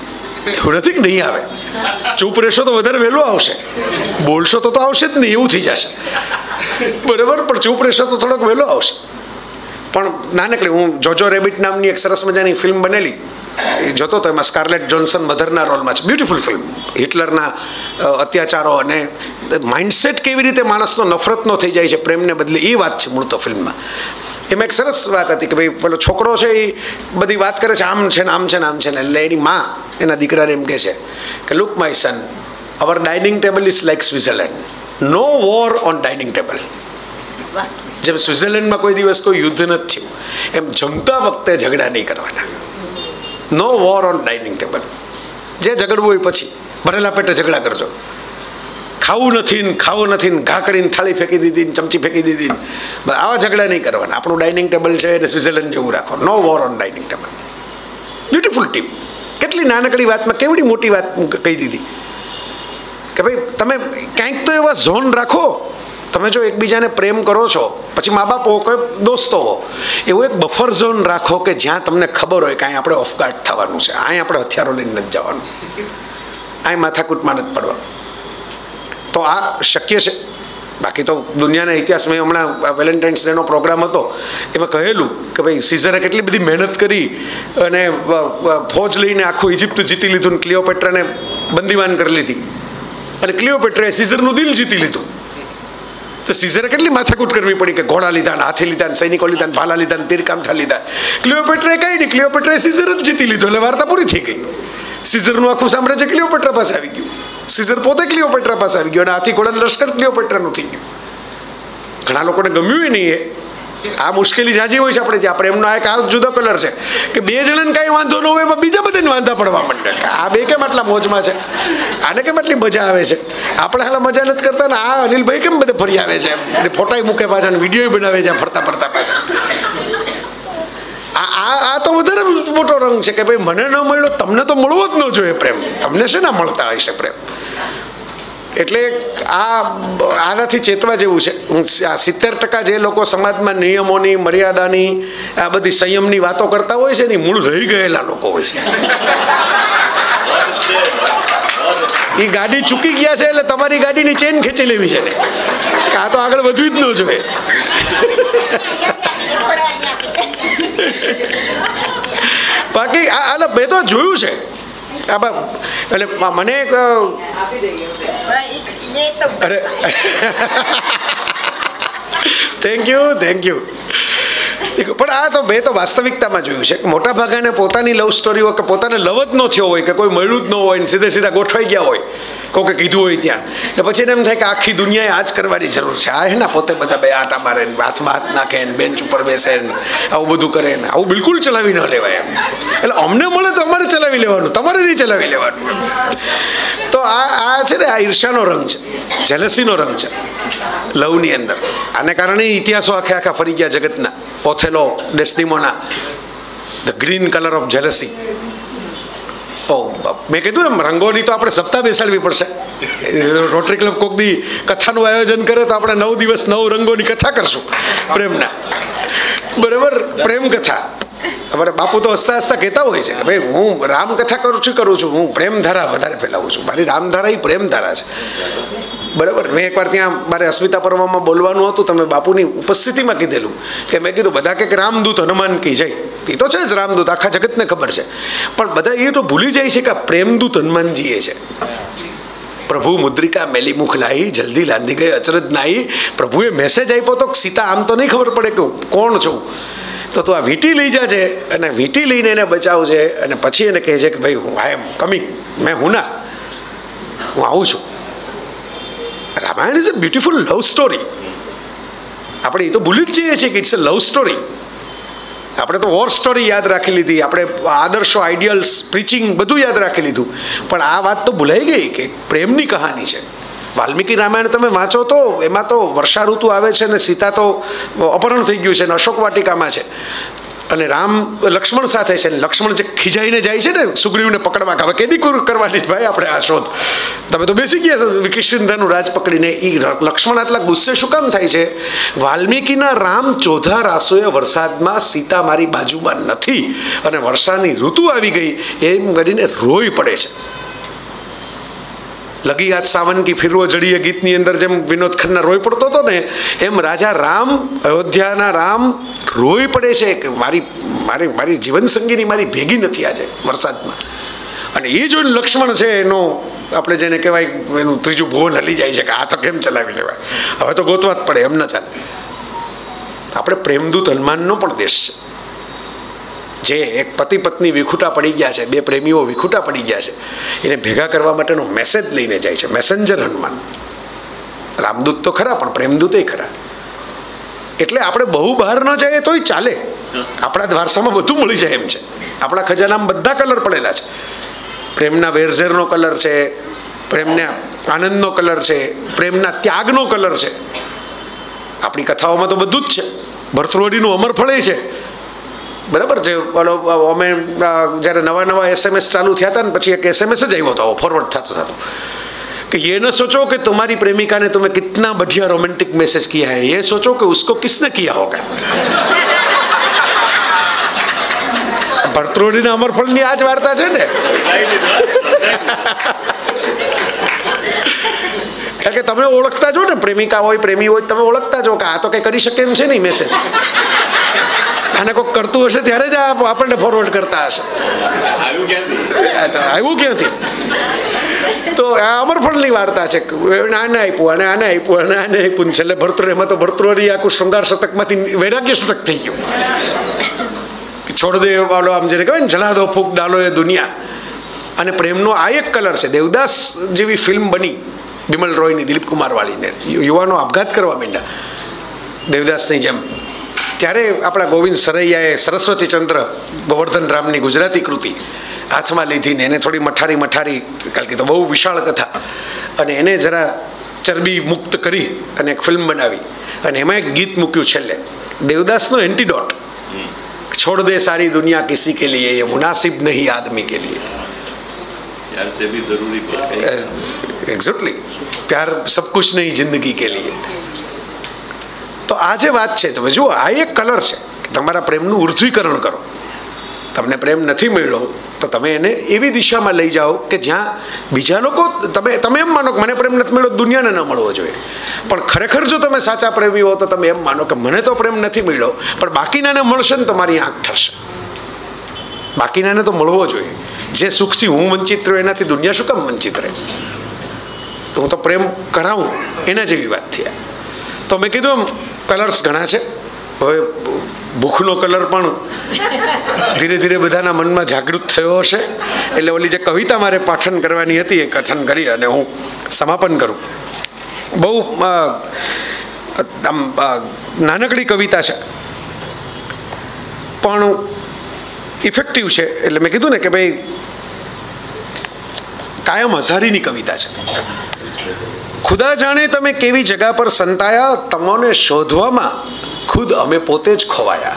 એવું નથી કે નહીં આવે. ચૂપ રહેશો તો વધારે વહેલું આવશે, બોલશો તો આવશે જ નહીં, એવું થઈ જશે. બરાબર, પણ ચૂપ રહેશો તો થોડોક વહેલો આવશે. પણ નાનકડી હું જોજો રેબિટ નામની એક સરસ મજાની ફિલ્મ બનેલી એ જોતો તો, એમાં સ્કાર્લેટ જોન્સન મધરના રોલમાં છે. Beautiful film. હિટલરના અત્યાચારો અને માઇન્ડસેટ કેવી રીતે માણસનો નફરતનો થઈ જાય છે પ્રેમને બદલે, એ વાત છે મૂળ તો ફિલ્મમાં. એમાં એક સરસ વાત હતી કે ભાઈ પેલો છોકરો છે એ બધી વાત કરે છે, આમ છે ને આમ છે ને આમ છે ને, એટલે એની માં એના દીકરાને એમ કહે છે કે look my son, our dining table is like Switzerland, no war on dining table. જેમ સ્વિટ્ઝરલેન્ડમાં કોઈ દિવસ કોઈ યુદ્ધ નથી થયું, એમ જમતા વખતે ઝઘડા નહીં કરવાના. No war on dining table. જે ઝઘડવું હોય પછી ભરેલા પેટે ઝઘડા કરજો. ખાવું નથી ને ઘા કરીને થાળી ફેંકી દીધી ને ચમચી ફેંકી દીધી ને, આવા ઝઘડા નહીં કરવાના. આપણું ડાઇનિંગ ટેબલ છે એને સ્વિટ્ઝરલેન્ડ જેવું રાખો. No war on dining table. Beautiful tip. કેટલી નાનકડી વાતમાં કેવડી મોટી વાત કહી દીધી કે ભાઈ તમે ક્યાંક તો એવા ઝોન રાખો. તમે જો એકબીજાને પ્રેમ કરો છો, પછી મા બાપ હો કોઈ દોસ્તો હો, એવો એક બફર ઝોન રાખો કે જ્યાં તમને ખબર હોય કે અહીં આપણે ઓફગાર્ડ થવાનું છે, અહીં આપણે હથિયારો લઈને નથી જવાનું, અહીં માથાકૂટમાં નથી પડવાનું. તો આ શક્ય છે. બાકી તો દુનિયાના ઇતિહાસમાં હમણાં વેલેન્ટાઇન્સ ડેનો પ્રોગ્રામ હતો, એમાં કહેલું કે ભાઈ સીઝરે કેટલી બધી મહેનત કરી અને ફોજ લઈને આખું ઇજિપ્ત જીતી લીધું, ને ક્લિયોપેટ્રાને બંદીવાન કરી લીધી, અને ક્લિયોપેટ્રાએ સીઝરનું દિલ જીતી લીધું. તો સીઝરે કેટલી માથાકૂટ કરવી પડી કે ઘોડા લીધા ને હાથી લીધા ને સૈનિકો લીધા ને ભાલા લીધા ને તીરકામઠા લીધા. ક્લિયોપેટ્રાએ કઈ નહીં, ક્લિયોપેટ્રાએ સીઝર જ જીતી લીધો, એટલે વાર્તા પૂરી થઈ ગઈ. સીઝરનું આખું સામ્રાજ્ય ક્લિયોપેટ્રા પાસે આવી ગયું. સીઝર પોતે ક્લિયોપેટ્રા પાસે આવી ગયો અને હાથી ઘોડા લશ્કર ક્લિયોપેટ્રાનું થઈ ગયું. ઘણા લોકોને ગમ્યું નહીં. આ મુશ્કેલી જાજી હોય છે આપણે ત્યાં. પ્રેમનો એક આ જુદો કલર છે કે બે જણાને કાંઈ વાંધો ન હોય, બીજા બધાને વાંધા પડવા માંડે કે આ બે કેમ આટલા મોજમાં છે, આને કેમ આટલી મજા આવે છે, આપણે હાલ મજા નથી કરતા ને આ અનિલભાઈ કેમ બધે ફરી આવે છે, ફોટા મૂકે પાછા ને વિડીયો બનાવે છે ફરતા ફરતા પાછા. આ તો વધારે મોટો રંગ છે કે ભાઈ મને ન મળ્યો, તમને તો મળવો જ ન જોઈએ પ્રેમ, તમને છે ને મળતા હોય છે પ્રેમ. એટલે આનાથી ચેતવા જેવું છે. 70% જે લોકો સમાજમાં નિયમોની, મર્યાદાની, આ બધી સંયમની વાતો કરતા હોય છે ને, મૂળ રહી ગયેલા લોકો હોય છે. એ ગાડી ચૂકી ગયા છે એટલે તમારી ગાડીની ચેન ખેંચી લેવી છે ને, આ તો આગળ વધવી જ ન જોઈએ. બાકી મેં તો જોયું છે. એટલે મને અરે થેન્ક યુ. પણ આ તો મેં તો વાસ્તવિકતામાં જોયું છે કે મોટા ભાગાને પોતાની લવ સ્ટોરી હોય કે પોતાને લવ જ ન થયો હોય કે કોઈ મળ્યું જ ન હોય ને સીધા ગોઠવાઈ ગયા હોય, કોકે કીધું હોય ત્યાં, ને પછી એને એમ થાય કે આખી દુનિયાએ આ જ કરવાની જરૂર છે. આ હે ને પોતે બધા બે આટા મારે ને હાથમાં હાથ નાખે ને બેન્ચ ઉપર બેસે ને આવું બધું કરે ને, આવું બિલકુલ ચલાવી ન લેવાય એમ. એટલે અમને મળે તો અમારે ચલાવી લેવાનું, તમારે નહીં ચલાવી લેવાનું. તો આ છે ને, આ ઈર્ષાનો રંગ છે, જેલસીનો રંગ છે લવની અંદર. આને કારણે ઇતિહાસો આખા ફરી ગયા જગતના. Othello, Desdemona, the green colour of jealousy. મેં કીધું ને રંગોની તો આપણે સપ્તાહ બેસાડવી પડશે. રોટરી ક્લબ કોક દી કથાનું આયોજન કરે તો આપણે 9 દિવસ 9 રંગોની કથા કરશું પ્રેમના. બરાબર, પ્રેમ કથા. અમારે બાપુ તો હસતા કહેતા હોય છે કે ભાઈ હું રામકથા કરું છું, હું પ્રેમધારા વધારે ફેલાવું છું. મારી રામધારા એ પ્રેમધારા છે. બરાબર. મેં એકવાર ત્યાં મારે અસ્મિતા પર્વમાં બોલવાનું હતું, તમે બાપુની ઉપસ્થિતિમાં કીધેલું કે મેં કીધું બધા કે રામદૂત હનુમાન કી જય, એ તો છે જ રામદૂત, આખા જગતને ખબર છે. પણ બધા એ તો ભૂલી જાય છે કે પ્રેમદૂત હનુમાનજી એ છે. પ્રભુ મુદ્રિકા મેલી મુખ લાઈ, જલ્દી લાંધી ગઈ અચરજ નાઈ. પ્રભુએ મેસેજ આપ્યો તો સીતા આમ તો નહીં ખબર પડે કે કોણ છું, તો તું આ વીંટી લઈ જાજે અને વીંટી લઈને એને બચાવજે. અને પછી એને કહે છે કે ભાઈ હું આઈ એમ કમિંગ, હું આવું છું. Ramayana is a beautiful love story. આપણે એ તો ભૂલી જ જઈએ છીએ કે ઇટ્સ અ લવ સ્ટોરી. આપણે તો વોર સ્ટોરી યાદ રાખી લીધી, આપણે આદર્શો, આઈડિયલ્સ, પ્રીચિંગ બધું યાદ રાખી લીધું. પણ આ વાત તો ભૂલાઈ ગઈ કે પ્રેમની કહાની છે. વાલ્મીકી રામાયણ તમે વાંચો તો એમાં તો વર્ષા ઋતુ આવે છે ને સીતા તો અપહરણ થઈ ગયું છે ને અશોક વાટિકામાં છે. અને રામ લક્ષ્મણ સાથે છે. લક્ષ્મણ જે ખીજાઈને જાય છે ને સુગ્રીવને પકડવા, હવે કેદી કરવાની ભાઈ આપણે આ શોધ, તમે તો બેસી ગયા કિષ્કિંધાનું રાજ પકડીને. એ લક્ષ્મણ આટલા ગુસ્સે શું કામ થાય છે? વાલ્મીકીના રામ ચોધા રાસોએ વરસાદમાં સીતા મારી બાજુમાં નથી અને વર્ષાની ઋતુ આવી ગઈ એમ કરીને રોઈ પડે છે. લગી આજ સાવન કી ફિરવો જડીએ ગીતની અંદર જેમ વિનોદ ખન્ના રોઈ પડતો હતો ને, એમ રાજા રામ, અયોધ્યાના રામ રોઈ પડે છે કે મારી જીવનસંગીની મારી ભેગી નથી આજે વરસાદમાં. અને એ જોઈને લક્ષ્મણ છે એનો આપણે જેને કહેવાય એનું ત્રીજું ભુવન હલી જાય છે કે આ તો કેમ ચલાવી લેવાય, હવે તો ગોતવા જ પડે, એમ ન ચાલે. આપણે પ્રેમદૂત હનુમાનનો પણ દેશ છે, જે એક પતિ પત્ની વિખૂટા પડી ગયા છે, બે પ્રેમીઓ વિખૂટા પડી ગયા છે, એને ભેગા કરવા માટેનો મેસેજ લઈને જાય છે. મેસેન્જર હનુમાન. રામદૂત તો ખરા પણ પ્રેમદૂત ખરા. એટલે આપણે બહુ બહાર ન જઈએ તોય ચાલે, આપણા વારસામાં બધું મળી જાય એમ છે. આપણા ખજાનામાં બધા કલર પડેલા છે. પ્રેમના વેરઝેરનો કલર છે, પ્રેમના આનંદનો કલર છે, પ્રેમના ત્યાગનો કલર છે. આપણી કથાઓમાં તો બધું જ છે. ભરતૃહરિનું અમર ફળે છે, બરાબર છે. અમે જ્યારે નવા SMS ચાલુ થયા હતા ને, પછી એક SMS જ આવ્યો હતો ફોરવર્ડ થતો कि ये न सोचो कि तुम्हारी प्रेमिका ने तुम्हें कितना बढ़िया रोमांटिक मैसेज किया है, ये सोचो कि उसको किसने किया होगा. ભરતૃહરિના અમરફળની આ જ વાર્તા છે ને. કારણ કે તમે ઓળખતા છો ને, પ્રેમિકા હોય પ્રેમી હોય, તમે ઓળખતા છો કે આ તો કઈ કરી શકે એમ છે નહીં મેસેજ. આને કોઈ કરતું હશે ત્યારે જ આપણને ફોરવર્ડ કરતા હશે. આવ્યું ક્યાંથી? તો આ અમરફળની વાર્તા છે. આને આપ્યું અને આને આપ્યું અને આને આપ્યું, છેલ્લે ભરતૃહરિમાં તો ભરતૃહરિ આખું શૃંગાર શતકમાંથી વૈરાગ્ય શતક થઈ ગયું. છોડ દે વાલો, આમ જેને કહેવાય ને, જલા દો ફૂક ડાલો એ દુનિયા. અને પ્રેમનો આ એક કલર છે. દેવદાસ જેવી ફિલ્મ બની બિમલ રોયની, દિલીપ કુમાર વાળીને, યુવાનો આપઘાત કરવા માંડ્યા દેવદાસની જેમ. ત્યારે આપણા ગોવિંદ સરૈયાએ સરસ્વતીચંદ્ર ગોવર્ધન રામની ગુજરાતી કૃતિ હાથમાં લીધી ને એને થોડી મઠારી કારણ કે તો બહુ વિશાળ કથા, અને એને જરા ચરબી મુક્ત કરી અને એક ફિલ્મ બનાવી અને એમાં એક ગીત મૂક્યું છેલ્લે, દેવદાસનો એન્ટીડોટ. छोड़ दे सारी दुनिया किसी के लिए, ये मुनासिब नहीं आदमी के लिए. प्यार से भी जरूरी एग्जैक्टली, प्यार सब कुछ नहीं जिंदगी के लिए. તો આ જે વાત છે, તમે જુઓ, આ એક કલર છે કે તમારા પ્રેમનું ઉર્ધ્વીકરણ કરો. તમને પ્રેમ નથી મળ્યો તો તમે એને એવી દિશામાં લઈ જાઓ કે જ્યાં બીજા લોકો, તમે એમ માનો કે મને પ્રેમ નથી મળ્યો, દુનિયાને ન મળવો જોઈએ. પણ ખરેખર જો તમે સાચા પ્રેમી હો તો તમે એમ માનો કે મને તો પ્રેમ નથી મળ્યો, પણ બાકીનાને મળશે ને તમારી આંખ ઠરશે. બાકીનાને તો મળવો જોઈએ. જે સુખથી હું વંચિત રહ્યો એનાથી દુનિયા શું કામ વંચિત રહે? તો હું તો પ્રેમ કરાવું, એના જેવી વાત થઈ. તો મેં કીધું એમ કલર્સ ઘણા છે. હવે ભૂખનો કલર પણ ધીરે ધીરે બધાના મનમાં જાગૃત થયો હશે. એટલે ઓલી જે કવિતા મારે પાઠન કરવાની હતી એ કથન કરી અને હું સમાપન કરું. બહુ આમ નાનકડી કવિતા છે પણ ઇફેક્ટિવ છે. એટલે મેં કીધું ને કે ભાઈ કાયમ હઝારીની કવિતા છે. ખુદા જાણે તમે કેવી જગા પર સંતાયા, તમોને શોધવામાં ખુદ અમે પોતે જ ખોવાયા.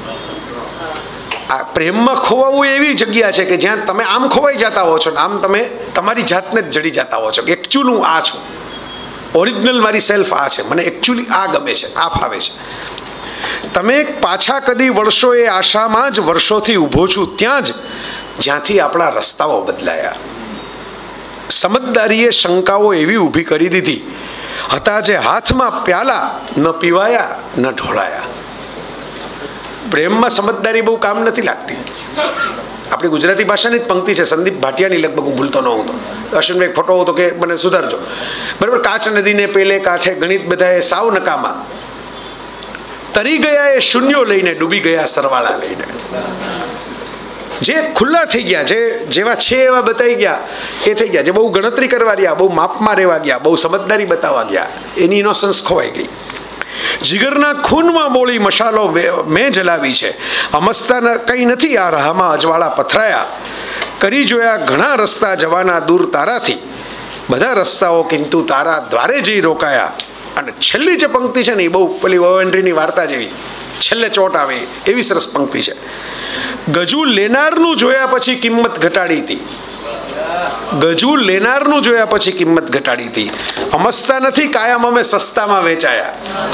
આ પ્રેમમાં ખોવાવું એવી જગ્યા છે કે જ્યાં તમે આમ ખોવાઈ જતા હો છો ને આમ તમે તમારી જાતને જ જડી જતા હો છો કે એકચ્યુઅલ હું આ છું, ઓરિજિનલ મારી સેલ્ફ આ છે, મને એકચ્યુઅલી આ ગમે છે, આ ફાવે છે. તમે પાછા કદી વળશો એ આશામાં જ વર્ષોથી ઊભો છું ત્યાં જ જ્યાંથી આપણા રસ્તાઓ બદલાયા. સમજદારીએ શંકાઓ એવી ઊભી કરી દીધી, હતા જે હાથમાં પ્યાલા ન પીવાયા ન ઢોળાયા. પ્રેમમાં સમજદારી બહુ કામ નથી લાગતી. આપણી ગુજરાતી ભાષાની જ પંક્તિ છે, સંદીપ ભાટિયાની, લગભગ હું ભૂલતો ન હું તો. અશ્વિનભાઈ ખોટો હતો કે મને સુધારજો, બરાબર. કાચ નદીને પેલે કાંઠે ગણિત બધાએ સાવ નકામા, તરી ગયા એ શૂન્યો લઈને, ડૂબી ગયા સરવાળા લઈને. જે ખુલ્લા થઈ ગયા, જે જેવા છે એવા બતાવી ગયા એ થઈ ગયા. જે બહુ ગણતરી કરવા ગયા, બહુ માપમાં રહેવા ગયા, બહુ સમજદારી બતાવવા ગયા, એની ઇનોસન્સ ખોવાઈ ગઈ. જીગરના ખૂનમાં બોળી મશાલો મેં જલાવી છે, અમસ્તા કંઈ નથી આ રાહમાં અજવાળા પથરાયા. કરી જોયા ઘણા રસ્તા જવાના દૂર તારાથી, બધા રસ્તાઓ કિંતુ તારા દ્વારે જઈ રોકાયા. અને છેલ્લી જે પંક્તિ છે ને એ બહુ પેલી ઓવેન્ટ્રીની વાર્તા જેવી છેલ્લે ચોટ આવે એવી સરસ પંક્તિ છે. ગજુ લેનારનું જોયા પછી કિંમત ઘટાડી હતી. ગજુ લેનારનું જોયા પછી કિંમત ઘટાડી હતી. અમસ્તા નથી કાયમ અમે સસ્તામાં વેચાયા.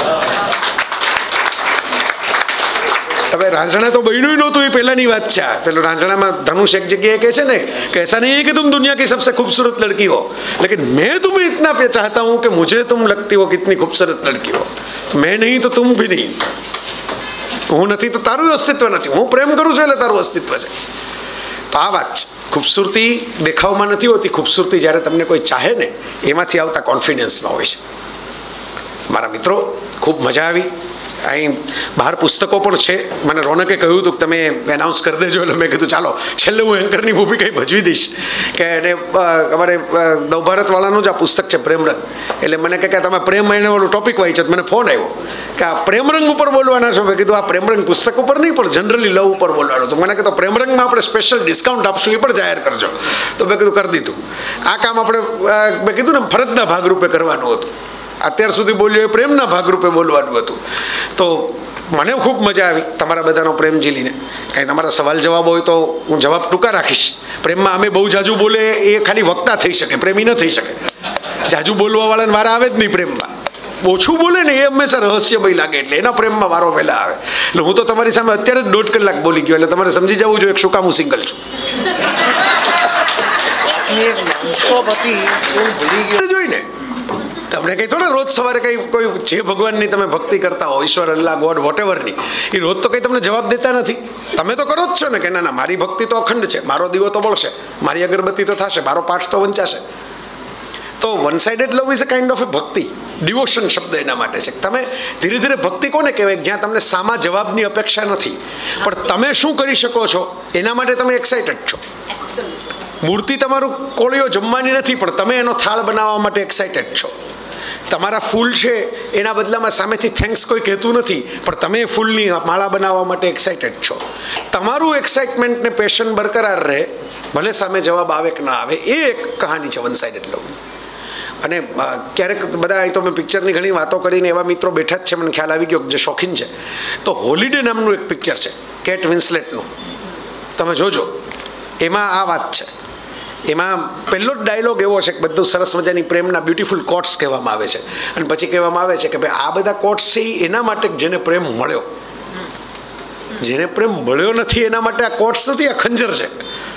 હવે રાંઝણા તો બન્યું નહોતું, એ પહેલાની વાત છે. પેલું રાંઝણામાં ધનુષ એક જગ્યાએ કહે છે ને કે ऐसा नहीं है कि तुम दुनिया की सबसे खूबसूरत लड़की हो, लेकिन मैं तुम्हें इतना चाहता हूं कि मुझे तुम लगती हो कितनी खूबसूरत लड़की हो. मैं नहीं तो तुम भी नहीं. હું નથી તો તારું અસ્તિત્વ નથી. હું પ્રેમ કરું છું એટલે તારું અસ્તિત્વ છે. તો આ વાત છે. ખૂબસૂરતી દેખાવમાં નથી હોતી. ખૂબસૂરતી જ્યારે તમને કોઈ ચાહે ને એમાંથી આવતા કોન્ફિડન્સમાં હોય છે. મારા મિત્રો, ખૂબ મજા આવી. અહીં બહાર પુસ્તકો પણ છે. મને રોનકે કહ્યું હતું કે તમે એનાઉન્સ કરી દેજો, એટલે મેં કીધું ચાલો છેલ્લે હું એન્કરની ભૂમિકા ભજવી દઈશ. કે એને અમારે નવભારતવાળાનું જ આ પુસ્તક છે પ્રેમરંગ. એટલે મને કહે કે તમે પ્રેમ એને ઓલું ટોપિક વાંચ્યો. મને ફોન આવ્યો કે આ પ્રેમરંગ ઉપર બોલવાના છો. મેં કીધું આ પ્રેમરંગ પુસ્તક ઉપર નહીં પણ જનરલી લવ ઉપર બોલવાનું છે. મને કીધું પ્રેમરંગમાં આપણે સ્પેશિયલ ડિસ્કાઉન્ટ આપશું, એ પણ જાહેર કરજો. તો મેં કીધું કરી દીધું. આ કામ આપણે મેં કીધું ને ફરજના ભાગરૂપે કરવાનું હતું. અત્યાર સુધી બોલ્યો એ પ્રેમના ભાગરૂપે બોલવાનું હતું. તો મને ખૂબ મજા આવી તમારા બધાનો પ્રેમ ઝીલીને. કાંઈ તમારા સવાલ જવાબ હોય તો હું જવાબ ટૂંકા રાખીશ. પ્રેમમાં અમે બહુ જાજુ બોલે એ ખાલી વક્તા થઈ શકે, પ્રેમી ન થઈ શકે. જાજુ બોલવાવાળાને વારા આવે જ નહીં પ્રેમમાં. ઓછું બોલે ને એ હંમેશા રહસ્યમય લાગે, એટલે એના પ્રેમમાં વારો પહેલા આવે. એટલે હું તો તમારી સામે અત્યારે જ 1.5 કલાક બોલી ગયો, એટલે તમારે સમજી જવું જોઈએ શું કામ હું સિંગલ છું. જોઈને તમને કંઈ થોડા રોજ સવારે કંઈ કોઈ જે ભગવાનની તમે ભક્તિ કરતા હો, ઈશ્વર, અલ્લાહ, ગોડ, વોટેવરની, એ રોજ તો કંઈ તમને જવાબ દેતા નથી. તમે તો કરો જ છો ને કે ના ના મારી ભક્તિ તો અખંડ છે, મારો દીવો તો બળશે, મારી અગરબત્તી તો થશે, મારો પાઠ તો વંચાશે. તો one sided love is a kind of a bhakti. Devotion શબ્દ એના માટે છે. તમે ધીરે ધીરે ભક્તિ કોને કહેવાય? જ્યાં તમને સામા જવાબની અપેક્ષા નથી, પણ તમે શું કરી શકો છો એના માટે તમે એક્સાઇટેડ છો. મૂર્તિ તમારું કોળીઓ જમવાની નથી, પણ તમે એનો થાળ બનાવવા માટે એક્સાઇટેડ છો. તમારા ફૂલ છે એના બદલામાં સામેથી થેન્ક્સ કોઈ કહેતું નથી, પણ તમે ફૂલની માળા બનાવવા માટે એક્સાઇટેડ છો. તમારું એક્સાઇટમેન્ટ ને પેશન બરકરાર રહે, ભલે સામે જવાબ આવે કે ના આવે. એ એક કહાની છે વન સાઇડેડ લવ. અને ક્યારેક બધા અહીં તો મેં પિક્ચરની ઘણી વાતો કરીને એવા મિત્રો બેઠા જ છે, મને ખ્યાલ આવી ગયો જે શોખીન છે. તો હોલિડે નામનું એક પિક્ચર છે કેટ વિન્સલેટનું, તમે જોજો. એમાં આ વાત છે. એમાં પહેલો જ ડાયલોગ એવો છે કે બધું સરસ મજાની પ્રેમના બ્યુટીફુલ કોટ્સ કહેવામાં આવે છે, અને પછી કહેવામાં આવે છે કે ભાઈ આ બધા કોટ્સ છે એના માટે જેને પ્રેમ મળ્યો. જેને પ્રેમ મળ્યો નથી એના માટે આ કોટ્સ નથી, આ ખંજર છે.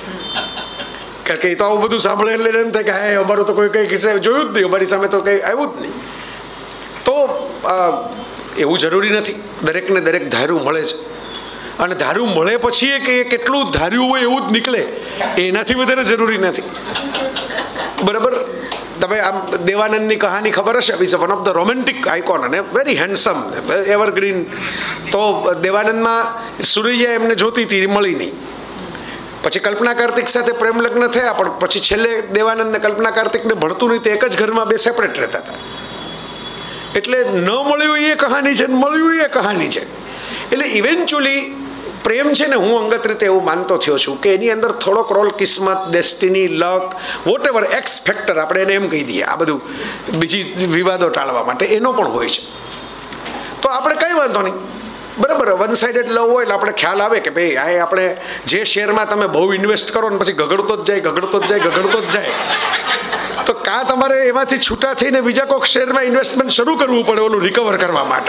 કારણ કે એ તો આવું બધું સાંભળે એટલે એમ થાય કે હા અમારું તો કોઈ કંઈ કિસ્સા જોયું જ નહીં, અમારી સામે તો કંઈ આવ્યું જ નહીં. તો એવું જરૂરી નથી દરેકને દરેક ધાર્યું મળે છે. અને ધાર્યું મળે પછી એ કે કેટલું ધાર્યું હોય એવું જ નીકળે એનાથી વધારે જરૂરી નથી. બરાબર. તમે આમ દેવાનંદની કહાની ખબર હશે, is one of the romantic icon અને વેરી હેન્ડસમ એવરગ્રીન. તો દેવાનંદમાં સુરૈયા એમને જોતી હતી, મળી નહીં. પછી કલ્પના કાર્તિક સાથે પ્રેમ લગ્ન થયા, પણ પછી છેલ્લે દેવાનંદ ને કલ્પના કાર્તિકને ભણતું નહીં તો એક જ ઘરમાં બે સેપરેટ રહેતા હતા. એટલે ન મળ્યું એ કહાની છે, મળ્યું એ કહાની છે. એટલે ઇવેન્ચ્યુઅલી પ્રેમ છે ને, હું અંગત રીતે એવું માનતો થયો છું કે એની અંદર થોડોક રોલ કિસ્મત, destiny, luck, whatever X factor આપણે એને એમ કહી દઈએ, આ બધું બીજી વિવાદો ટાળવા માટે એનો પણ હોય છે. તો આપણે કંઈ વાંધો નહીં. બરાબર. વન સાઇડેડ લવ હોય એટલે આપણે ખ્યાલ આવે કે ભાઈ આ આપણે જે શેરમાં તમે બહુ ઇન્વેસ્ટ કરો ને પછી ગગડતો જ જાય, ગગડતો જ જાય, ગગડતો જ જાય, તો કાં તમારે એમાંથી છૂટા થઈને બીજા કોઈક શેરમાં ઇન્વેસ્ટમેન્ટ શરૂ કરવું પડે ઓલું રિકવર કરવા માટે.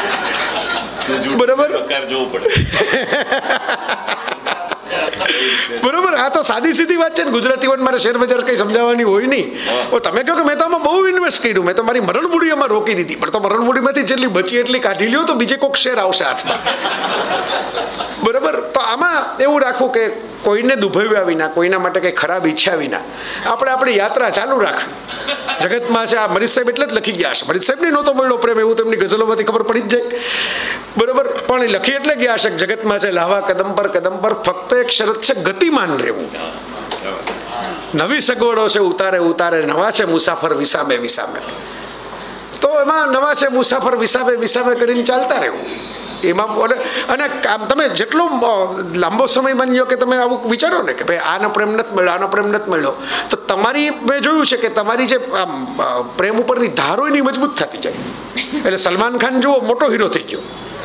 બરાબર. બરોબર. આ તો સાદી સીધી વાત છે ને. ગુજરાતીઓને મારે શેર બજાર કઈ સમજાવવાની હોય નહીં. તમે કહો કે મેં તો આમાં બહુ ઇન્વેસ્ટ કર્યું, મેં તો મારી મરણ મૂડી એમાં રોકી દીધી, પણ તો મરણ મૂડીમાંથી જેટલી બચી એટલી કાઢી લ્યો તો બીજે કોઈક શેર આવશે હાથમાં. બરાબર. તો આમાં એવું રાખવું કે કોઈને દુભાવ્યા વિના, કોઈના માટે કંઈ ખરાબ ઈચ્છા વિના આપણે આપણી યાત્રા ચાલુ રાખવી. જગતમાં છે આ મરીજ સાહેબ એટલે જ લખી ગયા છે. મરીજ સાહેબને નહોતો મળ્યો પ્રેમ, એવું તો એમની ગઝલોમાંથી ખબર પડી જ જાય. બરાબર. પણ એ લખી એટલે ગયા છે જગતમાં છે લાવા કદમ પર ફક્ત એક શરત છે, ગતિમાન રહેવું. નવી સગવડો છે ઉતારે ઉતારે, નવા છે મુસાફર વિસામે વિસામે. તો એમાં નવા છે મુસાફર વિસામે વિસામે કરીને ચાલતા રહેવું. એમાં અને તમે જેટલો લાંબો સમય માન્યો કે તમે આવું વિચારો ને કે ભાઈ આનો પ્રેમ નથી મળ્યો, આનો પ્રેમ નથી મળ્યો, તો તમારી મેં જોયું છે કે તમારી જે પ્રેમ ઉપરની ધારો એની મજબૂત થતી જાય. એટલે સલમાન ખાન જુઓ મોટો હીરો થઈ ગયો,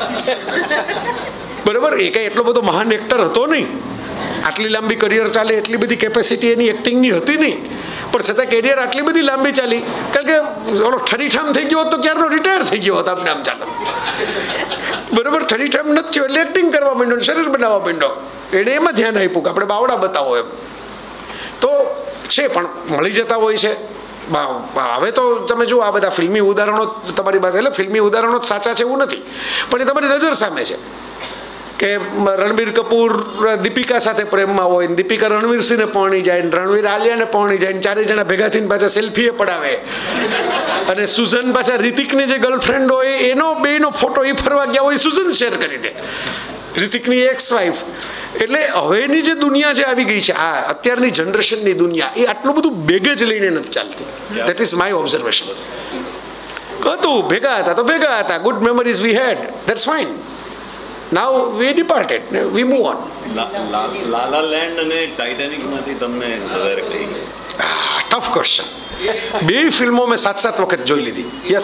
બરાબર, એ કંઈ એટલો બધો મહાન એક્ટર હતો નહીં, આટલી લાંબી કરિયર ચાલે એટલી બધી કેપેસિટી એની એક્ટિંગની હતી નહીં, પણ છતાં કેરિયર આટલી બધી લાંબી ચાલી કારણ કે ઓલો ઠરીઠામ થઈ ગયો હોત તો ક્યારનો રિટાયર થઈ ગયો હતો, આમને આમ ચાલો. બરાબર, ઠરીઠામ નથી થયો એટલે એક્ટિંગ કરવા માંડ્યો, શરીર બનાવવા માંડ્યો, એને એમાં ધ્યાન આપ્યું કે આપણે બાવડા બતાવો એમ. તો છે પણ મળી જતા હોય છે. હવે તો તમે જુઓ આ બધા ફિલ્મી ઉદાહરણો તમારી પાસે, એટલે ફિલ્મી ઉદાહરણો જ સાચા છે એવું નથી, પણ એ તમારી નજર સામે છે કે રણબીર કપૂર દીપિકા સાથે પ્રેમમાં હોય, દીપિકા રણવીરસિંહને પરણી જાય, રણવીર આલિયાને પરણી જાય, ચારે જણા ભેગા થઈને પાછા સેલ્ફીએ પડાવે, અને સુઝન પાછા રિતિકની જે ગર્લફ્રેન્ડ હોય એનો બેનો ફોટો એ ફરવા ગયા હોય સુઝન શેર કરી દે, રિતિકની એક્સ વાઇફ. એટલે હવેની જે દુનિયા જે આવી ગઈ છે, આ અત્યારની જનરેશનની દુનિયા, એ આટલું બધું બેગેજ લઈને નથી ચાલતી. That is my observation. હતું ભેગા હતા તો ભેગા હતા, good memories we had, that's fine. Now we departed, we move on. La La Land અને ટાઇટેનિક માંથી તમને વધારે કઈ ગઈ? Tough question. બે ફિલ્મો મેં 7-7 વખત જોઈ લીધી. યસ.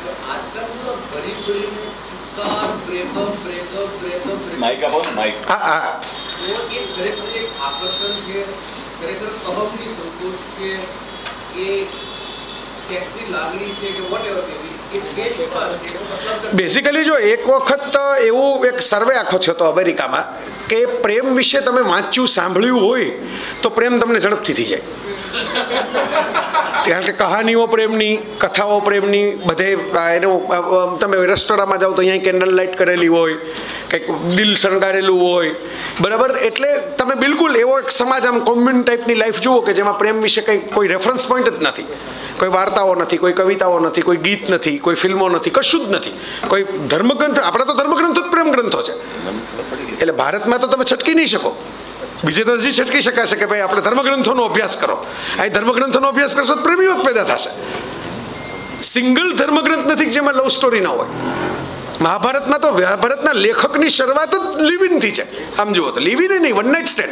માઇક આપો ને, માઇક. હા હા. બેસિકલી જો એક વખત એવું એક સર્વે આખો થયો હતો અમેરિકામાં કે પ્રેમ વિશે તમે વાંચ્યું સાંભળ્યું હોય તો પ્રેમ તમને ઝડપથી થઈ જાય. કારણ કે કહાનીઓ પ્રેમની, કથાઓ પ્રેમની, બધે એનું તમે રેસ્ટોરન્ટમાં જાઓ તો અહીંયા કેન્ડલ લાઇટ કરેલી હોય, કંઈક દિલ શણગારેલું હોય, બરાબર. એટલે તમે બિલકુલ એવો એક સમાજ, આમ કોમ્યુન ટાઈપની લાઈફ જુઓ કે જેમાં પ્રેમ વિશે કંઈ કોઈ રેફરન્સ પોઈન્ટ જ નથી, કોઈ વાર્તાઓ નથી, કોઈ કવિતાઓ નથી, કોઈ ગીત નથી, કોઈ ફિલ્મો નથી, કશું જ નથી, કોઈ ધર્મગ્રંથ. આપણે તો ધર્મગ્રંથો જ પ્રેમ ગ્રંથો છે. એટલે ભારતમાં તો તમે છટકી નહીં શકો, બીજે તો હજી છટકી શકાશે કે ભાઈ આપણે ધર્મગ્રંથોનો અભ્યાસ કરો. અહીં ધર્મગ્રંથોનો અભ્યાસ કરશો તો પ્રેમીઓ જ પેદા થશે. સિંગલ ધર્મગ્રંથ નથી જેમાં લવ સ્ટોરી ના હોય. મહાભારતમાં તો મહાભારતના લેખકની શરૂઆત જ લિવિનથી છે. આમ જુઓ તો લિવિન નહીં, વન નાઇટ સ્ટેન્ડ.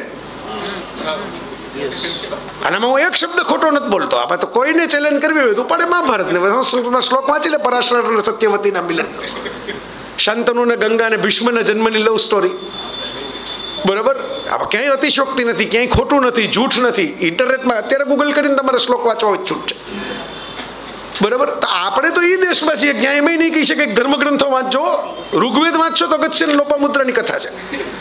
આનામાં હું એક શબ્દ ખોટો નથી બોલતો. આપણે તો કોઈને ચેલેન્જ કરવી હોય તો પડે મહાભારતને શ્લોક વાંચી લે, પરાશર સત્યવતીના મિલન, શાંતનુ ને ગંગા ને ભીષ્મના જન્મની લવ સ્ટોરી, બરાબર. આમાં ક્યાંય અતિશોક્તિ નથી, ક્યાંય ખોટું નથી, જૂઠ નથી. ઇન્ટરનેટમાં અત્યારે ગૂગલ કરીને તમારે શ્લોક વાંચવા હોય છૂટ છે, બરાબર. તો આપણે તો એ દેશમાં છીએ જ્યાં એમ નહીં કહી શકે ધર્મગ્રંથો વાંચજો. ઋગ્વેદ વાંચશો તો અગત્ય લોપામુદ્રાની કથા છે.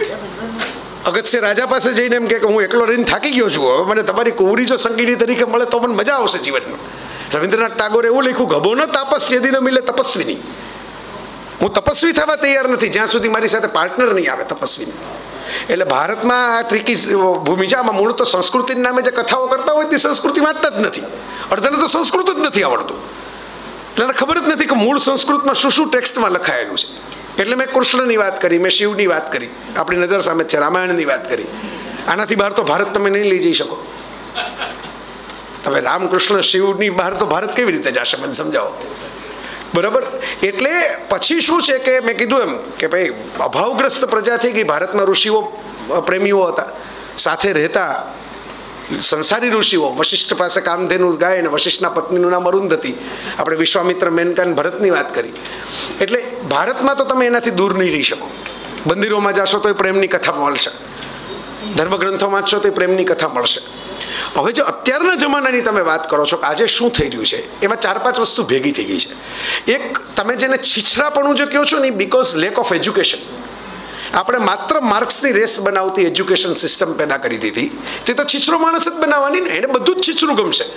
અગત્ય રાજા પાસે જઈને એમ કે હું એકલો રહીને થાકી ગયો છું, હવે મને તમારી કુંવરી જો સંગીની તરીકે મળે તો મને મજા આવશે જીવનમાં. રવિન્દ્રનાથ ટાગોરે એવું લખ્યું, ગભો ન તાપસ જેદી ન મિલે તપસ્વીની. હું તપસ્વી થવા તૈયાર નથી જ્યાં સુધી મારી સાથે પાર્ટનર નહીં આવે તપસ્વીની. એટલે ભારતમાં આ ટ્રિકી ભૂમિ છે. આમાં મૂળ તો સંસ્કૃતિના નામે જે કથાઓ કરતા હોય તે સંસ્કૃતિ વાંચતા જ નથી. અડધાને તો સંસ્કૃત જ નથી આવડતું, એટલે ખબર જ નથી કે મૂળ સંસ્કૃતમાં શું શું ટેક્સ્ટમાં લખાયેલું છે. એટલે મેં કૃષ્ણની વાત કરી, મેં શિવની વાત કરી, આપણી નજર સામે છે, રામાયણની વાત કરી. આનાથી બહાર તો ભારત તમે નહીં લઈ જઈ શકો. તમે રામકૃષ્ણ શિવની બહાર તો ભારત કેવી રીતે જશે, મને સમજાવો, બરાબર. એટલે પછી શું છે કે મેં કીધું એમ કે ભાઈ અભાવગ્રસ્ત પ્રજા થઈ ગઈ. ભારતમાં ઋષિઓ પ્રેમીઓ હતા, સાથે રહેતા સંસારી ઋષિઓ. વશિષ્ઠ પાસે કામધેનુ ગાય અને વશિષ્ઠના પત્નીનું નામ અરુંધતી. આપણે વિશ્વામિત્ર, મેનકાન, ભરતની વાત કરી. એટલે ભારતમાં તો તમે એનાથી દૂર નહીં રહી શકો. મંદિરોમાં જશો તો એ પ્રેમની કથા મળશે, ધર્મગ્રંથો વાંચશો તો એ પ્રેમની કથા મળશે. હવે જો અત્યારના જમાનાની તમે વાત કરો છો કે આજે શું થઈ રહ્યું છે, એમાં 4-5 વસ્તુ ભેગી થઈ ગઈ છે. એક, તમે જેને છીછરાપણું જે કહો છો ને, બિકોઝ લેક ઓફ એજ્યુકેશન. આપણે માત્ર માર્ક્સની રેસ બનાવતી એજ્યુકેશન સિસ્ટમ પેદા કરી દીધી. તે તો છીછરો માણસ જ બનાવવાની ને, એને બધું જ છીછરું ગમશે.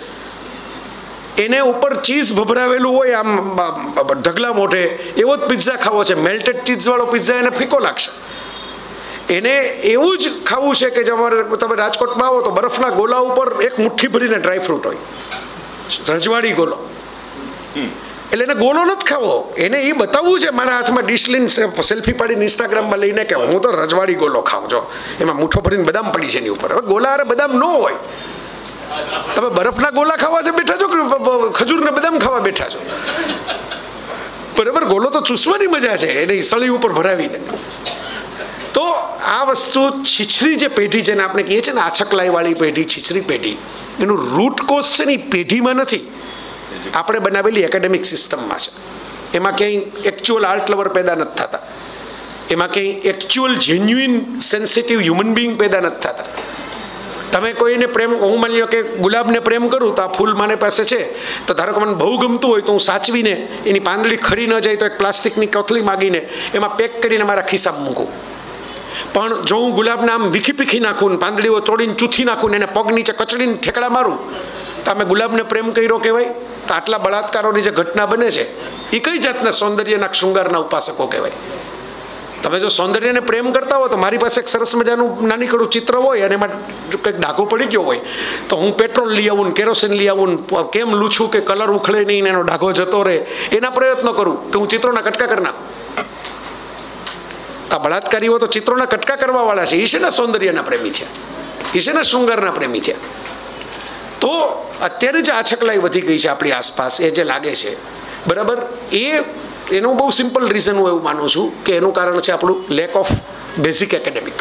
એને ઉપર ચીઝ ભભરાવેલું હોય આમ ઢગલા મોઢે, એવો જ પિઝા ખાવો છે. મેલ્ટેડ ચીઝવાળો પિઝા એને ફીકો લાગશે. એને એવું જ ખાવું છે કે તમે રાજકોટમાં આવો તો બરફના ગોલા ઉપર એક મુઠ્ઠી ભરીને ડ્રાયફ્રૂટ હોય, રજવાડી ગોલો. એટલે એને ગોલો નથી ખાવો, એને એ બતાવવું છે મારા હાથમાં ડીશ લઈને સેલ્ફી પાડીને ઇન્સ્ટાગ્રામમાં લઈને કે હું તો રજવાડી ગોલો ખાઉં. જો એમાં મૂઠો ભરીને બદામ પડી છે એની ઉપર. હવે ગોલા અરે બદામ ન હોય, તમે બરફના ગોલા ખાવા છે બેઠા છો કે ખજૂર ને બદામ ખાવા બેઠા છો, બરાબર. ગોલો તો ચૂસવાની મજા છે એને સળી ઉપર ભરાવીને. તો આ વસ્તુ છીછરી જે પેઢી જેને આપણે કહીએ છીએ ને, આછકલાઈવાળી પેઢી, છીછરી પેઢી, એનું રૂટ કોઝ છે ને એ પેઢીમાં નથી, આપણે બનાવેલી એકેડેમિક સિસ્ટમમાં છે. એમાં ક્યાંય એકચ્યુઅલ આર્ટ લવર પેદા નથી થતા. એમાં કંઈ actual genuine sensitive human being પેદા નથી થતા. તમે કોઈને પ્રેમ, હું માની લો કે ગુલાબને પ્રેમ કરું તો આ ફૂલ મારી પાસે છે, તો ધારો કે મને બહુ ગમતું હોય તો હું સાચવીને એની પાંદડી ખરી ન જાય તો એક પ્લાસ્ટિકની કોથળી માગીને એમાં પેક કરીને મારા ખિસ્સામાં મૂકું. પણ જો હું ગુલાબને આમ વીખી પીખી નાખું ને પાંદડીઓ તોડીને ચૂથી નાખું ને એને પગ નીચે કચડીને ઠેકડા મારું તો અમે ગુલાબને પ્રેમ કર્યો કહેવાય? તો આટલા બળાત્કારોની જે ઘટના બને છે એ કઈ જાતના સૌંદર્યના શૃંગારના ઉપાસકો કહેવાય? તમે જો સૌંદર્યને પ્રેમ કરતા હો તો મારી પાસે એક સરસ મજાનું નાનીકડું ચિત્ર હોય અને એમાં કંઈક ડાઘો પડી ગયો હોય તો હું પેટ્રોલ લઈ આવું, કેરોસીન લઈ આવું, કેમ લૂછું કે કલર ઉખળે નહીં ને એનો ડાઘો જતો રહે, એના પ્રયત્નો કરું કે હું ચિત્રોના કટકા કરી નાખું. આ બળાત્કારીઓ તો ચિત્રોના કટકા કરવા વાળા છે. એ શેના સૌંદર્યના પ્રેમી થયા? એ શેના શૃંગારના પ્રેમી થયા? તો અત્યારે જે આછકલાઈ વધી ગઈ છે આપણી આસપાસ, એ જે લાગે છે બરાબર, એનું બહુ સિમ્પલ રીઝન હું એવું માનું છું કે એનું કારણ છે આપણું લેક ઓફ બેઝિક એકેડેમિક્સ.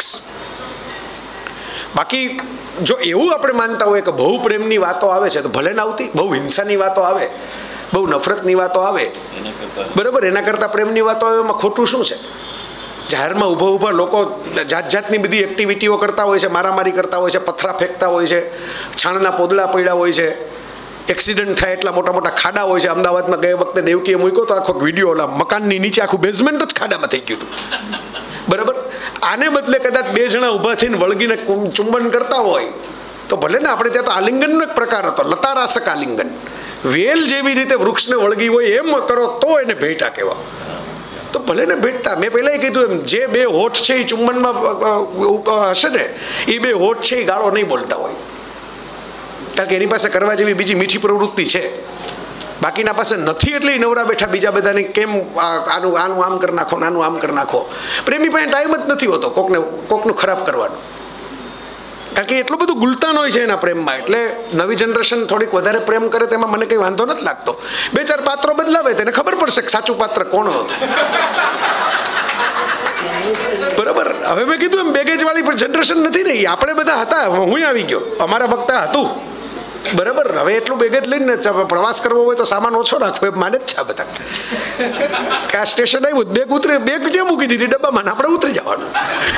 બાકી જો એવું આપણે માનતા હોય કે બહુ પ્રેમની વાતો આવે છે તો ભલે ના આવતી, બહુ હિંસાની વાતો આવે, બહુ નફરતની વાતો આવે, બરાબર, એના કરતાં પ્રેમની વાતો આવે, એમાં ખોટું શું છે? જાહેરમાં ઊભા ઊભા લોકો જાત જાતની બધી એક્ટિવિટીઓ કરતા હોય છે, મારામારી કરતા હોય છે, પથરા ફેંકતા હોય છે, છાણના પોદળા પડ્યા હોય છે, એક્સિડન્ટ થાય એટલા મોટા મોટા ખાડા હોય છે. અમદાવાદમાં ગયે વખતે દેવકીએ મૂક્યો તો આખો વિડીયો, ઓલા મકાનની નીચે આખું બેઝમેન્ટ જ ખાડામાં થઈ ગયું હતું, બરાબર. આને બદલે કદાચ બે જણા ઊભા થઈને વળગીને ચુંબન કરતા હોય તો ભલે ને, આપણે ત્યાં તો આલિંગનનો એક પ્રકાર હતો, લતારાસક આલિંગન. વેલ જેવી રીતે વૃક્ષને વળગી હોય એમ કરો તો એને ભેટા કહેવા. તો ભલે ને ભેટતા, મેં પહેલાં કીધું એમ, જે બે હોઠ છે એ ચુંબનમાં હશે ને, એ બે હોઠ છે એ ગાળો નહીં બોલતા હોય, કારણ કે એની પાસે કરવા જેવી બીજી મીઠી પ્રવૃત્તિ છે. બાકીના પાસે નથી એટલે નવરા બેઠા બીજા બધાને કેમ આનું આમ કરી નાખો, આનું આમ કરી નાખો. પ્રેમી પાસે ટાઈમ જ નથી હોતો કોકનું ખરાબ કરવાનું, કારણ કે એટલું બધું ગુલતાન હોય છે એના પ્રેમમાં. એટલે નવી જનરેશન થોડીક વધારે પ્રેમ કરે તેમાં મને કંઈ વાંધો નથી લાગતો. બે ચાર પાત્રો બદલાવે તેને ખબર પડશે કે સાચું પાત્ર કોણ હતું, બરાબર. હવે મેં કીધું એમ બેગેજ વાળી પણ જનરેશન નથી રહી. આપણે બધા હતા, હું આવી ગયો, અમારા વખતે હતું, બરાબર. હવે એટલું બેગેજ લઈને પ્રવાસ કરવો હોય તો સામાન ઓછો રાખવો એમ માને જ છે બધા. કે આ સ્ટેશન આવ્યું, બેગ જ્યાં મૂકી દીધી ડબ્બામાં, આપણે ઉતરી જવાનું.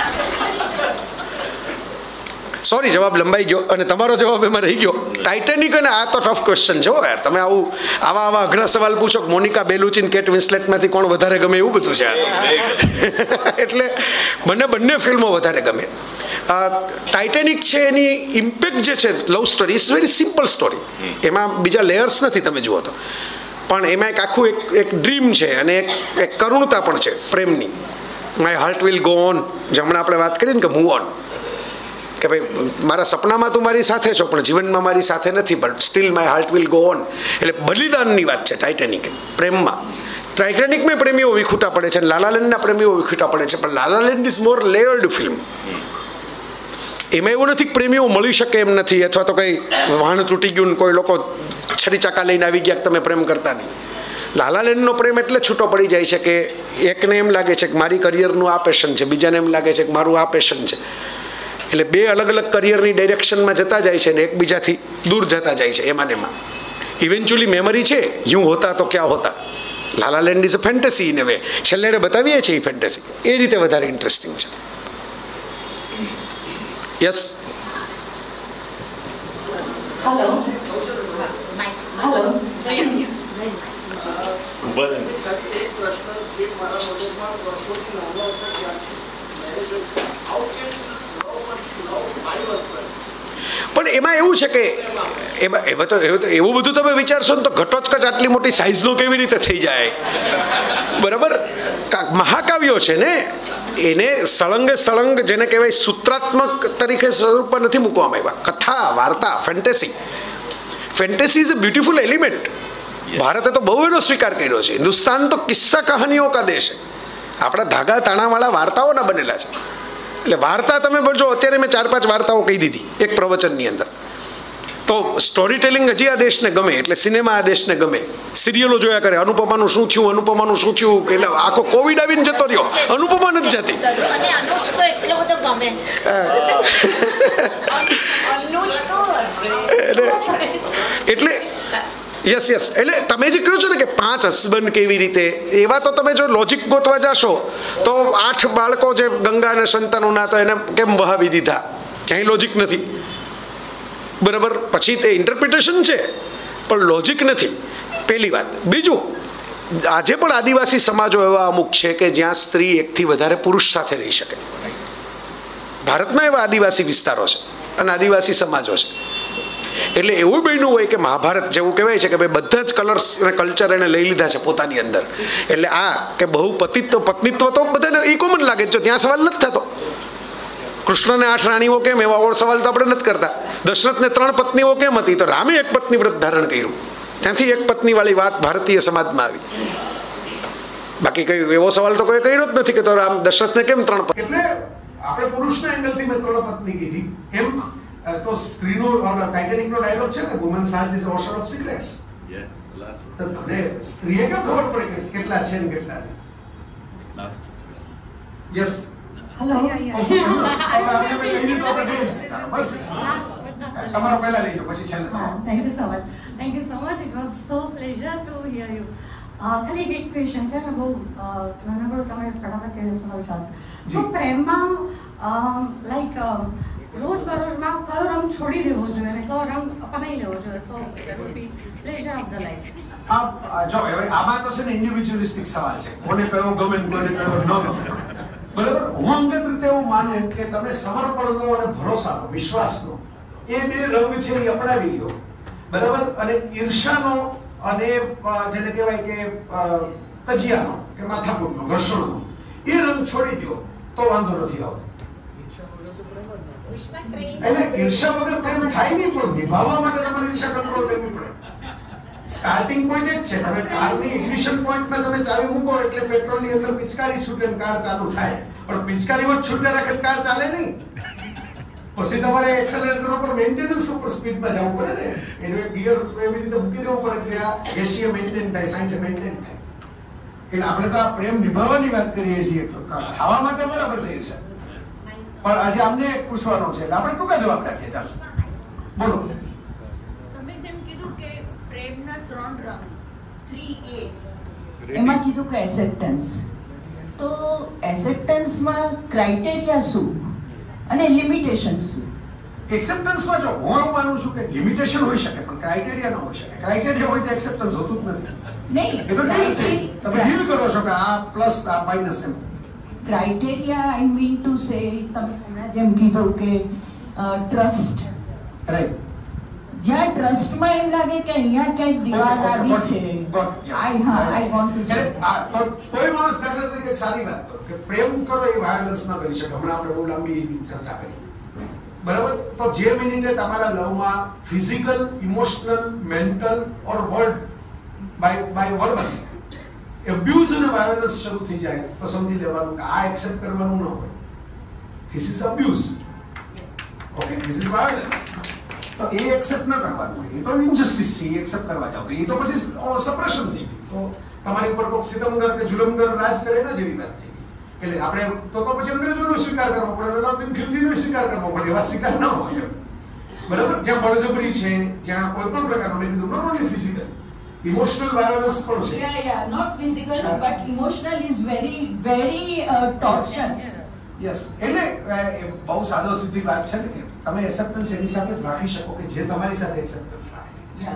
સોરી, જવાબ લંબાઈ ગયો અને તમારો જવાબ એમાં રહી ગયો. ટાઇટેનિક, અને આ તો ટફ ક્વેશ્ચન છે યાર. તમે આવા અઘરા સવાલ પૂછો કે મોનિકા બેલુચી કેટ વિન્સલેટમાંથી કોણ વધારે ગમે, એવું બધું છે આ તો. એટલે મને બંને ફિલ્મો વધારે ગમે. ટાઇટેનિક છે એની ઇમ્પેક્ટ જે છે, love story is very simple story, એમાં બીજા લેયર્સ નથી તમે જુઓ તો, પણ એમાં એક આખું એક ડ્રીમ છે અને એક કરુણતા પણ છે પ્રેમની. My heart will go on, જે હમણાં આપણે વાત કરીએ ને કે મૂવ ઓન, કે ભાઈ મારા સપનામાં તું મારી સાથે છો પણ જીવનમાં મારી સાથે નથી, but still my heart will go on. એટલે બલિદાનની વાત છે ટાઇટેનિક પ્રેમમાં. ટાઇટેનિકમાં પ્રેમીઓ વિખૂટા પડે છે, લાલાલેન્ડના પ્રેમીઓ વિખૂટા પડે છે, પણ La La Land is more layered film. એમાં એવું નથી કે પ્રેમીઓ મળી શકે એમ નથી, અથવા તો કંઈ વાહન તૂટી ગયું, કોઈ લોકો છરી ચાકા લઈને આવી ગયા તમે પ્રેમ કરતા નહીં. લાલાલેન્ડનો પ્રેમ એટલે છૂટો પડી જાય છે કે એકને એમ લાગે છે કે મારી કરિયરનું આ પેશન છે, બીજાને એમ લાગે છે કે મારું આ પેશન છે. એટલે બે અલગ અલગ કરિયરની ડાયરેક્શનમાં જતા જાય છે ને એકબીજાથી દૂર જતા જાય છે. એમાં ઇવેન્ચ્યુઅલી મેમરી છે, યું હોતા તો ક્યાં હોતા. La La Land is a fantasy in a way. છેલ્લે બતાવીએ છીએ એ ફેન્ટસી, એ રીતે વધારે ઇન્ટરેસ્ટિંગ છે. Yes, hello hello. પણ એમાં એવું છે કે એવું બધું તમે વિચારશો ને તો ઘટોચકચ આટલી મોટી સાઇઝનો કેવી રીતે થઈ જાય, બરાબર. મહાકાવ્યો છે ને એને સળંગે સળંગ, જેને કહેવાય સૂત્રાત્મક તરીકે સ્વરૂપમાં નથી મૂકવામાં આવ્યા. કથા, વાર્તા, fantasy is a beautiful element. ભારતે તો બહુ એનો સ્વીકાર કર્યો છે. હિન્દુસ્તાન તો કિસ્સા કહાનીઓ કા દેશ છે. આપણા ધાગા તાણાવાળા વાર્તાઓના બનેલા છે. એટલે વાર્તા તમે બોલજો, અત્યારે મેં 4-5 વાર્તાઓ કહી દીધી એક પ્રવચનની અંદર. તો સ્ટોરી ટેલિંગ હજી આ દેશને ગમે, એટલે સિનેમા આ દેશને ગમે. સિરિયલો જોયા કરે, અનુપમાનું શું થયું, એટલે આખો કોવિડ આવીને જતો રહ્યો, અનુપમા નથી જતી. એટલે યસ યસ, એટલે તમે જે કહો છો ને કે 5 હસબન્ડ કેવી રીતે, એવા તો તમે જો લોજિક ગોતવા જશો તો 8 બાળકો જે ગંગા અને સંતાનોના, તો એને કેમ વહાવી દીધા, ક્યાંય લોજિક નથી. બરાબર, પછી તે ઇન્ટરપ્રિટેશન છે પણ લોજિક નથી, પહેલી વાત. બીજું, આજે પણ આદિવાસી સમાજો એવા અમુક છે કે જ્યાં સ્ત્રી એકથી વધારે પુરુષ સાથે રહી શકે. ભારતમાં એવા આદિવાસી વિસ્તારો છે અને આદિવાસી સમાજો છે. એટલે એવું બન્યું હોય કે મહાભારત જેવું કહેવાય છે કે ભાઈ બધા જ કલર્સ અને કલ્ચર એને લઈ લીધા છે પોતાની અંદર. એટલે આ કે બહુ પત્નીત્વ તો બધાને એ કોમન લાગે છે, ત્યાં સવાલ નથી થતો. કૃષ્ણને 8 રાણીઓ કેમ, એવા સવાલ તો આપણે નથી કરતા. દશરથને 3 પત્નીઓ કેમ હતી, તો રામે 1 પત્ની વ્રત ધારણ કર્યું, ત્યાંથી 1 પત્ની વાળી વાત ભારતીય સમાજમાં આવી. બાકી કઈ એવો સવાલ તો કોઈ કર્યો જ નથી કે તો રામ દશરથને કેમ 3 પત્ની. એટલે આપણે પુરુષના એંગલથી મેં 3 પત્ની કીધી. એમ તો સ્ત્રીનો ટાઇટેનિકનો ડાયલોગ છે ને, woman's heart is ocean of secrets. Yes, last તો તમને સ્ત્રીએ કેમ ખબર પડે કે કેટલા છે ને કેટલા નહીં? લાસ્ટ યસ, હેલો, તમારો પહેલા લઈ લો પછી છેલ્લે. Thank you so much, thank you so much. It was so pleasure to hear you. ખાલી એક ક્વેશ્ચન છે ને, બહુ નાનકડો, તમે ફટાફટ કહી દેશો વિચાર છે. તો પ્રેમમાં લાઈક રોજબરોજમાં કયો રંગ છોડી દેવો જોઈએ અને કયો રંગ અપનાવી લેવો જોઈએ? So that would be pleasure of the life. જો હવે આમાં તો છે ને ઇન્ડિવિડ્યુઅલિસ્ટિક સવાલ છે, કોને કયો ગમે કોને કયો ન ગમે. બરાબર, હું અંગત રીતે એવું માનું કે તમે સમર્પણનો અને ભરોસાનો, વિશ્વાસનો એ 2 રંગ છે એ અપનાવી લ્યો. બરાબર, અને ઈર્ષાનો અને જેને કહેવાય કે કજિયાનો કે માથાકૂટનો, ઘર્ષણનો એ રંગ છોડી દો તો વાંધો નથી આવતો. એટલે ઈર્ષા વગર પ્રેમ થાય નહીં, પણ નિભાવવા માટે તમારે ઈર્ષા કંટ્રોલ કરવી પડે. સ્ટાર્ટિંગ પોઈન્ટ જ છે, તમે કારની ઇગ્નિશન પોઈન્ટમાં તમે ચાવી મૂકો એટલે પેટ્રોલની અંદર પિચકારી છૂટે ને કાર ચાલુ થાય, પણ પિચકારીમાં છૂટે રાખે કાર ચાલે નહીં. પછી તમારે એક્સેલરેટર ઉપર મેન્ટેનન્સ ઉપર સ્પીડમાં જવું પડે ને, એનો ગિયર એવી રીતે મૂકી દેવું પડે કે આ 80 મેન્ટેન થાય, 60 મેન્ટેન થાય. એટલે આપણે તો આ પ્રેમ નિભાવવાની વાત કરીએ છીએ, ખાવા માટે બરાબર છે. પણ આજે અમને પૂછવાનો છે એટલે આપણે ટૂંકા જવાબ રાખીએ. ચાલો બોલો. તમે જેમ કીધું કે પ્રેમના 3 રંગ 3A, એમાં કીધું કે એસેપ્ટન્સ. તો એસેપ્ટન્સમાં ક્રાઇટેરિયા શું અને લિમિટેશન શું? એક્સેપ્ટન્સમાં જો હું એવું માનું છું કે લિમિટેશન હોઈ શકે પણ ક્રાઇટેરિયા ન હોઈ શકે. ક્રાઇટેરિયા હોય તો એક્સેપ્ટન્સ હોતું જ નથી. નહીં, એ તો ડીલ છે, તમે ડીલ કરો છો કે આ પ્લસ આ માઇનસ એમ. Criteria I mean to say, તમે હમણાં જેમ કીધું કે ટ્રસ્ટ. રાઈટ, જ્યાં ટ્રસ્ટમાં એમ લાગે કે અહીંયા ક્યાંક દીવાલ આવી છે. આઈ વોન્ટ ટુ સે તો કોઈ માણસ દાખલા તરીકે એક સારી વાત કરો કે પ્રેમ કરો એ વાયોલન્સ ન કરી શકે. હમણાં આપણે બહુ લાંબી ચર્ચા કરી. બરાબર, તો જે મિનિટે તમારા લવમાં physical, emotional, mental or word by verbal abuse અને વાયોલન્સ શરૂ થઈ જાય તો સમજી લેવાનું કે આ એક્સેપ્ટ કરવાનું ન હોય. This is abuse, okay, this is violence. તો એ એક્સેપ્ટ ન કરવાનું હોય, એ તો ઇનજસ્ટિસ છે. એક્સેપ્ટ કરવા જાવ તો એ તો પછી સપ્રેશન થઈ ગયું, તો તમારી ઉપર કોઈક સિતમગર કે જુલમગર રાજ કરે એના જેવી વાત થઈ ગઈ. એટલે આપણે તો પછી અંગ્રેજોનો સ્વીકાર કરવો પડે, અલાઉદ્દીન ખિલજીનો સ્વીકાર કરવો પડે, એવા સ્વીકાર ન હોય. બરાબર, જ્યાં બળજબરી છે, જ્યાં કોઈ પણ પ્રકારનો, મેં કીધું not only physical, emotional violence પણ છે. yeah, not physical but emotional is very torture. Yes, એટલે બહુ સાદો સીધી વાત છે કે તમે એક્સેપ્ટન્સ એની સાથે જ રાખી શકો કે જે તમારી સાથે એક્સેપ્ટન્સ રાખે.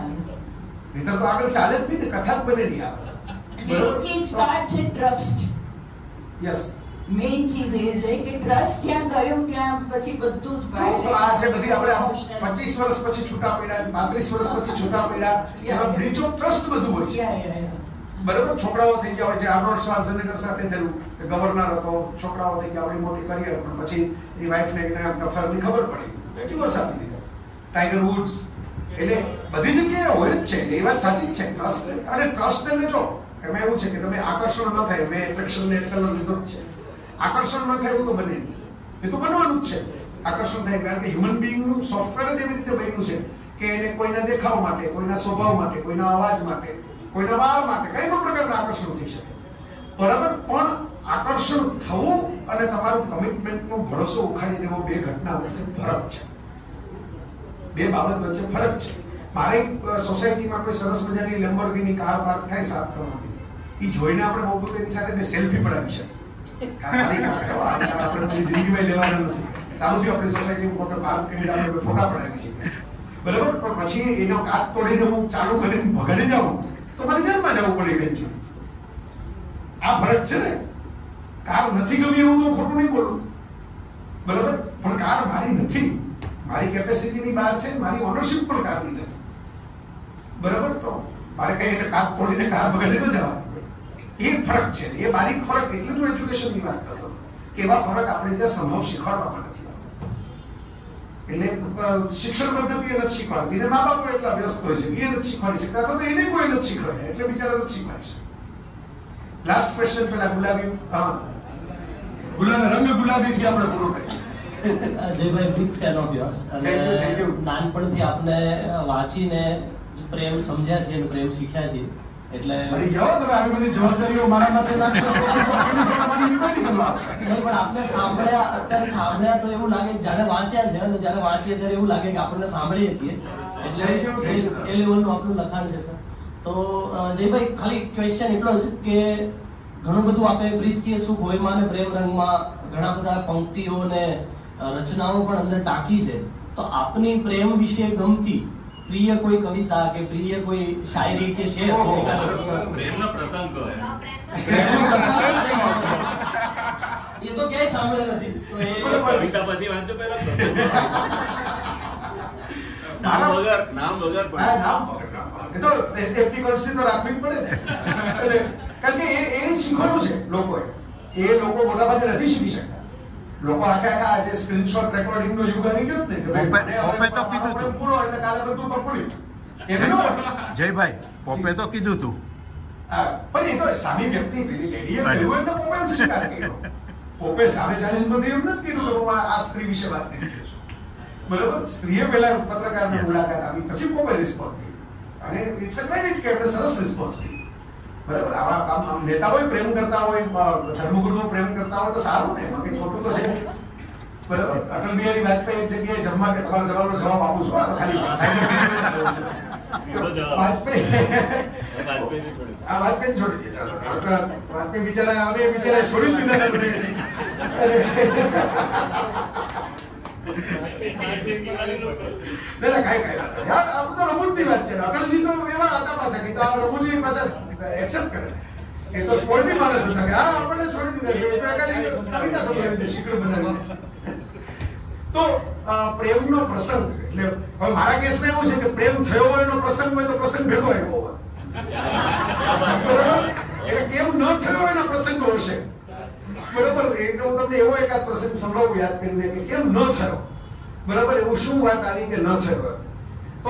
નહીતર તો આગળ ચાલે જ નહીં ને, કથા જ બને નહીં આગળ. મેઇન ચીજ તો આ છે ટ્રસ્ટ. યસ, મેઇન ચીજ એ છે કે ટ્રસ્ટ જ્યાં ગયો ત્યાં પછી બધું જ આ જે બધી આપણે 25 વર્ષ પછી છૂટા પડ્યા, 35 વર્ષ પછી છૂટા પડ્યા, એમાં બ્રીચ ઓફ ટ્રસ્ટ બધું હોય છે. બરાબર, છોકરાઓ થઈ ગયા હોય છે. આર્નોલ્ડ શ્વાર્ઝેનેગર સાથે થયું કે ગવર્નર હતો, છોકરાઓ થઈ ગયા, આવડી મોટી કરિયર, પણ પછી એની વાઈફને અફેરની ખબર પડી, ડિવોર્સ આપી દીધો. ટાઈગર વુડ્સ, એટલે બધી જગ્યાએ હોય જ છે. એ વાત સાચી જ છે. ટ્રસ્ટ અને ટ્રસ્ટ એટલે જો એમાં એવું છે કે તમે આકર્ષણ ન થાય, મેં એટ્રેક્શનને કલર લીધો જ છે. આકર્ષણ ન થાય એવું તો બને નહીં, એ તો બનવાનું જ છે. આકર્ષણ થાય કારણ કે હ્યુમન બીઈંગનું સોફ્ટવેર જ એવી રીતે બન્યું છે કે એને કોઈના દેખાવ માટે, કોઈના સ્વભાવ માટે, કોઈના અવાજ માટે, કોઈના વાળ માટે કઈ પણ પ્રકારનું આકર્ષણ થઈ શકે. બરાબર, પણ આકર્ષણ થવું અને તમારું કમિટમેન્ટનો ભરોસો ઉખાડી દેવો 2 ઘટના વચ્ચે ફરક છે. 2 બાબત વચ્ચે ફરક છે. મારી સોસાયટીમાં કોઈ સરસ મજાની લેમ્બોર્ગિની કાર પાર્ક થાય 7 કરોડની, એ જોઈને આપણે બહુ બધું એની સાથે સેલ્ફી પડાવી છે. સારી કાર છે, આપણે બધી જિંદગીમાં લેવાના નથી. સારું થયું આપણી સોસાયટીમાં કોઈ પાર્ક કરીને આપણે ફોટા પડાવી છે, બરાબર. પણ પછી એનો કાચ તોડીને હું ચાલુ કરીને ભગાડી જાઉં તો મારે જેલમાં જવું પડે ઇવેન્ચ્યુઅલી. આ ફરક છે ને. કાર નથી ગમી એવું તો ખોટું નહીં બોલું, બરાબર. પણ કાર મારી નથી, મારી કેપેસિટીની બહાર છે, મારી ઓનરશિપ પણ કારની નથી, બરાબર. તો મારે કઈ કાચ તોડીને કાર ભગાડીને જવાનું, એ ફરક છે. એ બારીક ફરક એટલે હું એજ્યુકેશનની વાત કરતો કે એવા ફરક આપણે ત્યાં સંભવ શીખવાડવામાં નથી. એટલે શિક્ષણ પદ્ધતિ એ નથી શીખવાડતી ને મા બાપો એટલા વ્યસ્ત હોય છે એ નથી શીખવાડી શકતા, તો એને કોઈ નથી શીખવાડે એટલે બિચારા નથી શીખવાડી શકતા. લાસ્ટ ક્વેશ્ચન પેલા ગુલાબી, રંગ ગુલાબી થી આપણે પૂરો કરીએ. અજયભાઈ બિગ ફેન ઓફ યોર્સ, અને નાનપણથી આપને વાંચીને પ્રેમ સમજ્યા છે અને પ્રેમ શીખ્યા છે. એટલે તમે આવી બધી જવાબદારીઓ મારા માથે નાખશો નહીં, પણ આપણે સાંભળ્યા, અત્યારે સાંભળ્યા તો એવું લાગે જ્યારે વાંચ્યા છે, અને જ્યારે વાંચીએ ત્યારે એવું લાગે કે આપણને સાંભળીએ છીએ. એટલે એ લેવલનું આપણું લખાણ છે સર. તો જયભાઈ ખાલી ક્વેશ્ચન એટલો જ કે ઘણું બધું આપણે પ્રીત કે સુખ હોયમાં અને પ્રેમ રંગમાં ઘણા બધા પંક્તિઓ ને રચનાઓ પણ અંદર ટાંકી છે. તો આપની પ્રેમ વિશે ગમતી પ્રિય કોઈ કવિતા કે પ્રિય કોઈ શાયરી કે શેર, પ્રેમનો પ્રસંગ કહો. એ તો ક્યાંય સાંભળે નથી, તો એ કવિતા પછી વાંચો પહેલા પ્રસંગ. નામ વગર એ તો સેફ્ટી કોન્સી તો રાખવી પડે ને. કારણ કે એ શીખવાનું છે લોકોએ. એ લોકો મોટાભાગે નથી શીખી શકતા. લોકો આખા આજે સ્ક્રીનશોટ રેકોર્ડિંગ નો યુગ આવી ગયો ને. પોપે તો કીધું તું પૂરો એટલે કાલે બધું પકડ્યું. જયભાઈ પોપે તો કીધું તું. પણ એ તો સામી વ્યક્તિ પેલી લેડીએ કહ્યું એટલે પોપે સ્વીકાર કર્યો. પોપે સામે ચાલીને બધું એમ નથી કીધું કે હું આ સ્ત્રી વિશે વાત કરી રહ્યો છું, બરાબર. સ્ત્રીએ પહેલા પત્રકારની મુલાકાત આપી, પછી પોપે રિસ્પોન્ડ કર્યો, અને ઇટ્સ અ ક્રેડિટ કે આપણે સરસ રિસ્પોન્સ કર્યો, બરાબર. આવા નેતાઓ પ્રેમ કરતા હોય, ધર્મગુરુઓ પ્રેમ કરતા હોય તો સારું ને, એમાં કંઈ ખોટું તો છે, બરાબર. અટલ બિહારી વાજપેયી એક જગ્યાએ જમવા કે તમારા સવાલનો જવાબ આપું છું, આ તો ખાલી વાજપેયી છોડી દે. ચાલો, વાજપેયી બિચારા હવે બિચારા છોડી દીધા. રમૂજની વાત છે. અટલજી તો એવા હતા પાછા કે રમૂજી પાછા એક્સેપ્ટ કરે. એ તો સ્પોર્ટની માણસ હતા કે હા આપણને છોડી દીધા. તો પ્રેમનો પ્રસંગ એટલે હવે મારા કેસમાં એવું છે કે પ્રેમ થયો હોય એનો પ્રસંગ હોય તો પ્રસંગ ભેગો આવ્યો હોય, એટલે કેમ ન થયો હોય એના પ્રસંગો હશે, બરાબર. એટલે હું તમને એવો એકાદ પ્રસંગ સંભળાવું યાદ કરીને કે કેમ ન થયો, બરાબર. એવું શું વાત આવી કે ન થયો. તો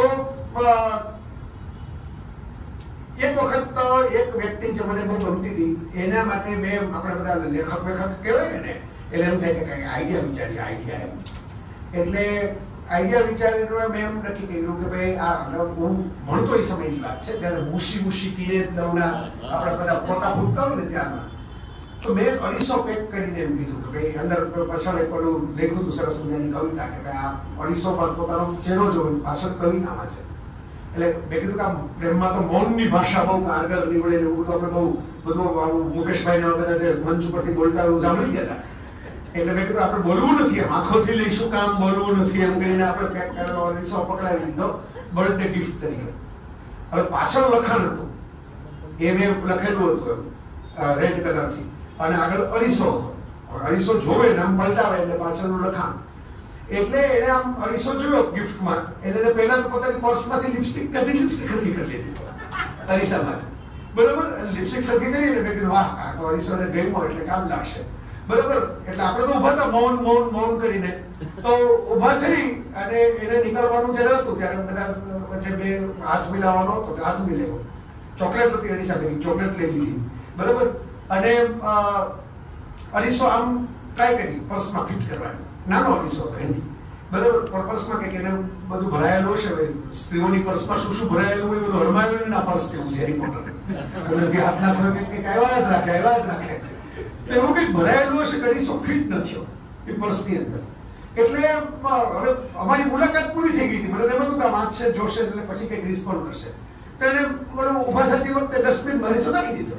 એક વખત એક વ્યક્તિ જે મને બહુ ગમતી હતી, એના માટે મેં આપણે બધા લેખક કહેવાય ને, એટલે એમ થાય કે કઈ આઈડિયા એમ. એટલે આઈડિયા વિચારીને મેં એમ નક્કી કર્યું કે ભાઈ આ હું ભણતો એ સમયની વાત છે જ્યારે મુશી તીરે દવના આપણે બધા ફોટા ફૂટતા હોય ને ત્યારના. તો મેં 250 પેક કરીને એમ કીધું કે ભાઈ અંદર પાછળ એક પેલું લખ્યું હતું સરસ મજાની કવિતા કે ભાઈ આ 250 પર પોતાનો ચહેરો જોવો પાછળ કવિતામાં છે. એટલે મેં કીધું કે આ પ્રેમમાં તો મૌનની ભાષા બહુ કારગર નીવડે એવું બધું આપણે બધું મુકેશભાઈ ને બધા જે મંચ ઉપરથી બોલતા એવું સાંભળી ગયા હતા. એટલે મેં કીધું આપણે બોલવું નથી, એમ આંખોથી લઈશું કામ, બોલવું નથી એમ કહીને આપણે પેક કરેલો 250 પકડાવી દીધો બર્થડે ગિફ્ટ તરીકે. હવે પાછળ લખાણ હતું, એ મેં લખેલું હતું એમ રેડ કલરથી, અને આગળ 250 હતો. 250 જોવે ને આમ પલટાવે એટલે પાછળનું લખાણ. એટલે એને આમ 250 જોયો ગિફ્ટમાં, એટલે પહેલા તો પોતાની પર્સમાંથી લિપસ્ટિક કરી લીધી અરીસામાંથી, બરોબર. લિપસ્ટિક સરખી કરી એટલે મેં કીધું વાહ આ તો 250 ને ગમ્યો એટલે કામ લાગશે, બરોબર. એટલે આપણે તો ઉભા હતા મૌન કરીને. તો ઉભા થઈ અને એને નીકળવાનું જ્યારે હતું ત્યારે બધા વચ્ચે બે હાથ મિલાવવાનો હતો, હાથ મિલાવ્યો. ચોકલેટ હતી અરીસા ભેગી, ચોકલેટ લઈ લીધી, બરોબર. અને 250 આમ ટ્રાય કરી પર્સમાં ફિટ કરવાની. નાનો 250 હતો એની, બરાબર. પણ પર્સમાં કંઈક એને બધું ભરાયેલું છે. સ્ત્રીઓની પર્સમાં શું ભરાયેલું હોય બધું હરમાયેલું પર્સ જેવું છે હેરી પોટર. હાથ નાખો કંઈક આવ્યા જ રાખે. તો એવું કંઈક ભરાયેલું હશે, 250 ફિટ ન થયો એ પર્સની અંદર. એટલે હવે અમારી મુલાકાત પૂરી થઈ ગઈ હતી. મને તેમ હતું કે વાંચશે જોશે એટલે પછી કંઈક રિસ્પોન્ડ કરશે. તો એને ઉભા થતી વખતે ડસ્ટબિન મારી નાખી દીધો.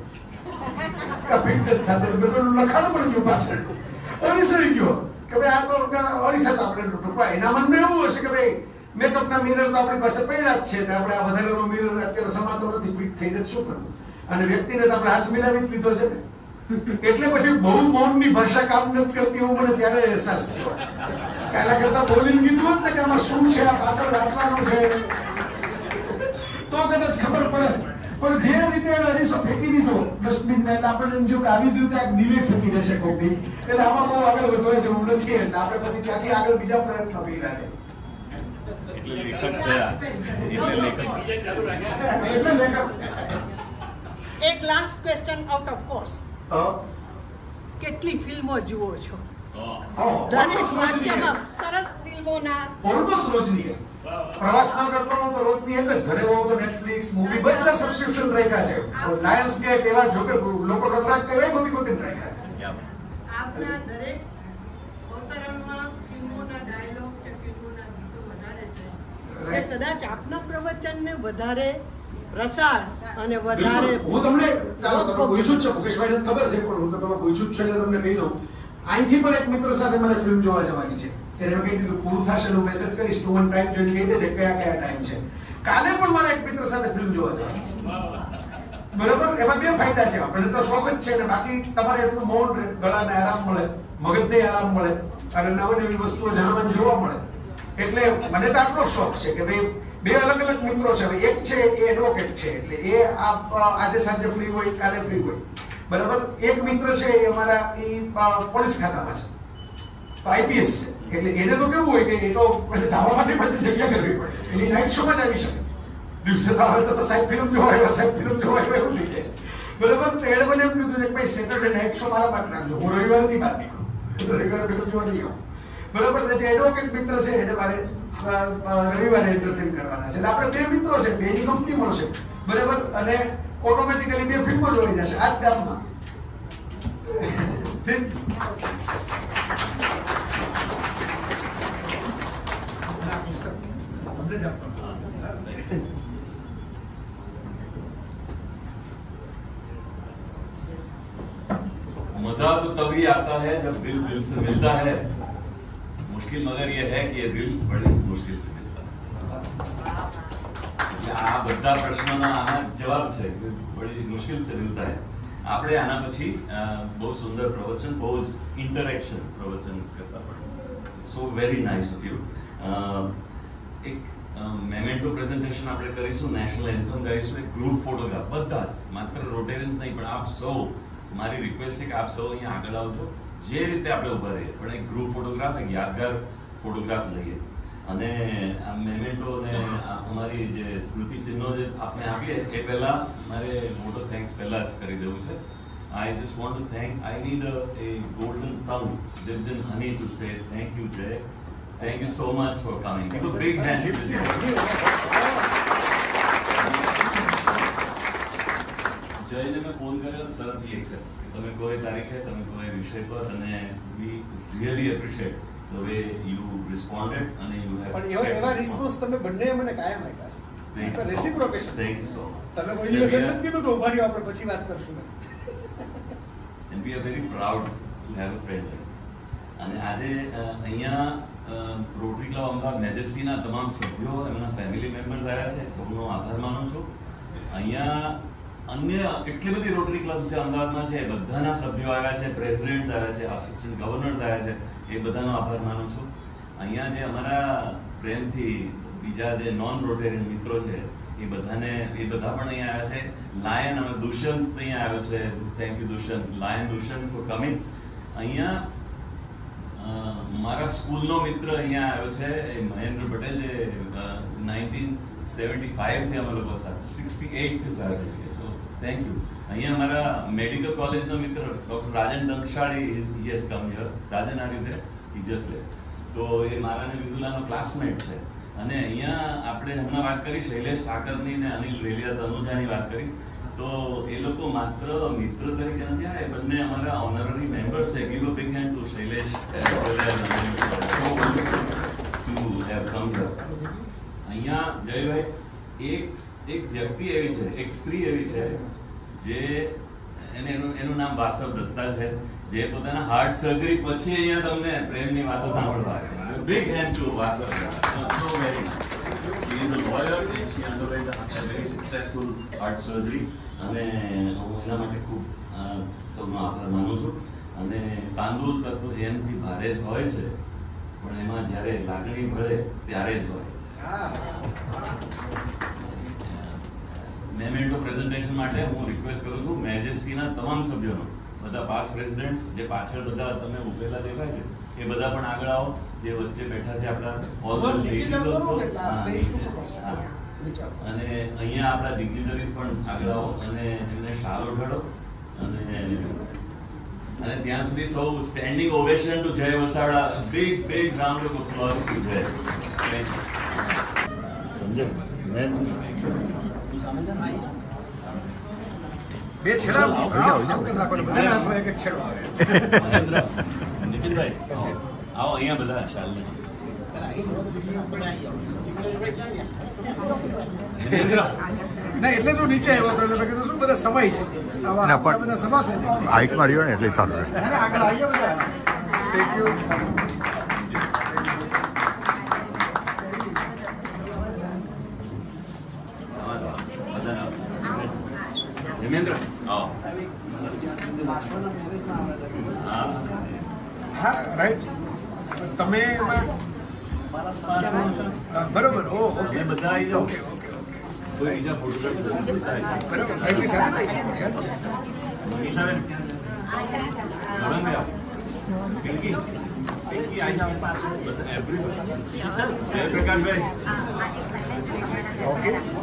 લખાણ પણ ગયું પાછળ અરીસાઈ ગયો કે ભાઈ આ તો અરીસા તો આપણે ટૂંકા એના મનમાં એવું હશે કે ભાઈ મેકઅપના મિરર તો આપણી પાસે પડ્યા જ છે, આપણે આ વધારેનો મિરર અત્યારે સમાતો નથી, ફિટ થઈને શું કરવું, અને વ્યક્તિને તો આપણે હાથ મિલાવી જ લીધો છે ને. એટલે પછી બહુ મૌનની ભાષા કામ નથી કરતી એવું મને ત્યારે અહેસાસ થયો. પહેલા કરતા બોલીને કીધું હોત ને કે આમાં શું છે, આ પાછળ વાંચવાનું છે, તો કદાચ ખબર પડે. પણ જે રીતે એને અરીસો ફેંકી દીધો ડસ્ટબિનમાં, એટલે આપણે એમ જો કે આવી જ રીતે એક દિવે ફેંકી દેશે કોઈક, એટલે આમાં બહુ આગળ વધવા જેવું નથી. એટલે આપણે પછી ત્યાંથી આગળ બીજા પ્રયત્નો કર્યા. એક last question out of course, કેટલી ફિલ્મો જુઓ છો? ધનેશ વાટિયામાં સરસ ફિલ્મોના ઓલમોસ્ટ રોજની પ્રવાસ ન કરતો હું તો રોજની એક જ, ઘરે હોઉં તો નેટફ્લિક્સ મૂવી બધા સબસ્ક્રિપ્શન રાખ્યા છે. લાયન્સ ગેટ એવા જો કે લોકો નથી રાખતા એવા ગોતી રાખ્યા છે. આપના દરેક અવતરણમાં ફિલ્મોના ડાયલોગ કે ફિલ્મોના ગીતો વધારે છે, એ કદાચ આપના પ્રવચનને વધારે રસાળ અને વધારે. હું તમને ચાલો તમે પૂછ્યું જ છે, મુકેશભાઈને ખબર છે, પણ હું તો તમે પૂછ્યું જ છે એટલે તમને કહી દઉં. અહીંથી પણ એક મિત્ર સાથે મારે ફિલ્મ જોવા જવાની છે. એને કહી દીધું પૂરું થશે હું મેસેજ કરીશ, તું મને ટાઈમ જોઈને કહી દેજે કયા ટાઈમ છે. કાલે પણ મારે એક મિત્ર સાથે ફિલ્મ જોવા જવાની છે. બરાબર, એમાં બે ફાયદા છે. આપણે તો શોખ જ છે ને, બાકી તમારે એટલું મૌન ગળાને આરામ મળે, મગજને આરામ મળે, અને નવી વસ્તુઓ જાણવાની જોવા મળે. એટલે મને તો આટલો શોખ છે કે ભાઈ બે અલગ અલગ મિત્રો છે. એક છે એ એડવોકેટ છે, એટલે એ આજે સાંજે ફ્રી હોય, કાલે ફ્રી હોય. બરાબર, એક મિત્ર છે એ અમારા પોલીસ ખાતામાં છે, તો આઈપીએસ છે. એટલે એને તો કેવું હોય કે એ તો એટલે જવા માટે પછી જગ્યા કરવી પડે, એની નાઇટ શોમાં જ આવી શકે. દિવસે તો આવે તો સાહેબ ફિલ્મ જોવા આવ્યા, સાહેબ ફિલ્મ જોવા આવ્યા એવું થઈ જાય. બરાબર, તો એને મને એમ કીધું કે ભાઈ સેટરડે નાઇટ શો મારા માટે નાખજો, હું રવિવારની બહાર નીકળું, રવિવારે ફિલ્મ જોવા નહીં આવું. બરાબર, જે એડવોકેટ મિત્ર છે એને મારે રવિવારે એન્ટરટેન કરવાના છે. એટલે આપણે બે મિત્રો છે, બેની કંપની મળશે. બરાબર, અને ઓટોમેટિકલી બે ફિલ્મો જોઈ જશે આ જ ગામમાં. मजा तो तभी आता है जब दिल दिल से मिलता है. मुश्किल मगर ये है कि ये दिल बड़ी मुश्किल से मिलता है. આ બધા પ્રશ્નોના આના જવાબ છે કે બડી મુશ્કેલ સે મિલતા હે. આપણે આના પછી બહુ સુંદર પ્રવચન, બહુ જ ઇન્ટરેક્શન પ્રવચન કરતા પણ so very nice of you. એક મેમેન્ટો પ્રેઝન્ટેશન આપણે કરીશું, નેશનલ એન્થમ ગાઈશું, એક ગ્રુપ ફોટોગ્રાફ, બધા જ માત્ર રોટેરિયન્સ નહીં પણ આપ સૌ, મારી રિક્વેસ્ટ છે કે આપ સૌ અહીંયા આગળ આવજો, જે રીતે આપણે ઊભા રહીએ પણ એક ગ્રુપ ફોટોગ્રાફ, એક યાદગાર ફોટોગ્રાફ લઈએ. અને આ મેમેન્ટો ને અમારી જે સ્મૃતિ ચિહ્નો જે આપણે આપીએ એ પહેલા મારે મોટો થેન્ક્સ પહેલા જ કરી દેવું છે. I just want to thank, I need a golden tongue dipped in honey to say thank you Jay, thank you so much for coming. Give a big hand. જયને મેં ફોન કર્યો તરત ही એક્સેપ્ટ, તમે કોઈ તારીખે, તમે કોઈ વિષય પર, અને we really appreciate the way you responded and you have. પણ એવા રિસ્પોન્સ તમે બંને મને કાયમ આપ્યા છે. Reciprocation. Thank you so much. તમે કોઈ દિવસ એમ નથી કીધું કે ઉભા રહ્યો આપણે પછી વાત કરશું. And we are very proud to have a friend like you. અને આજે અહીંયા રોટરી ક્લબ અમદાવાદ મેજેસ્ટીના તમામ સભ્યો, એમના ફેમિલી મેમ્બર્સ આવ્યા છે, સૌનો આભાર માનું છું. અહીંયા અન્ય એટલી બધી રોટરી ક્લબ્સ છે અમદાવાદમાં છે, બધાના સભ્યો આવ્યા છે, પ્રેસિડેન્ટ આવ્યા છે, આસિસ્ટન્ટ ગવર્નર્સ આવ્યા છે, એ બધાનો આભાર માનું છું. અહીંયા જે અમારા પ્રેમથી બીજા જે નોન રોટેરિયન મિત્રો છે એ બધા પણ અહીંયા આવ્યા છે. લાયન અમે દુષ્યંત અહીંયા આવ્યો છે, thank you Dushyant, lion Dushyant for coming. અહીંયા મારા સ્કૂલનો મિત્ર અહીંયા આવ્યો છે, એ મહેન્દ્ર પટેલ, જે 1975 થી અમે લોકો સાથે 68 થી સાથે છીએ. So thank you. અહીંયા અમારા મેડિકલ કોલેજનો મિત્ર doctor Rajan Dankshali, he has come here. Rajan આ રીતે હી જસ્ટ લેફ્ટ. તો એ મારા ને વિદુલાનો ક્લાસમેટ છે. અને અહીંયા આપણે હમણાં વાત કરી શૈલેષ ઠાકરની ને અનિલ રેલિયા તનુજાની વાત કરી. તો એ લોકો માત્ર મિત્ર તરીકે નથી આવ્યા, એ બંને અમારા ઓનરરી મેમ્બર્સ છે. Give a big hand to Shailesh to have come here. અહીંયા જયભાઈ એક વ્યક્તિ એવી છે, એક સ્ત્રી એવી છે જે એનું નામ વાસવ દત્તા છે, જે પોતાના હાર્ટ સર્જરી પછી અહીંયા તમને પ્રેમની વાતો સાંભળવા આવે. Big hand to Vasav Datta. So very she is a lawyer and she underwent a very successful heart surgery અને હું એના માટે ખૂબ સૌનો આભાર માનું છું. અને તાંદુલ તત્વ એમથી ભારે જ હોય છે, પણ એમાં જ્યારે લાગણી ભળે ત્યારે જ હોય છે. મેમેન્ટો પ્રેઝન્ટેશન માટે હું રિક્વેસ્ટ કરું છું મેજેસ્ટીના તમામ સભ્યોનો, બધા પાસ્ટ પ્રેસિડેન્ટ્સ જે પાછળ બધા તમે ઉભેલા દેખાય છે એ બધા પણ આગળ આવો, જે વચ્ચે બેઠા છે આપણા અને અહીંયા આપણા ડિગ્નિટરીઝ પણ આગળ આવો અને એમને શાલ ઓઢાડો. અને ત્યાં સુધી સૌ standing ovation to Jay Vasavada. Big round of applause to Jay. સમજે બે છેડા નીતિનભાઈ આવો અહીંયા બધા શાલ ને ના એટલે તો નીચે આવ્યો હતો એટલે મેં કીધું શું બધા સમય ના, પણ બધા સમાશે હાઈટમાં રહ્યો ને એટલે સારું રહે. આગળ આવીએ બધા. Thank you. ધર્મેન્દ્ર આવો. હા રાઈટ. તમે બરોબર. ઓ ઓકે. એ બધા આવી જાઓ. ઓકે ઓકે કોઈ બીજા ફોટોગ્રાફ બરાબર. સાહેબની સાથે યાદ છે. મનીષાબેન ધરમભાઈ પિંકી આવી જાઓ. બધા એવરીબડી. જયપ્રકાશભાઈ ઓકે.